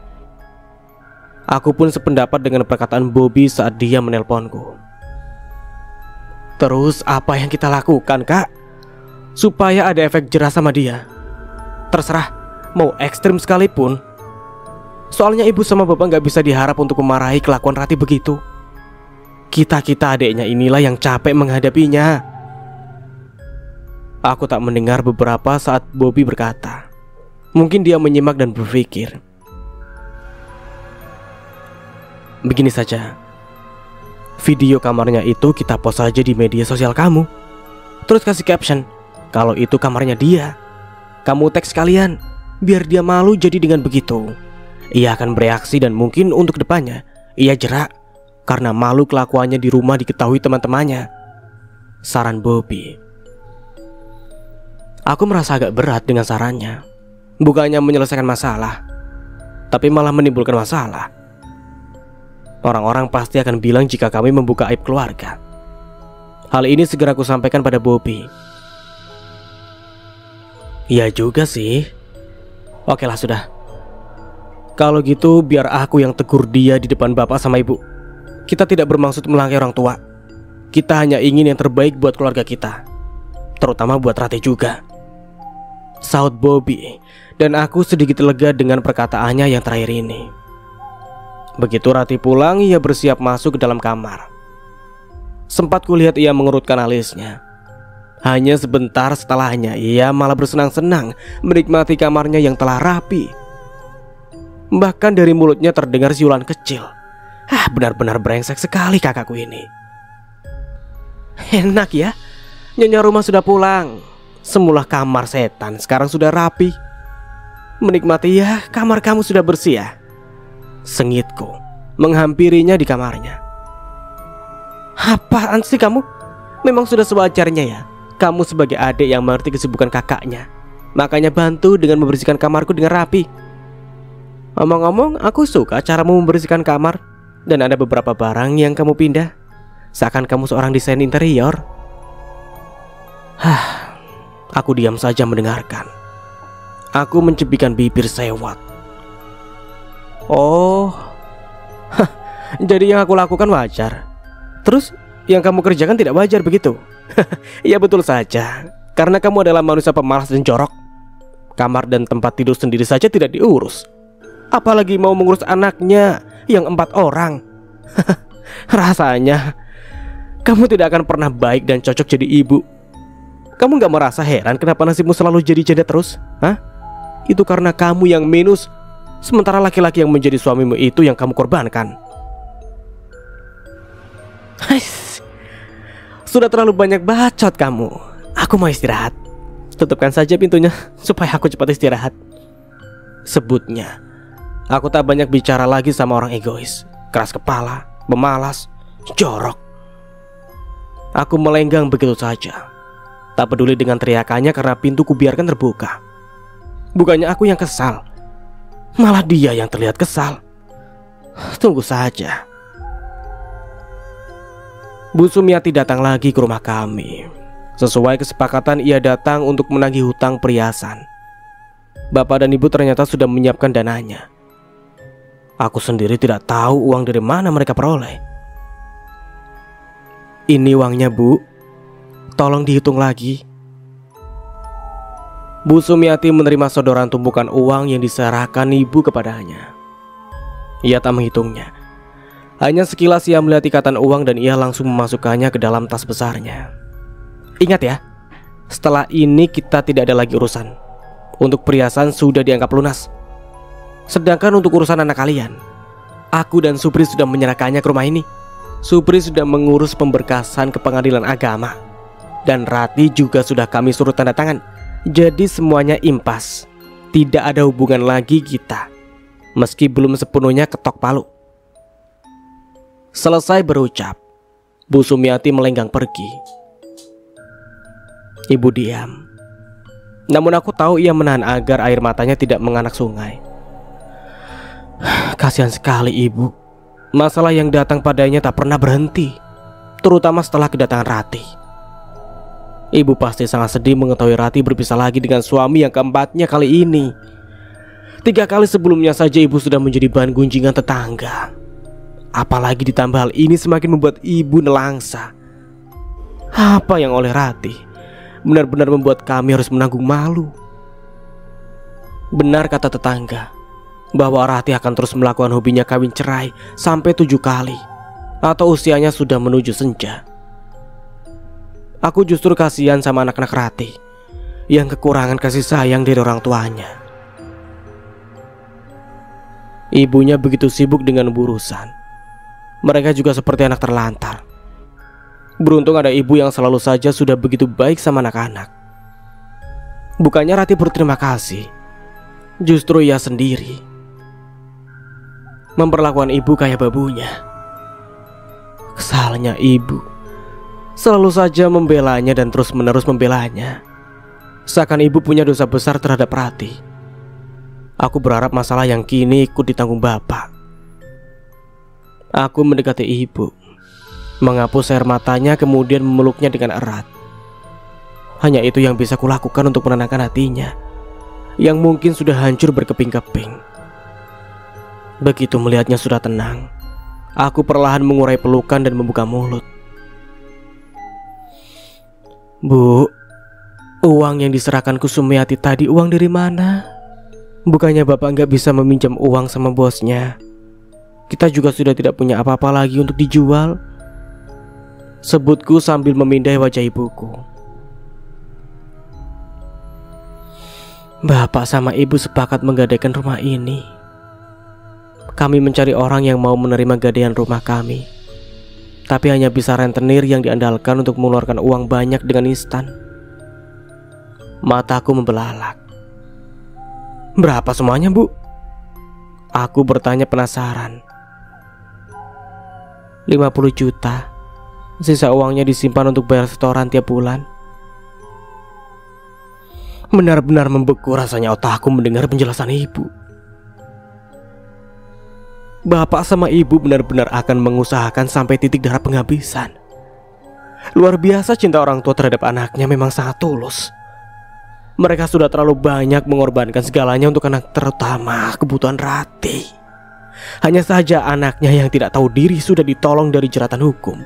Aku pun sependapat dengan perkataan Bobby saat dia menelponku. Terus apa yang kita lakukan, Kak? Supaya ada efek jerah sama dia. Terserah, mau ekstrim sekalipun. Soalnya ibu sama bapak gak bisa diharap untuk memarahi kelakuan Ratih begitu. Kita-kita adiknya inilah yang capek menghadapinya. Aku tak mendengar beberapa saat Bobby berkata. Mungkin dia menyimak dan berpikir. Begini saja, video kamarnya itu kita post aja di media sosial kamu. Terus kasih caption kalau itu kamarnya dia. Kamu tag sekalian, biar dia malu. Jadi dengan begitu ia akan bereaksi dan mungkin untuk depannya ia jerak karena malu kelakuannya di rumah diketahui teman-temannya. Saran Bobby. Aku merasa agak berat dengan sarannya. Bukannya menyelesaikan masalah, tapi malah menimbulkan masalah. Orang-orang pasti akan bilang jika kami membuka aib keluarga. Hal ini segera aku sampaikan pada Bobby. Iya juga sih. Oke lah sudah. Kalau gitu biar aku yang tegur dia di depan bapak sama ibu. Kita tidak bermaksud melangkai orang tua. Kita hanya ingin yang terbaik buat keluarga kita, terutama buat Rati juga, sahut Bobby. Dan aku sedikit lega dengan perkataannya yang terakhir ini. Begitu Rati pulang, ia bersiap masuk ke dalam kamar. Sempat kulihat ia mengerutkan alisnya. Hanya sebentar setelahnya ia malah bersenang-senang menikmati kamarnya yang telah rapi. Bahkan dari mulutnya terdengar siulan kecil. Benar-benar brengsek sekali kakakku ini. Enak ya, Nyonya Rumah sudah pulang. Semula kamar setan sekarang sudah rapi. Menikmati ya, kamar kamu sudah bersih ya, sengitku menghampirinya di kamarnya. Apaan sih kamu? Memang sudah sewajarnya ya. Kamu sebagai adik yang mengerti kesibukan kakaknya, makanya bantu dengan membersihkan kamarku dengan rapi. Ngomong-ngomong, aku suka caramu membersihkan kamar. Dan ada beberapa barang yang kamu pindah, seakan kamu seorang desain interior. Aku diam saja mendengarkan. Aku mencibikkan bibir sewot. Oh, jadi yang aku lakukan wajar. Terus yang kamu kerjakan tidak wajar begitu? Ya betul saja. Karena kamu adalah manusia pemalas dan jorok. Kamar dan tempat tidur sendiri saja tidak diurus, apalagi mau mengurus anaknya yang 4 orang. Rasanya kamu tidak akan pernah baik dan cocok jadi ibu. Kamu gak merasa heran kenapa nasibmu selalu jadi janda terus? Itu karena kamu yang minus, sementara laki-laki yang menjadi suamimu itu yang kamu korbankan. Sudah terlalu banyak bacot kamu. Aku mau istirahat. Tutupkan saja pintunya supaya aku cepat istirahat, sebutnya. Aku tak banyak bicara lagi sama orang egois, keras kepala, pemalas, jorok. Aku melenggang begitu saja, tak peduli dengan teriakannya karena pintu kubiarkan terbuka. Bukannya aku yang kesal, malah dia yang terlihat kesal. Tunggu saja. Bu Sumiati datang lagi ke rumah kami. Sesuai kesepakatan, ia datang untuk menagih hutang perhiasan. Bapak dan ibu ternyata sudah menyiapkan dananya. Aku sendiri tidak tahu uang dari mana mereka peroleh. Ini uangnya, Bu. Tolong dihitung lagi. Bu Sumiati menerima sodoran tumpukan uang yang diserahkan ibu kepadanya. Ia tak menghitungnya. Hanya sekilas ia melihat ikatan uang dan ia langsung memasukkannya ke dalam tas besarnya. Ingat ya, setelah ini kita tidak ada lagi urusan. Untuk perhiasan sudah dianggap lunas. Sedangkan untuk urusan anak kalian, aku dan Supri sudah menyerahkannya ke rumah ini. Supri sudah mengurus pemberkasan ke pengadilan agama, dan Rati juga sudah kami suruh tanda tangan. Jadi semuanya impas. Tidak ada hubungan lagi kita, meski belum sepenuhnya ketok palu. Selesai berucap, Bu Sumiati melenggang pergi. Ibu diam. Namun aku tahu ia menahan agar air matanya tidak menganak sungai. Kasihan sekali ibu. Masalah yang datang padanya tak pernah berhenti, terutama setelah kedatangan Rati. Ibu pasti sangat sedih mengetahui Rati berpisah lagi dengan suami yang keempatnya kali ini. 3 kali sebelumnya saja ibu sudah menjadi bahan gunjingan tetangga. Apalagi ditambah hal ini semakin membuat ibu nelangsa. Apa yang oleh Rati benar-benar membuat kami harus menanggung malu. Benar kata tetangga bahwa Rati akan terus melakukan hobinya kawin cerai sampai 7 kali, atau usianya sudah menuju senja. Aku justru kasihan sama anak-anak Rati yang kekurangan kasih sayang dari orang tuanya. Ibunya begitu sibuk dengan urusan. Mereka juga seperti anak terlantar. Beruntung ada ibu yang selalu saja sudah begitu baik sama anak-anak. Bukannya Rati berterima kasih, justru ia sendiri memperlakukan ibu kayak babunya. Kesalnya ibu selalu saja membelanya dan terus-menerus membelanya. Seakan ibu punya dosa besar terhadap Rati. Aku berharap masalah yang kini ikut ditanggung bapak. Aku mendekati ibu, menghapus air matanya, kemudian memeluknya dengan erat. Hanya itu yang bisa kulakukan untuk menenangkan hatinya yang mungkin sudah hancur berkeping-keping. Begitu melihatnya sudah tenang, aku perlahan mengurai pelukan dan membuka mulut. Bu, uang yang diserahkan Kusumiati tadi uang dari mana? Bukannya bapak nggak bisa meminjam uang sama bosnya? Kita juga sudah tidak punya apa-apa lagi untuk dijual, sebutku sambil memindai wajah ibuku. Bapak sama ibu sepakat menggadaikan rumah ini. Kami mencari orang yang mau menerima gadaian rumah kami, tapi hanya bisa rentenir yang diandalkan untuk mengeluarkan uang banyak dengan instan. Mataku membelalak. Berapa semuanya, Bu? Aku bertanya penasaran. 50 juta. Sisa uangnya disimpan untuk bayar setoran tiap bulan. Benar-benar membeku rasanya otakku mendengar penjelasan ibu. Bapak sama ibu benar-benar akan mengusahakan sampai titik darah penghabisan. Luar biasa cinta orang tua terhadap anaknya, memang sangat tulus. Mereka sudah terlalu banyak mengorbankan segalanya untuk anak, terutama kebutuhan Rati. Hanya saja anaknya yang tidak tahu diri sudah ditolong dari jeratan hukum.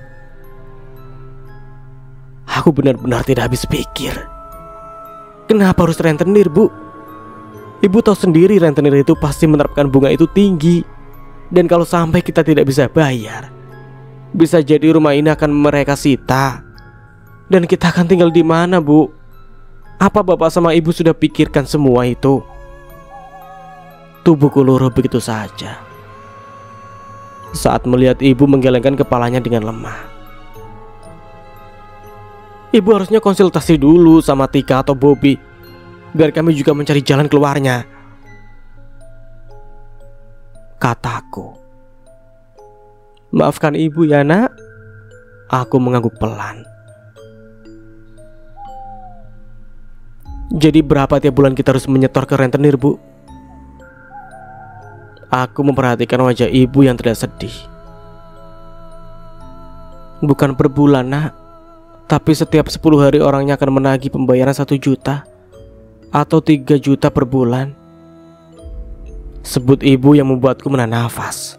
Aku benar-benar tidak habis pikir. Kenapa harus rentenir, Bu? Ibu tahu sendiri rentenir itu pasti menerapkan bunga itu tinggi. Dan kalau sampai kita tidak bisa bayar, bisa jadi rumah ini akan mereka sita. Dan kita akan tinggal di mana, Bu? Apa bapak sama ibu sudah pikirkan semua itu? Tubuhku luruh begitu saja saat melihat ibu menggelengkan kepalanya dengan lemah. Ibu harusnya konsultasi dulu sama Tika atau Bobby, biar kami juga mencari jalan keluarnya, kataku. Maafkan ibu ya, Nak. Aku mengangguk pelan. Jadi berapa tiap bulan kita harus menyetor ke rentenir, Bu? Aku memperhatikan wajah ibu yang terlihat sedih. Bukan per bulan, Nak, tapi setiap 10 hari orangnya akan menagih pembayaran 1 juta atau 3 juta per bulan, sebut ibu yang membuatku menahan nafas.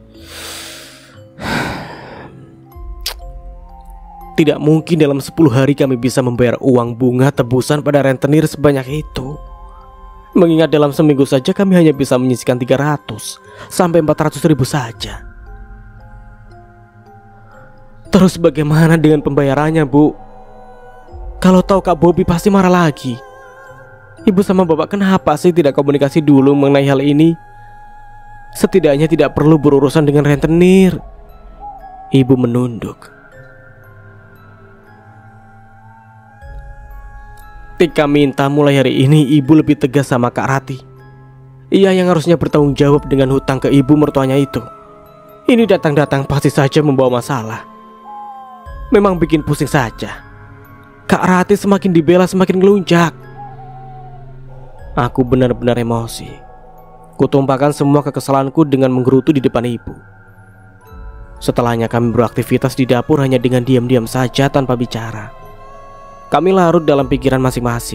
Tidak mungkin dalam 10 hari kami bisa membayar uang bunga tebusan pada rentenir sebanyak itu. Mengingat dalam seminggu saja kami hanya bisa menyisihkan 300 sampai 400 ribu saja. Terus bagaimana dengan pembayarannya, Bu? Kalau tahu Kak Bobby pasti marah lagi. Ibu sama bapak kenapa sih tidak komunikasi dulu mengenai hal ini? Setidaknya tidak perlu berurusan dengan rentenir. Ibu menunduk. Tika minta mulai hari ini ibu lebih tegas sama Kak Rati. Ia yang harusnya bertanggung jawab dengan hutang ke ibu mertuanya itu. Ini datang-datang pasti saja membawa masalah. Memang bikin pusing saja. Kak Rati semakin dibela semakin ngelunjak. Aku benar-benar emosi. Kutumpahkan semua kekesalanku dengan menggerutu di depan ibu. Setelahnya kami beraktivitas di dapur hanya dengan diam-diam saja tanpa bicara. Kami larut dalam pikiran masing-masing.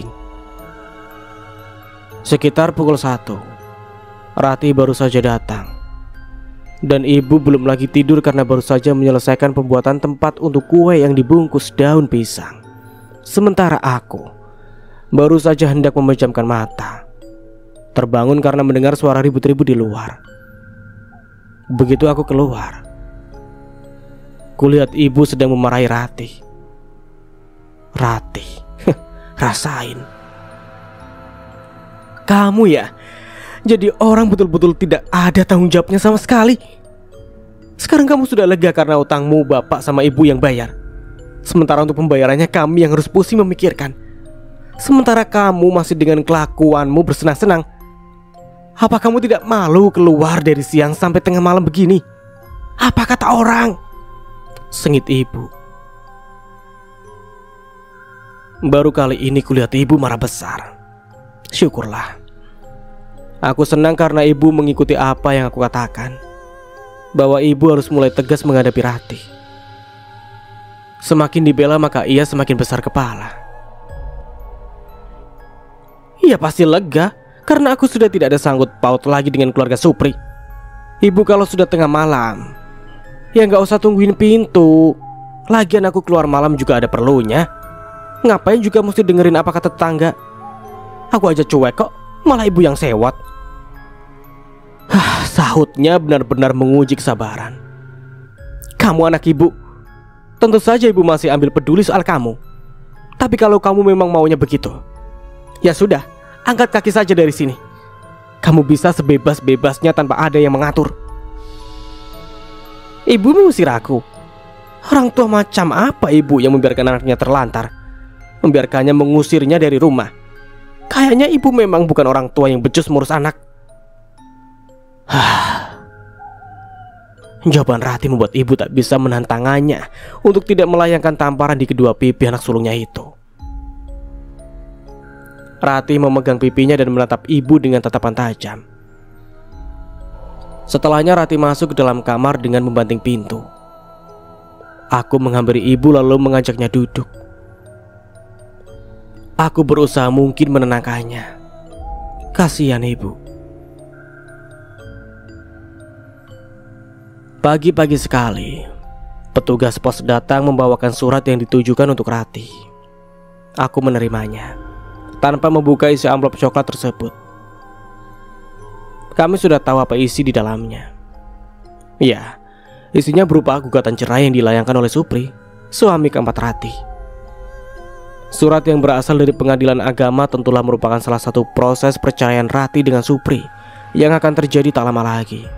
Sekitar pukul 1, Rati baru saja datang. Dan ibu belum lagi tidur karena baru saja menyelesaikan pembuatan tempat untuk kue yang dibungkus daun pisang. Sementara aku baru saja hendak memejamkan mata, terbangun karena mendengar suara ribut-ribut di luar. Begitu aku keluar, kulihat ibu sedang memarahi Rati. Rati, rasain. Kamu ya, jadi orang betul-betul tidak ada tanggung jawabnya sama sekali. Sekarang kamu sudah lega karena utangmu bapak sama ibu yang bayar. Sementara untuk pembayarannya kami yang harus pusing memikirkan. Sementara kamu masih dengan kelakuanmu bersenang-senang. Apa kamu tidak malu keluar dari siang sampai tengah malam begini? Apa kata orang? Sengit ibu. Baru kali ini kulihat ibu marah besar. Syukurlah. Aku senang karena ibu mengikuti apa yang aku katakan, bahwa ibu harus mulai tegas menghadapi Ratih. Semakin dibela maka ia semakin besar kepala. Ia pasti lega karena aku sudah tidak ada sangkut paut lagi dengan keluarga Supri. Ibu kalau sudah tengah malam, ya nggak usah tungguin pintu. Lagian aku keluar malam juga ada perlunya. Ngapain juga mesti dengerin apa kata tetangga? Aku aja cuek kok, malah ibu yang sewot. Sahutnya benar-benar menguji kesabaran. Kamu anak ibu, tentu saja ibu masih ambil peduli soal kamu. Tapi kalau kamu memang maunya begitu, ya sudah, angkat kaki saja dari sini. Kamu bisa sebebas-bebasnya tanpa ada yang mengatur. Ibu mengusir aku. Orang tua macam apa ibu yang membiarkan anaknya terlantar, membiarkannya mengusirnya dari rumah? Kayaknya ibu memang bukan orang tua yang becus mengurus anak. Jawaban Ratih membuat ibu tak bisa menahan tangannya untuk tidak melayangkan tamparan di kedua pipi anak sulungnya itu. Ratih memegang pipinya dan menatap ibu dengan tatapan tajam. Setelahnya Ratih masuk ke dalam kamar dengan membanting pintu. Aku menghampiri ibu lalu mengajaknya duduk. Aku berusaha mungkin menenangkannya. Kasihan ibu. Pagi-pagi sekali, petugas pos datang membawakan surat yang ditujukan untuk Ratih. Aku menerimanya tanpa membuka isi amplop coklat tersebut. Kami sudah tahu apa isi di dalamnya. Ya, isinya berupa gugatan cerai yang dilayangkan oleh Supri, suami keempat Ratih. Surat yang berasal dari pengadilan agama tentulah merupakan salah satu proses perceraian Ratih dengan Supri yang akan terjadi tak lama lagi.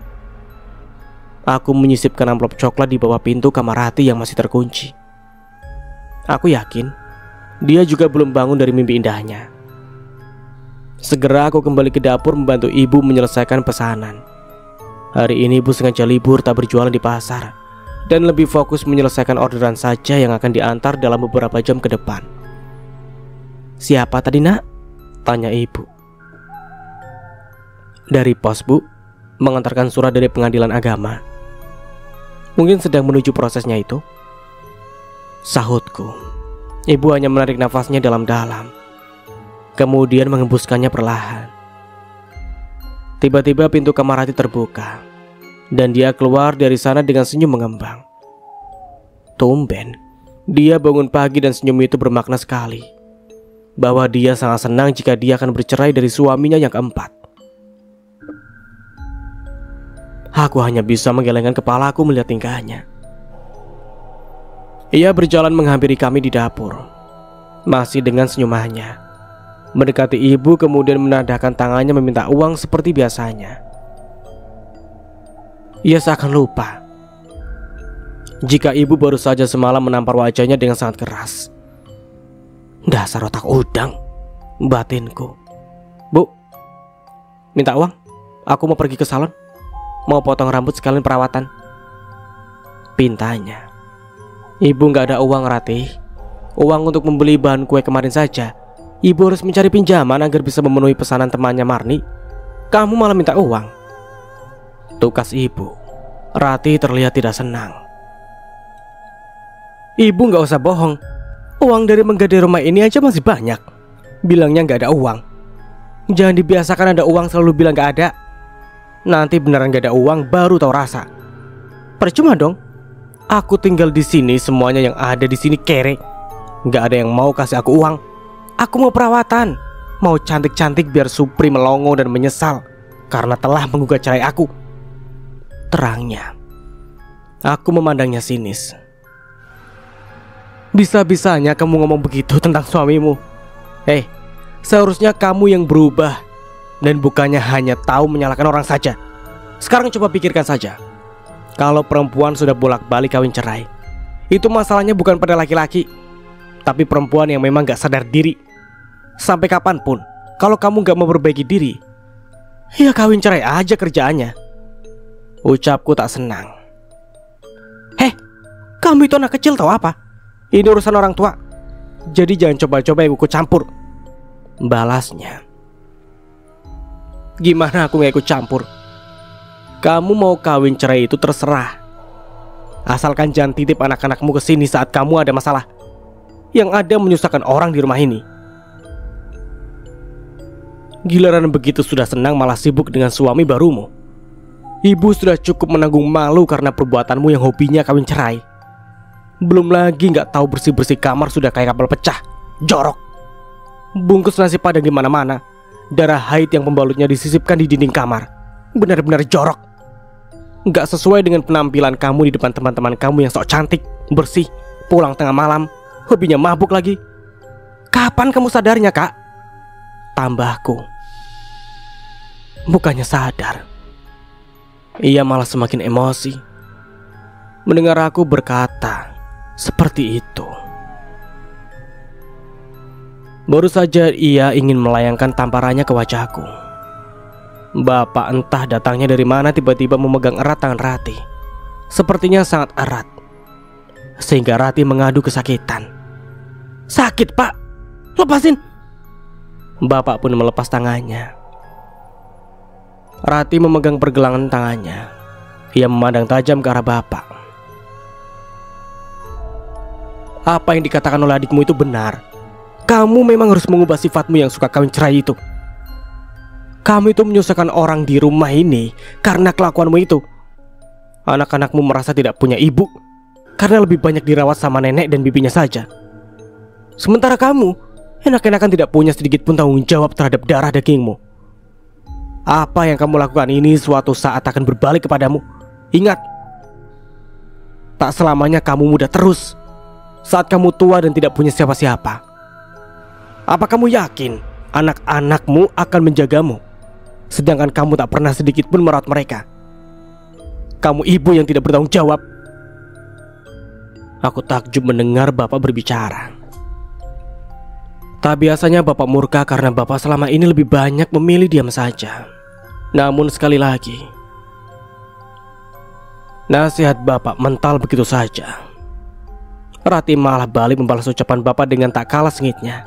Aku menyisipkan amplop coklat di bawah pintu kamar Ratih yang masih terkunci. Aku yakin dia juga belum bangun dari mimpi indahnya. Segera aku kembali ke dapur membantu ibu menyelesaikan pesanan. Hari ini ibu sengaja libur tak berjualan di pasar dan lebih fokus menyelesaikan orderan saja yang akan diantar dalam beberapa jam ke depan. Siapa tadi nak? Tanya ibu. Dari pos bu, mengantarkan surat dari pengadilan agama. Mungkin sedang menuju prosesnya itu, sahutku. Ibu hanya menarik nafasnya dalam-dalam, kemudian mengembuskannya perlahan. Tiba-tiba pintu kamar Ratih terbuka dan dia keluar dari sana dengan senyum mengembang. Tumben, dia bangun pagi dan senyum itu bermakna sekali, bahwa dia sangat senang jika dia akan bercerai dari suaminya yang keempat. Aku hanya bisa menggelengkan kepalaku melihat tingkahnya. Ia berjalan menghampiri kami di dapur, masih dengan senyumannya. Mendekati ibu kemudian menadahkan tangannya meminta uang seperti biasanya. Ia seakan lupa jika ibu baru saja semalam menampar wajahnya dengan sangat keras. Dasar otak udang, batinku. Bu, minta uang. Aku mau pergi ke salon, mau potong rambut sekalian perawatan, pintanya. Ibu gak ada uang Ratih. Uang untuk membeli bahan kue kemarin saja ibu harus mencari pinjaman agar bisa memenuhi pesanan temannya Marni. Kamu malah minta uang. Tukas ibu. Ratih terlihat tidak senang. Ibu gak usah bohong. Uang dari menggadai rumah ini aja masih banyak. Bilangnya gak ada uang. Jangan dibiasakan ada uang selalu bilang gak ada. Nanti beneran gak ada uang baru tahu rasa. Percuma dong. Aku tinggal di sini, semuanya yang ada di sini kere. Gak ada yang mau kasih aku uang. Aku mau perawatan, mau cantik-cantik biar Supri melongo dan menyesal karena telah menggugat cerai aku. Terangnya. Aku memandangnya sinis. Bisa-bisanya kamu ngomong begitu tentang suamimu. Seharusnya kamu yang berubah dan bukannya hanya tahu menyalahkan orang saja. Sekarang coba pikirkan saja. Kalau perempuan sudah bolak-balik kawin cerai, itu masalahnya bukan pada laki-laki, tapi perempuan yang memang gak sadar diri. Sampai kapanpun, kalau kamu gak mau memperbaiki diri, ya kawin cerai aja kerjaannya. Ucapku tak senang. Kamu itu anak kecil tahu apa? Ini urusan orang tua. Jadi jangan coba-coba ikut campur, balasnya. Gimana aku gak ikut campur? Kamu mau kawin cerai itu terserah, asalkan jangan titip anak-anakmu ke sini saat kamu ada masalah, yang ada menyusahkan orang di rumah ini. Giliran begitu sudah senang malah sibuk dengan suami barumu. Ibu sudah cukup menanggung malu karena perbuatanmu yang hobinya kawin cerai. Belum lagi gak tahu bersih-bersih kamar sudah kayak kapal pecah. Jorok. Bungkus nasi padang di mana-mana. Darah haid yang pembalutnya disisipkan di dinding kamar. Benar-benar jorok. Gak sesuai dengan penampilan kamu di depan teman-teman kamu yang sok cantik, bersih, pulang tengah malam, hobinya mabuk lagi. Kapan kamu sadarnya, Kak? Tambahku. Bukannya sadar, ia malah semakin emosi mendengar aku berkata seperti itu. Baru saja ia ingin melayangkan tamparannya ke wajahku. Bapak entah datangnya dari mana tiba-tiba memegang erat tangan Rati. Sepertinya sangat erat, sehingga Rati mengadu kesakitan. Sakit, Pak, lepasin. Bapak pun melepas tangannya. Rati memegang pergelangan tangannya. Ia memandang tajam ke arah bapak. Apa yang dikatakan oleh adikmu itu benar. Kamu memang harus mengubah sifatmu yang suka kawin cerai itu. Kamu itu menyusahkan orang di rumah ini karena kelakuanmu itu. Anak-anakmu merasa tidak punya ibu karena lebih banyak dirawat sama nenek dan bibinya saja. Sementara kamu enak-enakan tidak punya sedikit pun tanggung jawab terhadap darah dagingmu. Apa yang kamu lakukan ini suatu saat akan berbalik kepadamu. Ingat, tak selamanya kamu muda terus saat kamu tua dan tidak punya siapa-siapa. Apa kamu yakin anak-anakmu akan menjagamu, sedangkan kamu tak pernah sedikit pun merawat mereka? Kamu ibu yang tidak bertanggung jawab. Aku takjub mendengar bapak berbicara. Tak biasanya bapak murka karena bapak selama ini lebih banyak memilih diam saja. Namun sekali lagi, nasihat bapak mental begitu saja. Rati malah balik membalas ucapan bapak dengan tak kalah sengitnya.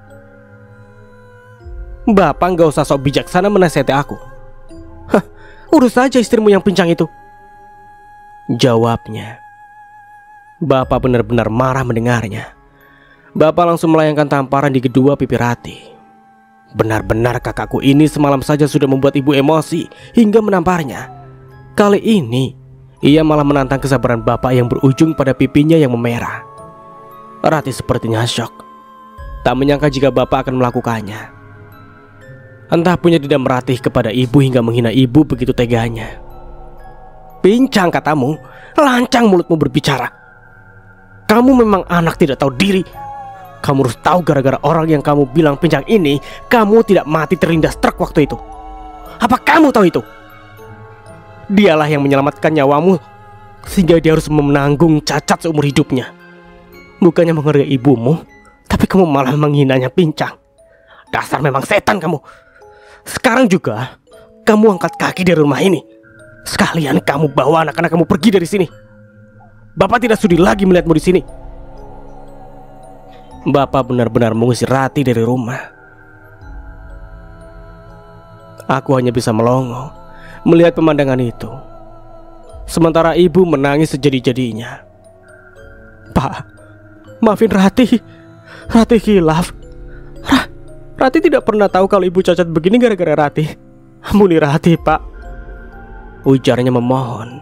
Bapak gak usah sok bijaksana menasihati aku. Hah, urus saja istrimu yang pincang itu, jawabnya. Bapak benar-benar marah mendengarnya. Bapak langsung melayangkan tamparan di kedua pipi Rati. Benar-benar kakakku ini semalam saja sudah membuat ibu emosi hingga menamparnya. Kali ini ia malah menantang kesabaran bapak yang berujung pada pipinya yang memerah. Rati sepertinya syok. Tak menyangka jika bapak akan melakukannya. Entah punya dendam Rati kepada ibu hingga menghina ibu begitu teganya. Pincang katamu, lancang mulutmu berbicara. Kamu memang anak tidak tahu diri. Kamu harus tahu gara-gara orang yang kamu bilang pincang ini, kamu tidak mati terlindas truk waktu itu. Apa kamu tahu itu? Dialah yang menyelamatkan nyawamu, sehingga dia harus menanggung cacat seumur hidupnya. Bukannya menghargai ibumu, tapi kamu malah menghinanya pincang. Dasar memang setan kamu. Sekarang juga kamu angkat kaki dari rumah ini. Sekalian kamu bawa anak-anak kamu pergi dari sini. Bapak tidak sudi lagi melihatmu di sini. Bapak benar-benar mengusir Rati dari rumah. Aku hanya bisa melongo melihat pemandangan itu. Sementara ibu menangis sejadi-jadinya. Pak, maafin Rati. Rati khilaf. Rati tidak pernah tahu kalau ibu cacat begini gara-gara Rati. Ampuni Rati, Pak, ujarnya memohon.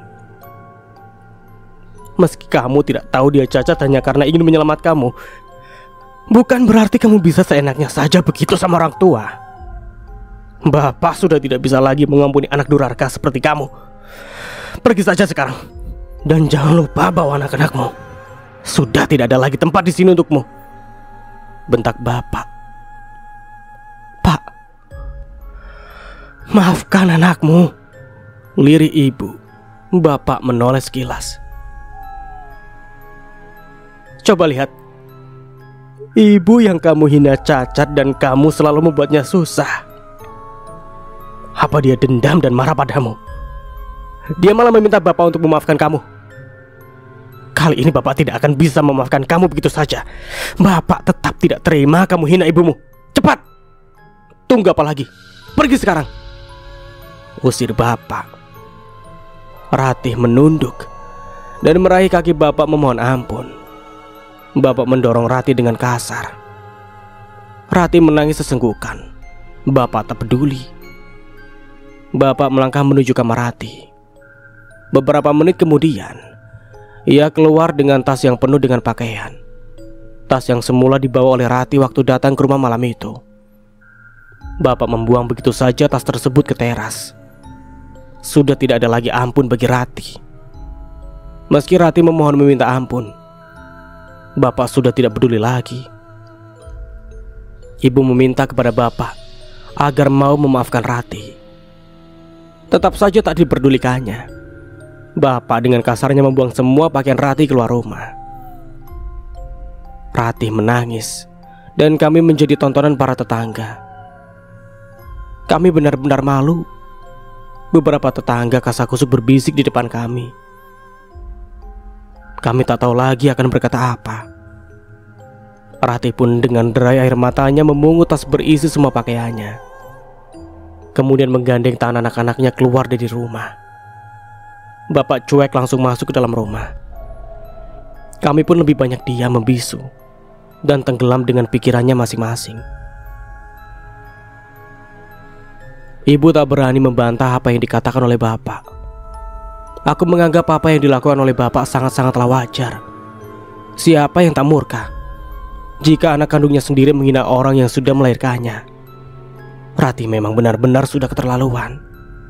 Meski kamu tidak tahu dia cacat hanya karena ingin menyelamat kamu, bukan berarti kamu bisa seenaknya saja begitu sama orang tua. Bapak sudah tidak bisa lagi mengampuni anak durhaka seperti kamu. Pergi saja sekarang. Dan jangan lupa bawa anak-anakmu. Sudah tidak ada lagi tempat di sini untukmu, bentak bapak. Pak, maafkan anakmu, lirih ibu. Bapak menoleh sekilas. Coba lihat, ibu yang kamu hina cacat dan kamu selalu membuatnya susah. Apa dia dendam dan marah padamu? Dia malah meminta bapak untuk memaafkan kamu. Kali ini Bapak tidak akan bisa memaafkan kamu begitu saja. Bapak tetap tidak terima kamu hina ibumu. Cepat! Tunggu apa lagi? Pergi sekarang! Usir Bapak. Ratih menunduk dan meraih kaki Bapak memohon ampun. Bapak mendorong Ratih dengan kasar. Ratih menangis sesenggukan. Bapak tak peduli. Bapak melangkah menuju kamar Ratih. Beberapa menit kemudian, ia keluar dengan tas yang penuh dengan pakaian. Tas yang semula dibawa oleh Ratih waktu datang ke rumah malam itu. Bapak membuang begitu saja tas tersebut ke teras. Sudah tidak ada lagi ampun bagi Ratih. Meski Ratih memohon meminta ampun, Bapak sudah tidak peduli lagi. Ibu meminta kepada Bapak agar mau memaafkan Ratih. Tetap saja tak diperdulikannya. Bapak dengan kasarnya membuang semua pakaian Ratih keluar rumah. Ratih menangis dan kami menjadi tontonan para tetangga. Kami benar-benar malu. Beberapa tetangga kasakusuk berbisik di depan kami. Kami tak tahu lagi akan berkata apa. Ratih pun dengan derai air matanya memungut tas berisi semua pakaiannya. Kemudian menggandeng tangan anak-anaknya keluar dari rumah. Bapak cuek langsung masuk ke dalam rumah. Kami pun lebih banyak diam membisu dan tenggelam dengan pikirannya masing-masing. Ibu tak berani membantah apa yang dikatakan oleh Bapak. Aku menganggap apa yang dilakukan oleh Bapak sangat-sangatlah wajar. Siapa yang tak murka jika anak kandungnya sendiri menghina orang yang sudah melahirkannya? Ratih memang benar-benar sudah keterlaluan.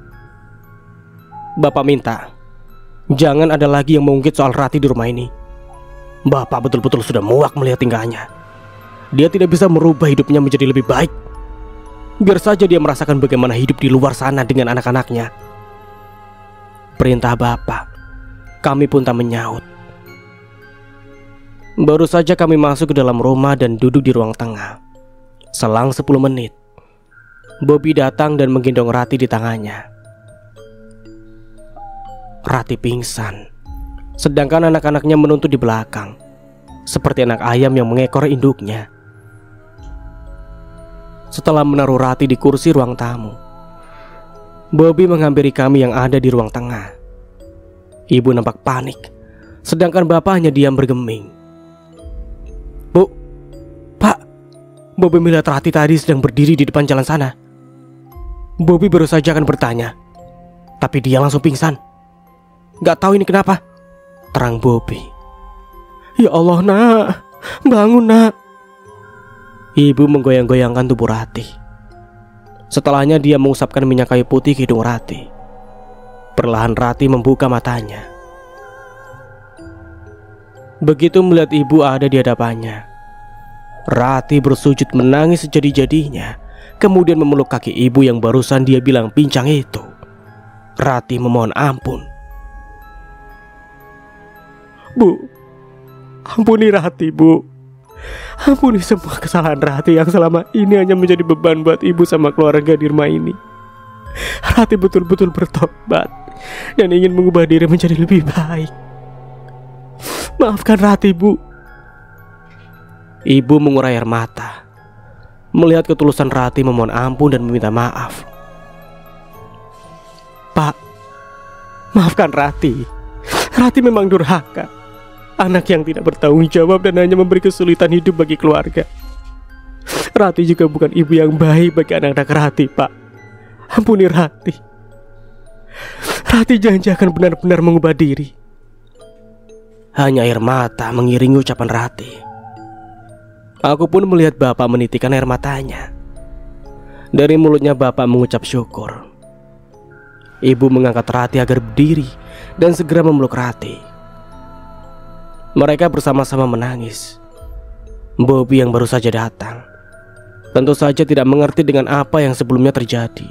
Bapak minta jangan ada lagi yang mengungkit soal Ratih di rumah ini. Bapak betul-betul sudah muak melihat tingkahnya. Dia tidak bisa merubah hidupnya menjadi lebih baik. Biar saja dia merasakan bagaimana hidup di luar sana dengan anak-anaknya. Perintah Bapak, kami pun tak menyaut. Baru saja kami masuk ke dalam rumah dan duduk di ruang tengah. Selang 10 menit, Bobby datang dan menggendong Ratih di tangannya. Ratih pingsan, sedangkan anak-anaknya menuntut di belakang, seperti anak ayam yang mengekor induknya. Setelah menaruh Ratih di kursi ruang tamu, Bobby menghampiri kami yang ada di ruang tengah. Ibu nampak panik, sedangkan Bapak hanya diam bergeming. Bu, Pak, Bobby melihat Ratih tadi sedang berdiri di depan jalan sana. Bobby baru saja akan bertanya, tapi dia langsung pingsan. Gak tahu ini kenapa, terang Bobby. Ya Allah nak, bangun nak. Ibu menggoyang-goyangkan tubuh Ratih. Setelahnya dia mengusapkan minyak kayu putih ke hidung Ratih. Perlahan Ratih membuka matanya. Begitu melihat ibu ada di hadapannya, Ratih bersujud menangis sejadi-jadinya, kemudian memeluk kaki ibu yang barusan dia bilang pincang itu. Ratih memohon ampun. Bu, ampuni Ratih bu. Ampuni semua kesalahan Ratih yang selama ini hanya menjadi beban buat ibu sama keluarga di rumah ini. Ratih betul-betul bertobat dan ingin mengubah diri menjadi lebih baik. Maafkan Ratih bu. Ibu mengurai air mata melihat ketulusan Ratih memohon ampun dan meminta maaf. Pak, maafkan Ratih. Ratih memang durhaka, anak yang tidak bertanggung jawab dan hanya memberi kesulitan hidup bagi keluarga. Ratih juga bukan ibu yang baik bagi anak-anak Ratih, Pak. Ampuni Ratih. Ratih janji akan benar-benar mengubah diri. Hanya air mata mengiringi ucapan Ratih. Aku pun melihat Bapak menitikkan air matanya. Dari mulutnya Bapak mengucap syukur. Ibu mengangkat Ratih agar berdiri dan segera memeluk Ratih. Mereka bersama-sama menangis. Bobby yang baru saja datang tentu saja tidak mengerti dengan apa yang sebelumnya terjadi.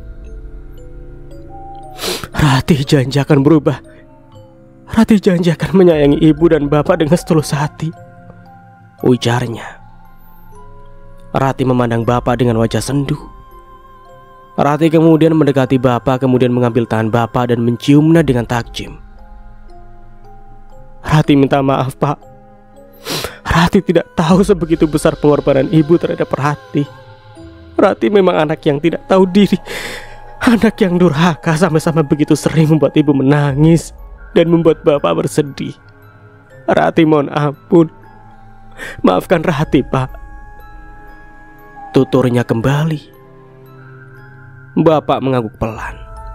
Ratih janji akan berubah. Ratih janji akan menyayangi ibu dan bapak dengan setulus hati, ujarnya. Ratih memandang bapak dengan wajah sendu. Ratih kemudian mendekati bapak, kemudian mengambil tangan bapak dan menciumnya dengan takjim. Rati minta maaf, Pak. Rati tidak tahu sebegitu besar pengorbanan ibu terhadap Rati. Rati memang anak yang tidak tahu diri, anak yang durhaka sampai-sampai begitu sering membuat ibu menangis dan membuat bapak bersedih. Rati mohon ampun. Maafkan Rati, Pak. Tuturnya kembali. Bapak mengangguk pelan.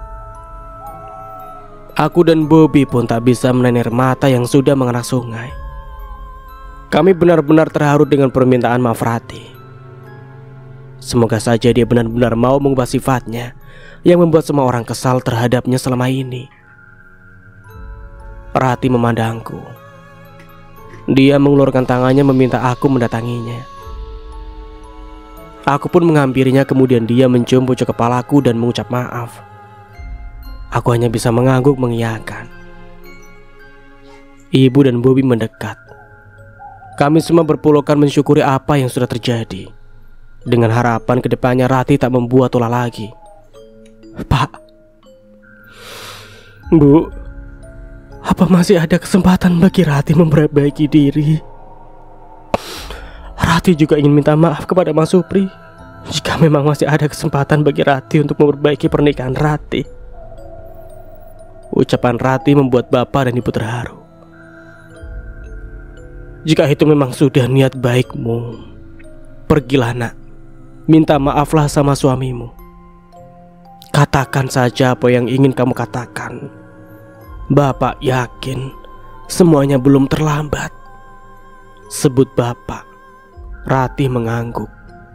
Aku dan Bobby pun tak bisa menenar mata yang sudah menganak sungai. Kami benar-benar terharu dengan permintaan maaf Rati. Semoga saja dia benar-benar mau mengubah sifatnya yang membuat semua orang kesal terhadapnya selama ini. Rati memandangku. Dia mengulurkan tangannya meminta aku mendatanginya. Aku pun menghampirinya, kemudian dia mencium pucuk kepalaku dan mengucap maaf. Aku hanya bisa mengangguk mengiyakan. Ibu dan Bobby mendekat. Kami semua berpelukan mensyukuri apa yang sudah terjadi, dengan harapan kedepannya Rati tak membuat ulah lagi. Pak, Bu, apa masih ada kesempatan bagi Rati memperbaiki diri? Rati juga ingin minta maaf kepada Mas Supri. Jika memang masih ada kesempatan bagi Rati untuk memperbaiki pernikahan Rati. Ucapan Rati membuat bapak dan ibu terharu. Jika itu memang sudah niat baikmu, pergilah nak. Minta maaflah sama suamimu. Katakan saja apa yang ingin kamu katakan. Bapak yakin semuanya belum terlambat. Sebut bapak. Rati mengangguk.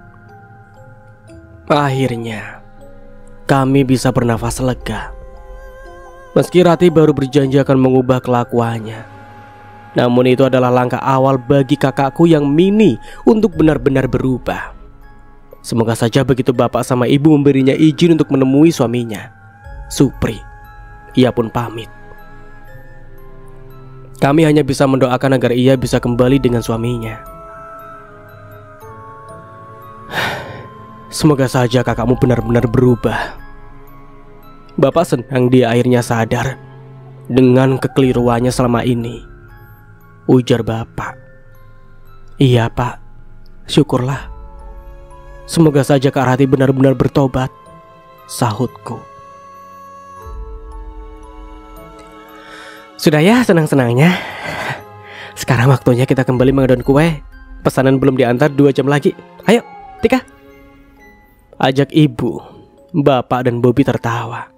Akhirnya kami bisa bernafas lega. Meski Rati baru berjanji akan mengubah kelakuannya, namun itu adalah langkah awal bagi kakakku yang mini untuk benar-benar berubah. Semoga saja begitu bapak sama ibu memberinya izin untuk menemui suaminya, Supri, ia pun pamit. Kami hanya bisa mendoakan agar ia bisa kembali dengan suaminya. Semoga saja kakakmu benar-benar berubah. Bapak senang dia akhirnya sadar dengan kekeliruannya selama ini. Ujar bapak. Iya pak, syukurlah. Semoga saja Kak Rati benar-benar bertobat, sahutku. Sudah ya senang-senangnya. Sekarang waktunya kita kembali mengadon kue. Pesanan belum diantar 2 jam lagi. Ayo, Tika. Ajak ibu, bapak dan Bobby tertawa.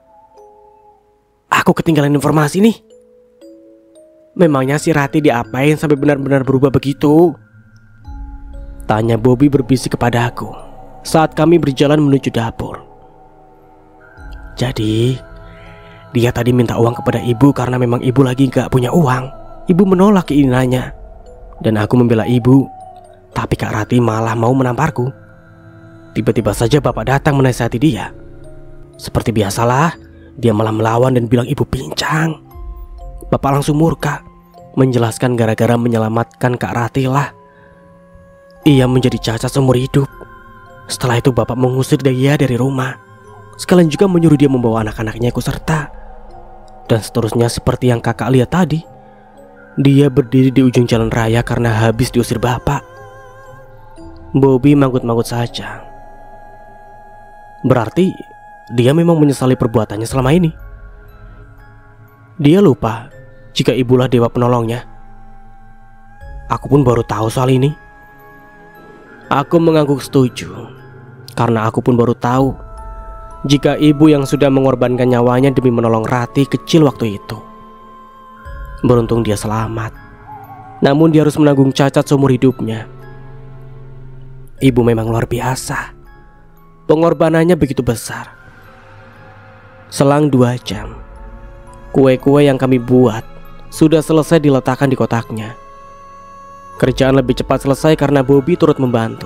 Aku ketinggalan informasi nih. Memangnya si Rati diapain sampai benar-benar berubah begitu? Tanya Bobby berbisik kepadaku saat kami berjalan menuju dapur. Jadi, dia tadi minta uang kepada ibu karena memang ibu lagi gak punya uang. Ibu menolak keinginannya. Dan aku membela ibu. Tapi Kak Rati malah mau menamparku. Tiba-tiba saja bapak datang menasihati dia. Seperti biasalah, dia malah melawan dan bilang ibu pincang. Bapak langsung murka, menjelaskan gara-gara menyelamatkan Kak Rati lah ia menjadi cacat seumur hidup. Setelah itu bapak mengusir dia dari rumah. Sekalian juga menyuruh dia membawa anak-anaknya ikut serta. Dan seterusnya seperti yang kakak lihat tadi. Dia berdiri di ujung jalan raya karena habis diusir bapak. Bobby manggut-manggut saja. Berarti dia memang menyesali perbuatannya selama ini. Dia lupa jika ibulah dewa penolongnya. Aku pun baru tahu soal ini. Aku mengangguk setuju, karena aku pun baru tahu jika ibu yang sudah mengorbankan nyawanya demi menolong Rati kecil waktu itu. Beruntung dia selamat, namun dia harus menanggung cacat seumur hidupnya. Ibu memang luar biasa. Pengorbanannya begitu besar. Selang 2 jam, kue-kue yang kami buat sudah selesai diletakkan di kotaknya. Kerjaan lebih cepat selesai karena Bobby turut membantu.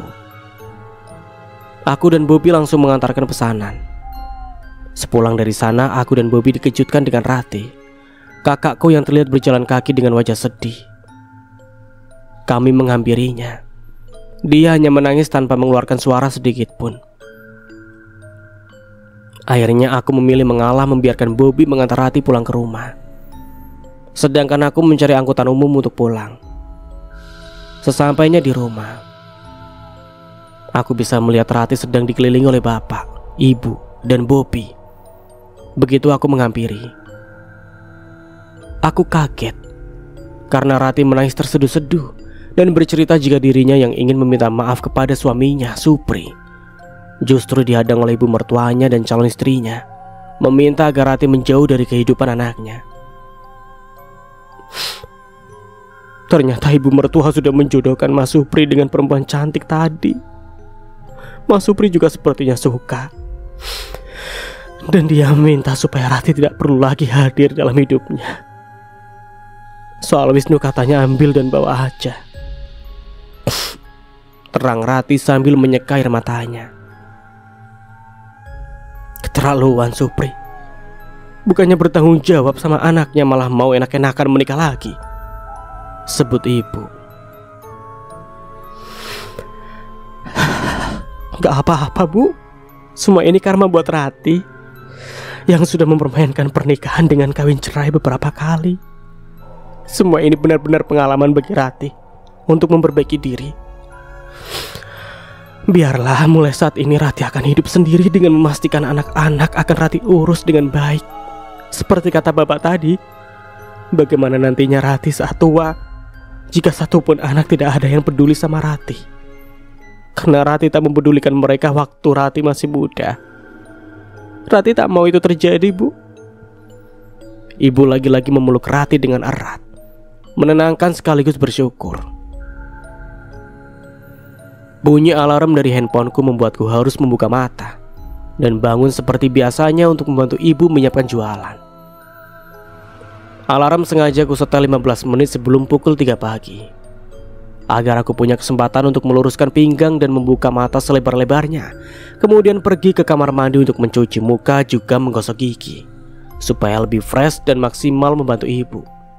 Aku dan Bobby langsung mengantarkan pesanan. Sepulang dari sana, aku dan Bobby dikejutkan dengan Rati, kakakku yang terlihat berjalan kaki dengan wajah sedih. Kami menghampirinya. Dia hanya menangis tanpa mengeluarkan suara sedikit pun. Akhirnya aku memilih mengalah membiarkan Bobby mengantar Rati pulang ke rumah. Sedangkan aku mencari angkutan umum untuk pulang. Sesampainya di rumah, aku bisa melihat Rati sedang dikelilingi oleh bapak, ibu, dan Bobi. Begitu aku menghampiri, aku kaget karena Rati menangis terseduh-seduh dan bercerita jika dirinya yang ingin meminta maaf kepada suaminya, Supri, justru dihadang oleh ibu mertuanya dan calon istrinya, meminta agar Rati menjauh dari kehidupan anaknya. Ternyata ibu mertua sudah menjodohkan Mas Supri dengan perempuan cantik tadi. Mas Supri juga sepertinya suka, dan dia minta supaya Rati tidak perlu lagi hadir dalam hidupnya. Soal Wisnu katanya ambil dan bawa aja, terang Rati sambil menyeka air matanya. Keterlaluan Supri. Bukannya bertanggung jawab sama anaknya, malah mau enak-enakan menikah lagi. Sebut ibu. Gak apa-apa bu, semua ini karma buat Rati yang sudah mempermainkan pernikahan dengan kawin cerai beberapa kali. Semua ini benar-benar pengalaman bagi Rati untuk memperbaiki diri. Biarlah mulai saat ini Rati akan hidup sendiri dengan memastikan anak-anak akan Rati urus dengan baik. Seperti kata bapak tadi, bagaimana nantinya Rati saat tua jika satupun anak tidak ada yang peduli sama Rati? Karena Rati tak mempedulikan mereka waktu Rati masih muda. Rati tak mau itu terjadi bu. Ibu lagi-lagi memeluk Rati dengan erat, menenangkan sekaligus bersyukur. Bunyi alarm dari handphoneku membuatku harus membuka mata dan bangun seperti biasanya untuk membantu ibu menyiapkan jualan. Alarm sengaja ku setel 15 menit sebelum pukul 3 pagi agar aku punya kesempatan untuk meluruskan pinggang dan membuka mata selebar-lebarnya. Kemudian pergi ke kamar mandi untuk mencuci muka juga menggosok gigi supaya lebih fresh dan maksimal membantu ibu.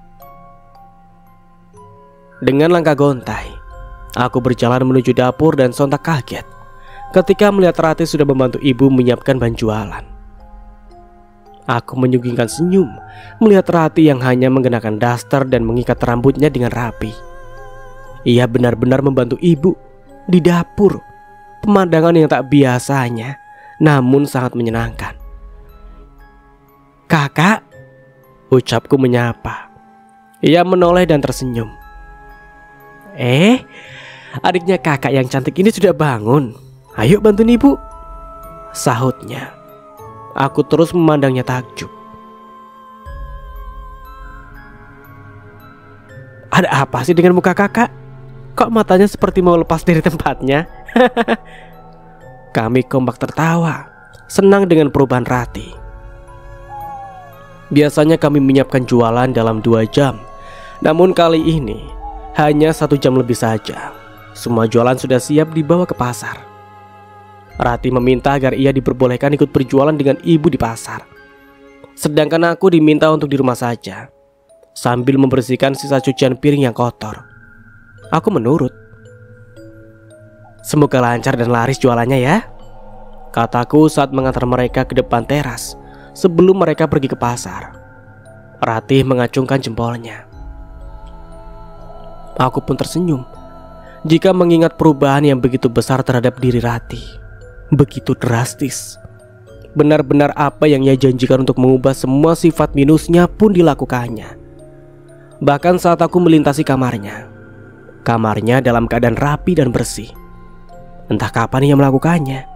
Dengan langkah gontai, aku berjalan menuju dapur dan sontak kaget ketika melihat Rati sudah membantu ibu menyiapkan bahan jualan. Aku menyunggingkan senyum melihat Rati yang hanya mengenakan daster dan mengikat rambutnya dengan rapi. Ia benar-benar membantu ibu di dapur. Pemandangan yang tak biasanya, namun sangat menyenangkan. "Kakak," ucapku menyapa. Ia menoleh dan tersenyum. Adiknya kakak yang cantik ini sudah bangun. Ayo bantuin ibu," sahutnya. Aku terus memandangnya takjub. "Ada apa sih dengan muka kakak? Kok matanya seperti mau lepas dari tempatnya?" Kami kompak tertawa, senang dengan perubahan Rati. Biasanya kami menyiapkan jualan dalam 2 jam, namun kali ini hanya 1 jam lebih saja. Semua jualan sudah siap dibawa ke pasar. Rati meminta agar ia diperbolehkan ikut berjualan dengan ibu di pasar, sedangkan aku diminta untuk di rumah saja, sambil membersihkan sisa cucian piring yang kotor. Aku menurut. "Semoga lancar dan laris jualannya ya," kataku saat mengantar mereka ke depan teras sebelum mereka pergi ke pasar. Rati mengacungkan jempolnya. Aku pun tersenyum jika mengingat perubahan yang begitu besar terhadap diri Rati. Begitu drastis. Benar-benar apa yang ia janjikan untuk mengubah semua sifat minusnya pun dilakukannya. Bahkan saat aku melintasi kamarnya dalam keadaan rapi dan bersih. Entah kapan ia melakukannya.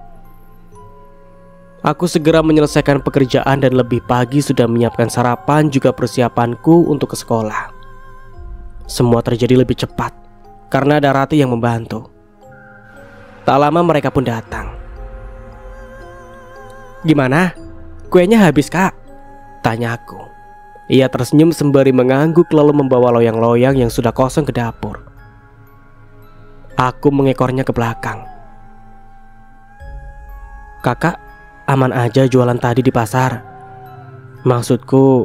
Aku segera menyelesaikan pekerjaan dan lebih pagi sudah menyiapkan sarapan juga persiapanku untuk ke sekolah. Semua terjadi lebih cepat karena ada Rati yang membantu. Tak lama mereka pun datang. "Gimana? Kuenya habis kak?" tanya aku. Ia tersenyum sembari mengangguk lalu membawa loyang-loyang yang sudah kosong ke dapur. Aku mengekornya ke belakang. "Kakak, aman aja jualan tadi di pasar? Maksudku..."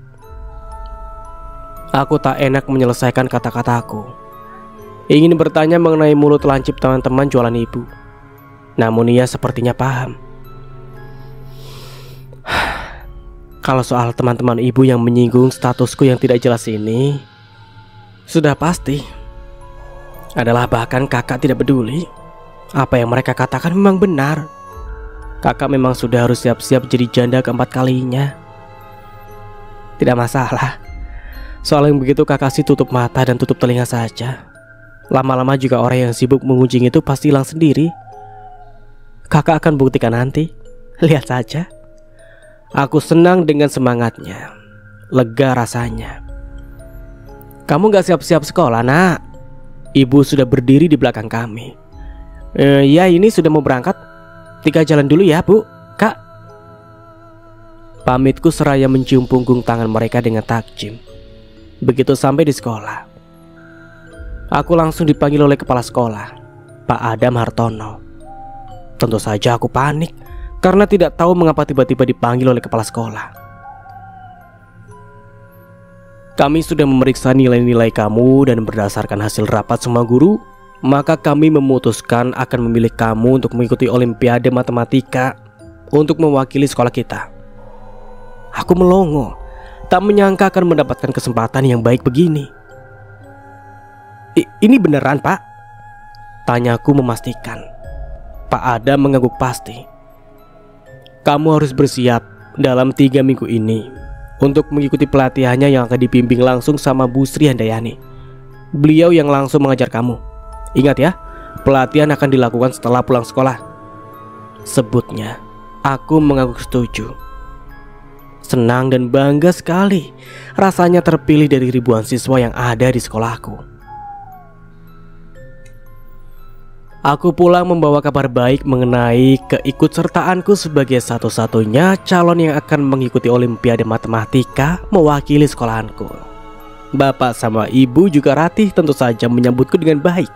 Aku tak enak menyelesaikan kata-kataku. Ingin bertanya mengenai mulut lancip teman-teman jualan ibu, namun ia sepertinya paham. Kalau soal teman-teman ibu yang menyinggung statusku yang tidak jelas ini, sudah pasti adalah bahkan kakak tidak peduli. Apa yang mereka katakan memang benar. Kakak memang sudah harus siap-siap jadi janda keempat kalinya. Tidak masalah. Soal yang begitu kakak sih tutup mata dan tutup telinga saja. Lama-lama juga orang yang sibuk mengunjing itu pasti hilang sendiri. Kakak akan buktikan nanti. Lihat saja. Aku senang dengan semangatnya. Lega rasanya. Kamu gak siap-siap sekolah, nak? Ibu sudah berdiri di belakang kami. Ya, ini sudah mau berangkat. Tika jalan dulu ya, Bu. Kak. Pamitku seraya mencium punggung tangan mereka dengan takjim. Begitu sampai di sekolah, aku langsung dipanggil oleh kepala sekolah, Pak Adam Hartono. Tentu saja aku panik karena tidak tahu mengapa tiba-tiba dipanggil oleh kepala sekolah. Kami sudah memeriksa nilai-nilai kamu dan berdasarkan hasil rapat semua guru, maka kami memutuskan akan memilih kamu untuk mengikuti Olimpiade Matematika untuk mewakili sekolah kita. Aku melongo, tak menyangka akan mendapatkan kesempatan yang baik begini. Ini beneran, Pak? Tanyaku memastikan. Pak Adam mengangguk pasti. Kamu harus bersiap dalam 3 minggu ini untuk mengikuti pelatihannya yang akan dibimbing langsung sama Bu Sri Handayani. Beliau yang langsung mengajar kamu. Ingat ya, pelatihan akan dilakukan setelah pulang sekolah. Sebutnya. Aku mengangguk setuju. Senang dan bangga sekali rasanya terpilih dari ribuan siswa yang ada di sekolahku. Aku pulang membawa kabar baik mengenai keikutsertaanku sebagai satu-satunya calon yang akan mengikuti Olimpiade Matematika mewakili sekolahanku. Bapak sama ibu juga Ratih tentu saja menyambutku dengan baik.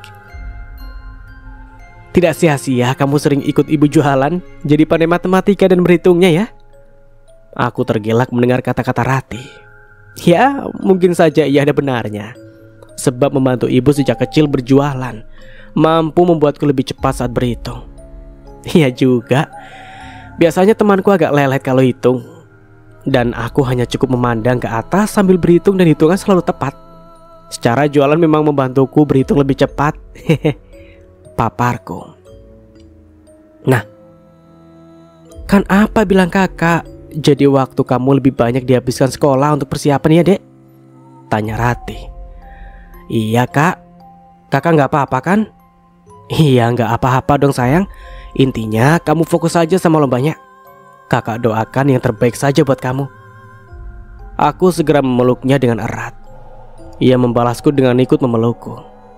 Tidak sia-sia kamu sering ikut ibu jualan jadi pandai matematika dan berhitungnya ya. Aku tergelak mendengar kata-kata Ratih. Ya, mungkin saja ia ada benarnya. Sebab membantu ibu sejak kecil berjualan mampu membuatku lebih cepat saat berhitung. Iya juga. Biasanya temanku agak lelet kalau hitung, dan aku hanya cukup memandang ke atas sambil berhitung dan hitungan selalu tepat. Secara jualan memang membantuku berhitung lebih cepat. Paparku. Nah, kan apa bilang kakak? Jadi waktu kamu lebih banyak dihabiskan sekolah untuk persiapan ya, Dek? Tanya Ratih. Iya, Kak. Kakak nggak apa-apa kan? Iya, nggak apa-apa dong sayang. Intinya kamu fokus saja sama lombanya. Kakak doakan yang terbaik saja buat kamu. Aku segera memeluknya dengan erat. Ia membalasku dengan ikut memelukku.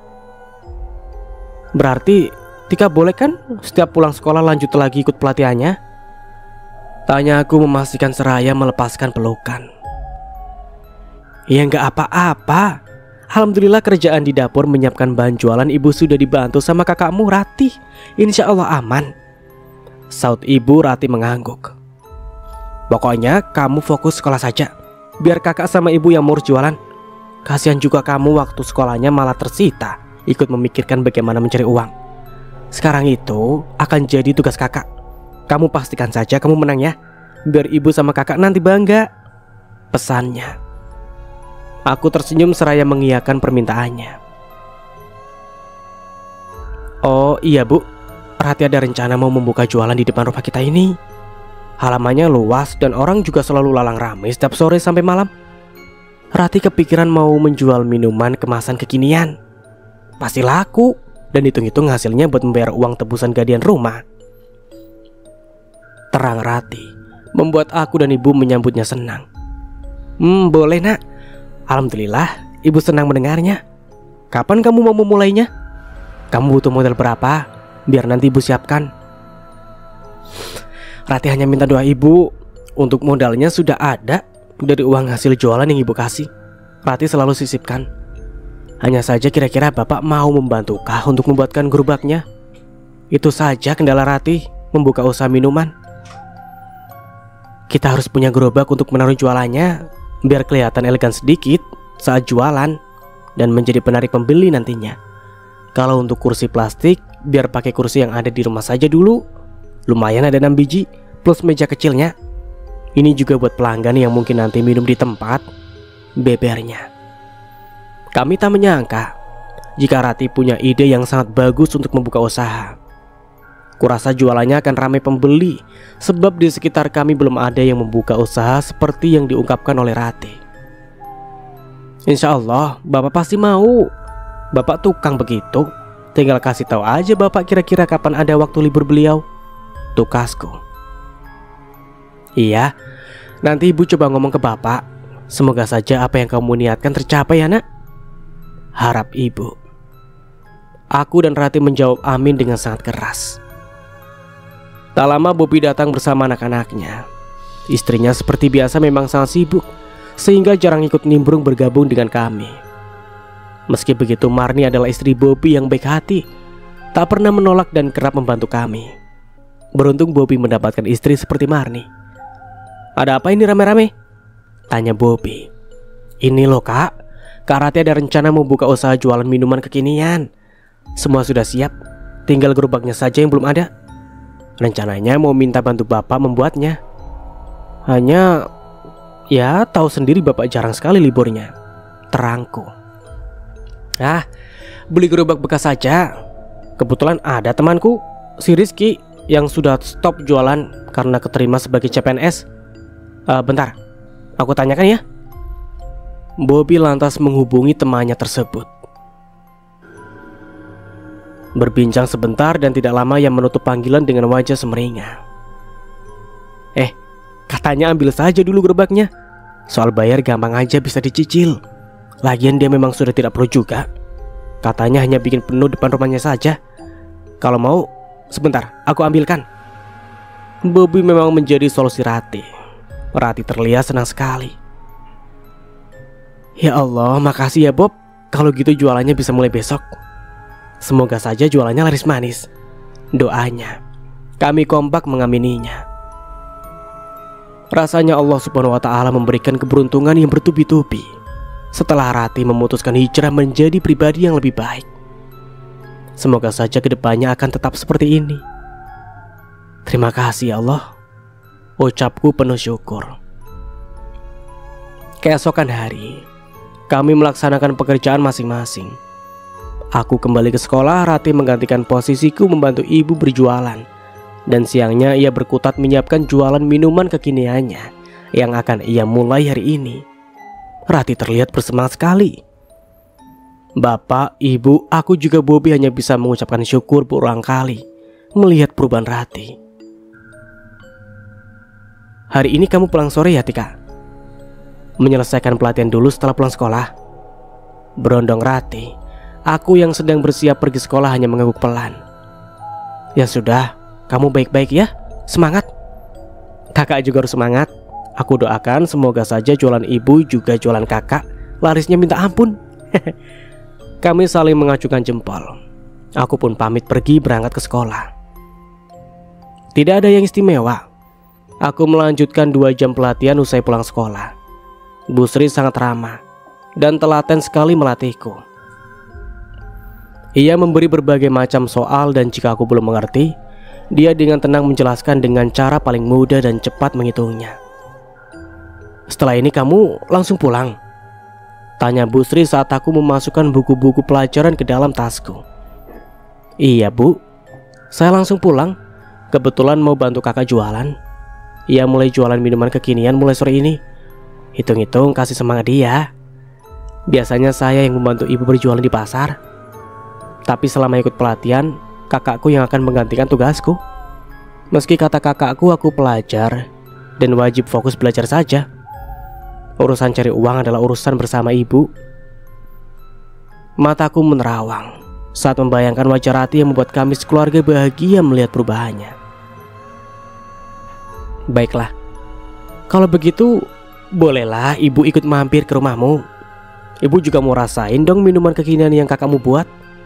Berarti Tika boleh kan setiap pulang sekolah lanjut lagi ikut pelatihannya? Tanya aku memastikan seraya melepaskan pelukan. Ya nggak apa-apa. Alhamdulillah kerjaan di dapur menyiapkan bahan jualan ibu sudah dibantu sama kakakmu Ratih. Insya Allah aman. Saut ibu Ratih mengangguk. Pokoknya kamu fokus sekolah saja. Biar kakak sama ibu yang ngurus jualan. Kasihan juga kamu waktu sekolahnya malah tersita ikut memikirkan bagaimana mencari uang. Sekarang itu akan jadi tugas kakak. Kamu pastikan saja kamu menang ya. Biar ibu sama kakak nanti bangga. Pesannya. Aku tersenyum seraya mengiyakan permintaannya. Oh iya Bu, Ratih ada rencana mau membuka jualan di depan rumah kita ini. Halamannya luas dan orang juga selalu lalang ramai setiap sore sampai malam. Ratih kepikiran mau menjual minuman kemasan kekinian. Pasti laku dan hitung-hitung hasilnya buat membayar uang tebusan gajian rumah. Terang Ratih membuat aku dan ibu menyambutnya senang. Boleh nak. Alhamdulillah, ibu senang mendengarnya. Kapan kamu mau memulainya? Kamu butuh modal berapa? Biar nanti ibu siapkan. Ratih hanya minta doa ibu. Untuk modalnya sudah ada dari uang hasil jualan yang ibu kasih. Ratih selalu sisipkan. Hanya saja kira-kira bapak mau membantukah untuk membuatkan gerobaknya? Itu saja kendala Ratih membuka usaha minuman. Kita harus punya gerobak untuk menaruh jualannya, biar kelihatan elegan sedikit saat jualan dan menjadi penarik pembeli nantinya. Kalau untuk kursi plastik, biar pakai kursi yang ada di rumah saja dulu. Lumayan ada 6 biji plus meja kecilnya. Ini juga buat pelanggan yang mungkin nanti minum di tempat, bebernya. Kami tak menyangka jika Rati punya ide yang sangat bagus untuk membuka usaha. Kurasa jualannya akan ramai pembeli, sebab di sekitar kami belum ada yang membuka usaha seperti yang diungkapkan oleh Rati. Insya Allah Bapak pasti mau. Bapak tukang begitu. Tinggal kasih tahu aja Bapak kira-kira kapan ada waktu libur beliau, tukasku. Iya, nanti Ibu coba ngomong ke Bapak. Semoga saja apa yang kamu niatkan tercapai ya nak, harap Ibu. Aku dan Rati menjawab amin dengan sangat keras. Tak lama Bobby datang bersama anak-anaknya. Istrinya seperti biasa memang sangat sibuk, sehingga jarang ikut nimbrung bergabung dengan kami. Meski begitu, Marni adalah istri Bobby yang baik hati, tak pernah menolak dan kerap membantu kami. Beruntung Bobby mendapatkan istri seperti Marni. Ada apa ini rame-rame? Tanya Bobby. Ini loh Kak Rati ada rencana membuka usaha jualan minuman kekinian. Semua sudah siap, tinggal gerobaknya saja yang belum ada. Rencananya mau minta bantu Bapak membuatnya. Hanya, ya tahu sendiri Bapak jarang sekali liburnya, terangku. Beli gerobak bekas saja. Kebetulan ada temanku, si Rizky, yang sudah stop jualan karena keterima sebagai CPNS. Bentar, aku tanyakan ya. Bobby lantas menghubungi temannya tersebut. Berbincang sebentar dan tidak lama ia menutup panggilan dengan wajah semeringah. Katanya ambil saja dulu gerobaknya. Soal bayar gampang aja, bisa dicicil. Lagian dia memang sudah tidak perlu juga. Katanya hanya bikin penuh depan rumahnya saja. Kalau mau, sebentar, aku ambilkan. Bobby memang menjadi solusi Rati. Rati terlihat senang sekali. Ya Allah, makasih ya Bob. Kalau gitu jualannya bisa mulai besok. Semoga saja jualannya laris manis. Doanya. Kami kompak mengamininya. Rasanya Allah Subhanahu wa Ta'ala memberikan keberuntungan yang bertubi-tubi setelah Rati memutuskan hijrah menjadi pribadi yang lebih baik. Semoga saja kedepannya akan tetap seperti ini. Terima kasih ya Allah, ucapku penuh syukur. Keesokan hari, kami melaksanakan pekerjaan masing-masing. Aku kembali ke sekolah, Rati menggantikan posisiku membantu ibu berjualan. Dan siangnya ia berkutat menyiapkan jualan minuman kekiniannya yang akan ia mulai hari ini. Rati terlihat bersemangat sekali. Bapak, ibu, aku juga Bobby hanya bisa mengucapkan syukur berulang kali melihat perubahan Rati. Hari ini kamu pulang sore ya Tika? Menyelesaikan pelatihan dulu setelah pulang sekolah, berondong Rati. Aku yang sedang bersiap pergi sekolah hanya mengangguk pelan. Ya sudah, kamu baik-baik ya, semangat. Kakak juga harus semangat. Aku doakan semoga saja jualan ibu juga jualan kakak larisnya minta ampun. Kami saling mengacungkan jempol. Aku pun pamit pergi berangkat ke sekolah. Tidak ada yang istimewa. Aku melanjutkan 2 jam pelatihan usai pulang sekolah. Bu Sri sangat ramah dan telaten sekali melatihku. Ia memberi berbagai macam soal dan jika aku belum mengerti, dia dengan tenang menjelaskan dengan cara paling mudah dan cepat menghitungnya. Setelah ini kamu langsung pulang? Tanya Bu Sri saat aku memasukkan buku-buku pelajaran ke dalam tasku. Iya Bu, saya langsung pulang. Kebetulan mau bantu kakak jualan. Ia mulai jualan minuman kekinian mulai sore ini. Hitung-hitung kasih semangat dia. Biasanya saya yang membantu ibu berjualan di pasar. Tapi selama ikut pelatihan, kakakku yang akan menggantikan tugasku. Meski kata kakakku aku pelajar dan wajib fokus belajar saja, urusan cari uang adalah urusan bersama ibu. Mataku menerawang saat membayangkan wajah Rati yang membuat kami sekeluarga bahagia melihat perubahannya. Baiklah, kalau begitu bolehlah ibu ikut mampir ke rumahmu. Ibu juga mau rasain dong minuman kekinian yang kakakmu buat.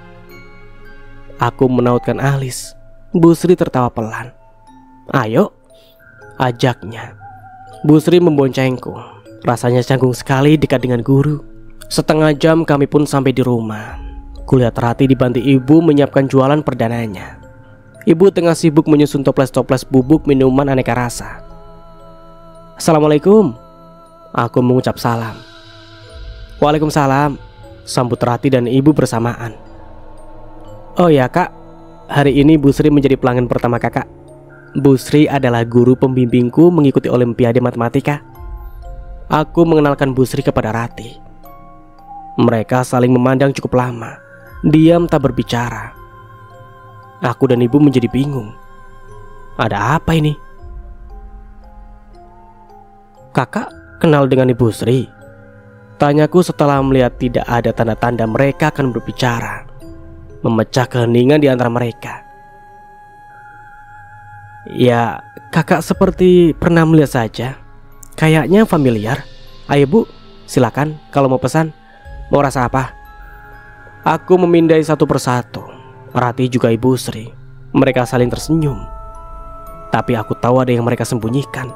Aku menautkan alis. Bu Sri tertawa pelan. Ayo, ajaknya. Bu Sri memboncengku. Rasanya canggung sekali dekat dengan guru. Setengah jam kami pun sampai di rumah. Kulihat Rati dibantu ibu menyiapkan jualan perdananya. Ibu tengah sibuk menyusun toples-toples bubuk minuman aneka rasa. "Assalamualaikum." Aku mengucap salam. "Waalaikumsalam," sambut Rati dan ibu bersamaan. "Oh ya kak, hari ini Bu Sri menjadi pelanggan pertama kakak. Bu Sri adalah guru pembimbingku mengikuti Olimpiade Matematika." Aku mengenalkan Bu Sri kepada Rati. Mereka saling memandang cukup lama, diam tak berbicara. Aku dan ibu menjadi bingung. Ada apa ini? "Kakak kenal dengan Ibu Sri?" tanyaku setelah melihat tidak ada tanda-tanda mereka akan berbicara, memecah keheningan di antara mereka. "Ya, kakak seperti pernah melihat saja. Kayaknya familiar. Ayo Bu, silakan kalau mau pesan. Mau rasa apa?" Aku memindai satu persatu. Rati juga Ibu Sri. Mereka saling tersenyum. Tapi aku tahu ada yang mereka sembunyikan.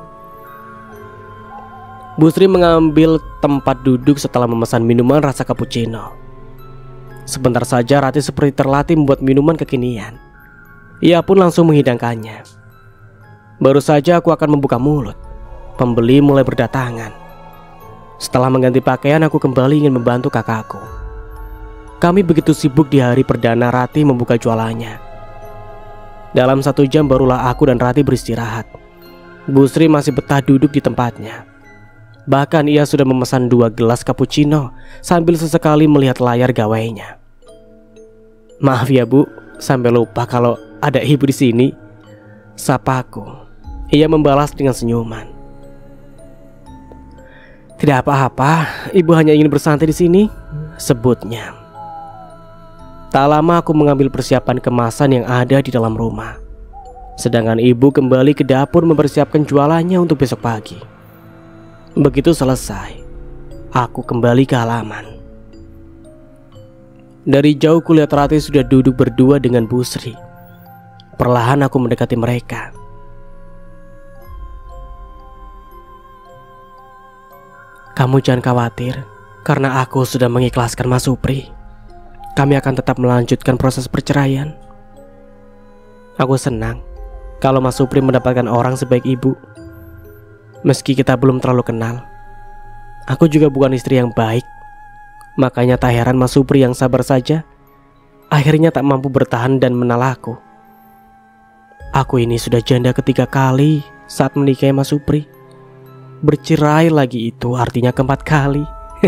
Bu Sri mengambil tempat duduk setelah memesan minuman rasa cappuccino. Sebentar saja Rati seperti terlatih membuat minuman kekinian. Ia pun langsung menghidangkannya. Baru saja aku akan membuka mulut, pembeli mulai berdatangan. Setelah mengganti pakaian, aku kembali ingin membantu kakakku. Kami begitu sibuk di hari perdana Rati membuka jualannya. Dalam 1 jam barulah aku dan Rati beristirahat. Bu Sri masih betah duduk di tempatnya. Bahkan ia sudah memesan 2 gelas cappuccino sambil sesekali melihat layar gawainya. "Maaf ya Bu, sampai lupa kalau ada ibu di sini," sapaku. Ia membalas dengan senyuman. "Tidak apa-apa, ibu hanya ingin bersantai di sini," sebutnya. Tak lama aku mengambil persiapan kemasan yang ada di dalam rumah, sedangkan ibu kembali ke dapur mempersiapkan jualannya untuk besok pagi. Begitu selesai, aku kembali ke halaman. Dari jauh kulihat Rati sudah duduk berdua dengan Bu Sri. Perlahan aku mendekati mereka. "Kamu jangan khawatir, karena aku sudah mengikhlaskan Mas Supri. Kami akan tetap melanjutkan proses perceraian. Aku senang kalau Mas Supri mendapatkan orang sebaik ibu. Meski kita belum terlalu kenal, aku juga bukan istri yang baik. Makanya tak heran Mas Supri yang sabar saja akhirnya tak mampu bertahan dan menalakku. Aku ini sudah janda ketiga kali saat menikahi Mas Supri. Bercerai lagi itu artinya keempat kali.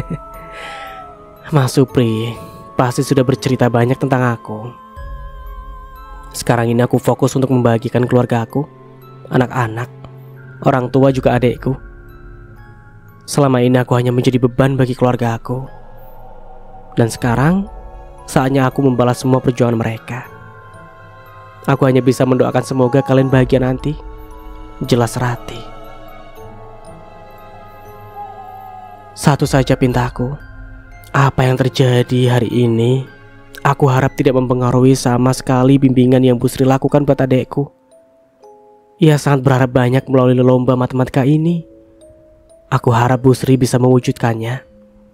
Mas Supri pasti sudah bercerita banyak tentang aku. Sekarang ini aku fokus untuk membahagiakan keluarga aku, anak-anak, orang tua juga adekku. Selama ini aku hanya menjadi beban bagi keluarga aku. Dan sekarang saatnya aku membalas semua perjuangan mereka. Aku hanya bisa mendoakan semoga kalian bahagia nanti. Jelas Rati. Satu saja pintaku. Apa yang terjadi hari ini, aku harap tidak mempengaruhi sama sekali bimbingan yang Bu Sri lakukan buat adekku. Ia sangat berharap banyak melalui lomba matematika ini. Aku harap Bu Sri bisa mewujudkannya.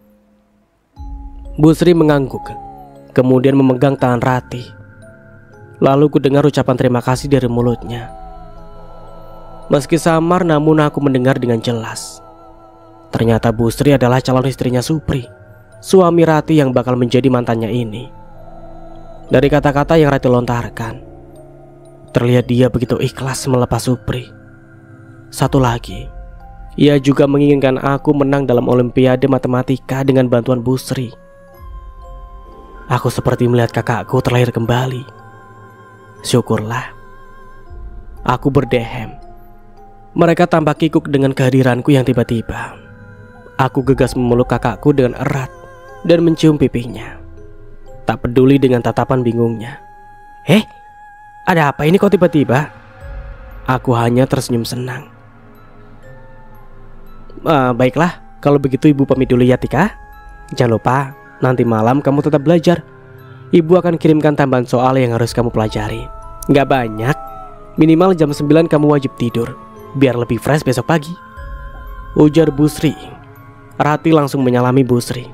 Bu Sri mengangguk, kemudian memegang tangan Rati. Lalu ku dengar ucapan terima kasih dari mulutnya. Meski samar, namun aku mendengar dengan jelas. Ternyata Bu Sri adalah calon istrinya Supri, suami Rati yang bakal menjadi mantannya ini. Dari kata-kata yang Rati lontarkan, terlihat dia begitu ikhlas melepas Supri. Satu lagi, ia juga menginginkan aku menang dalam Olimpiade Matematika dengan bantuan Bu Sri. Aku seperti melihat kakakku terlahir kembali. Syukurlah. Aku berdehem. Mereka tampak kikuk dengan kehadiranku yang tiba-tiba. Aku gegas memeluk kakakku dengan erat dan mencium pipinya. Tak peduli dengan tatapan bingungnya. Ada apa ini kok tiba-tiba? Aku hanya tersenyum senang. Baiklah, kalau begitu ibu pamit dulu ya Tika. Jangan lupa, nanti malam kamu tetap belajar. Ibu akan kirimkan tambahan soal yang harus kamu pelajari. Gak banyak, minimal jam 9 kamu wajib tidur, biar lebih fresh besok pagi, ujar Bu Sri. Rati langsung menyalami Bu Sri.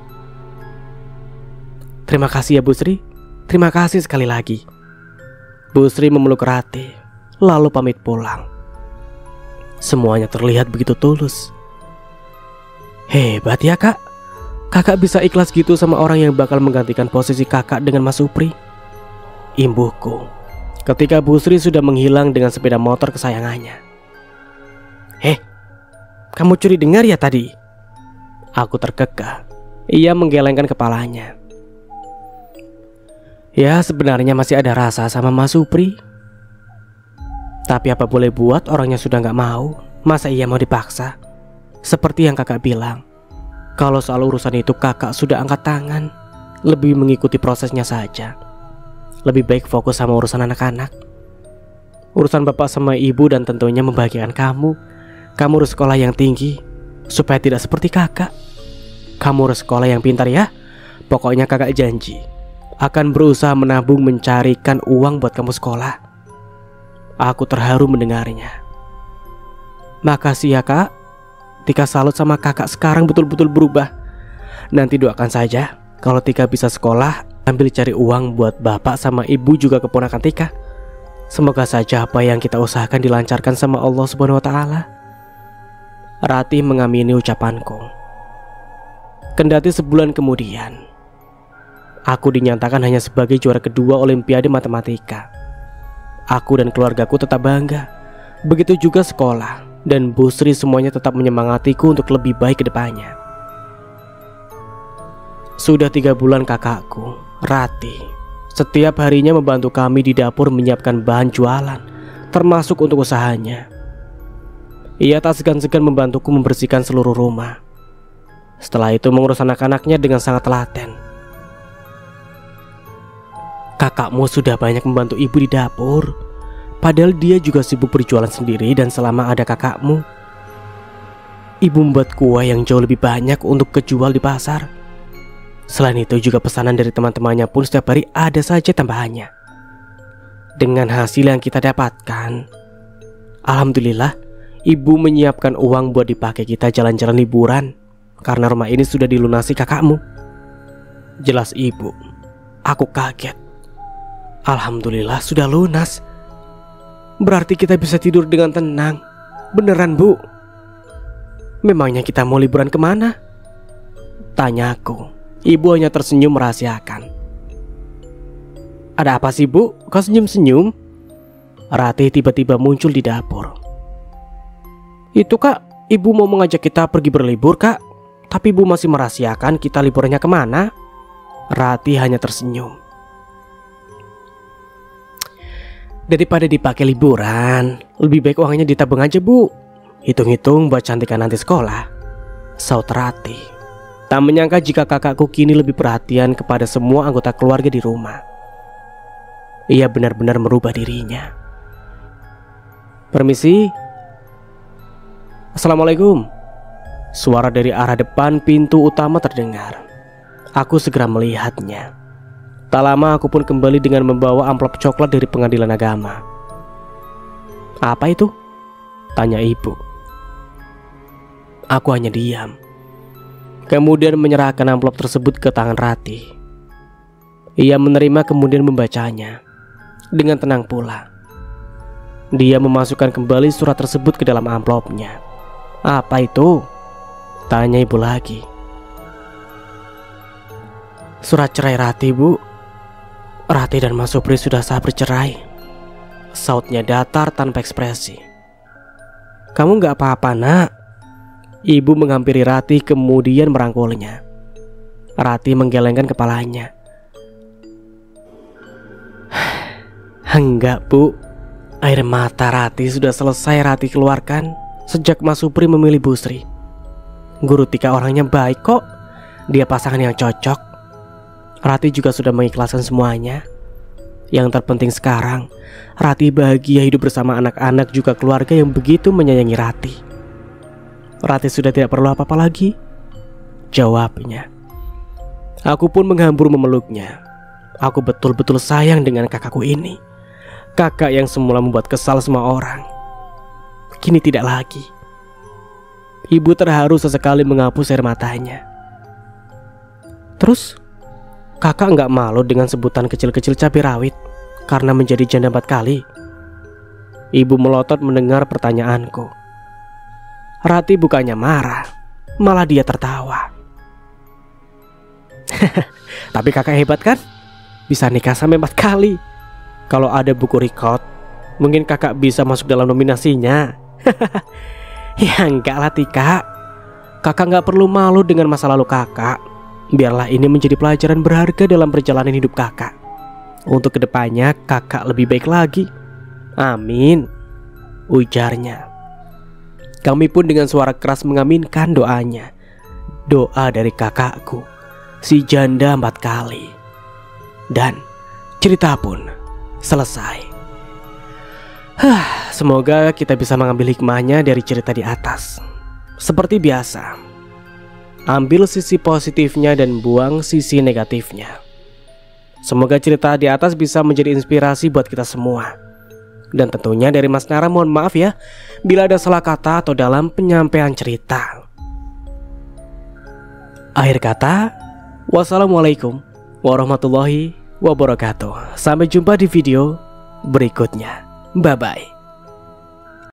Terima kasih ya Bu Sri. Terima kasih sekali lagi. Bu Sri memeluk Rati, lalu pamit pulang. Semuanya terlihat begitu tulus. Hebat ya kak. Kakak bisa ikhlas gitu sama orang yang bakal menggantikan posisi kakak dengan Mas Supri. Imbuhku ketika Bu Sri sudah menghilang dengan sepeda motor kesayangannya. Kamu curi dengar ya tadi? Aku terkekeh. Ia menggelengkan kepalanya. Ya sebenarnya masih ada rasa sama Mas Supri. Tapi apa boleh buat, orangnya sudah gak mau. Masa ia mau dipaksa? Seperti yang kakak bilang, kalau soal urusan itu kakak sudah angkat tangan. Lebih mengikuti prosesnya saja. Lebih baik fokus sama urusan anak-anak. Urusan bapak sama ibu dan tentunya membahagiakan kamu. Kamu harus sekolah yang tinggi supaya tidak seperti kakak. Kamu harus sekolah yang pintar ya. Pokoknya kakak janji akan berusaha menabung mencarikan uang buat kamu sekolah. Aku terharu mendengarnya. Makasih ya kak. Tika salut sama kakak sekarang betul-betul berubah. Nanti doakan saja kalau Tika bisa sekolah sambil cari uang buat bapak sama ibu juga keponakan Tika. Semoga saja apa yang kita usahakan dilancarkan sama Allah Subhanahu wa Ta'ala. Rati mengamini ucapanku. Kendati sebulan kemudian aku dinyatakan hanya sebagai juara kedua Olimpiade Matematika. Aku dan keluargaku tetap bangga. Begitu juga sekolah dan Bu Sri, semuanya tetap menyemangatiku untuk lebih baik ke depannya. Sudah 3 bulan kakakku, Rati, setiap harinya membantu kami di dapur menyiapkan bahan jualan, termasuk untuk usahanya. Ia tak segan-segan membantuku membersihkan seluruh rumah. Setelah itu mengurus anak-anaknya dengan sangat telaten. Kakakmu sudah banyak membantu ibu di dapur. Padahal dia juga sibuk berjualan sendiri dan selama ada kakakmu, ibu membuat kue yang jauh lebih banyak untuk kejual di pasar. Selain itu juga pesanan dari teman-temannya pun setiap hari ada saja tambahannya. Dengan hasil yang kita dapatkan, alhamdulillah, ibu menyiapkan uang buat dipakai kita jalan-jalan liburan. Karena rumah ini sudah dilunasi kakakmu. Jelas ibu. Aku kaget. Alhamdulillah sudah lunas. Berarti kita bisa tidur dengan tenang. Beneran bu? Memangnya kita mau liburan kemana? Tanyaku. Ibu hanya tersenyum merahasiakan. Ada apa sih bu? Kau senyum-senyum? Rati tiba-tiba muncul di dapur. Itu kak, ibu mau mengajak kita pergi berlibur kak. Tapi ibu masih merahasiakan kita liburannya kemana. Rati hanya tersenyum. Daripada dipakai liburan, lebih baik uangnya ditabung aja bu. Hitung-hitung buat cantikan nanti sekolah, saut Rati. Tak menyangka jika kakakku kini lebih perhatian kepada semua anggota keluarga di rumah. Ia benar-benar merubah dirinya. Permisi. Assalamualaikum. Suara dari arah depan pintu utama terdengar. Aku segera melihatnya. Tak lama aku pun kembali dengan membawa amplop coklat dari pengadilan agama. Apa itu? Tanya ibu. Aku hanya diam. Kemudian menyerahkan amplop tersebut ke tangan Rati. Ia menerima kemudian membacanya. Dengan tenang pula. Dia memasukkan kembali surat tersebut ke dalam amplopnya. Apa itu? Tanya ibu lagi. Surat cerai Rati bu. Rati dan Mas Supri sudah sah bercerai. Sautnya datar tanpa ekspresi. Kamu gak apa-apa nak? Ibu menghampiri Rati kemudian merangkulnya. Rati menggelengkan kepalanya. Enggak bu. Air mata Rati sudah selesai Rati keluarkan sejak Mas Supri memilih Bu Sri. Guru Tika orangnya baik kok. Dia pasangan yang cocok. Rati juga sudah mengikhlaskan semuanya. Yang terpenting sekarang, Rati bahagia hidup bersama anak-anak juga keluarga yang begitu menyayangi Rati. Rati sudah tidak perlu apa-apa lagi, jawabnya. Aku pun menghambur memeluknya. Aku betul-betul sayang dengan kakakku ini. Kakak yang semula membuat kesal semua orang, kini tidak lagi. Ibu terharu sesekali menghapus air matanya. Terus kakak gak malu dengan sebutan kecil-kecil cabai rawit karena menjadi janda 4 kali? Ibu melotot mendengar pertanyaanku. Rati bukannya marah, malah dia tertawa. Tapi kakak hebat kan? Bisa nikah sampai 4 kali. Kalau ada buku record, mungkin kakak bisa masuk dalam nominasinya. Ya enggak lah Tika. Kakak nggak perlu malu dengan masa lalu kakak. Biarlah ini menjadi pelajaran berharga dalam perjalanan hidup kakak. Untuk kedepannya kakak lebih baik lagi. Amin, ujarnya. Kami pun dengan suara keras mengaminkan doanya. Doa dari kakakku, si janda 4 kali. Dan cerita pun selesai. Semoga kita bisa mengambil hikmahnya dari cerita di atas. Seperti biasa, ambil sisi positifnya dan buang sisi negatifnya. Semoga cerita di atas bisa menjadi inspirasi buat kita semua. Dan tentunya dari Mas Nara mohon maaf ya bila ada salah kata atau dalam penyampaian cerita. Akhir kata, wassalamualaikum warahmatullahi wabarakatuh. Sampai jumpa di video berikutnya. Bye bye.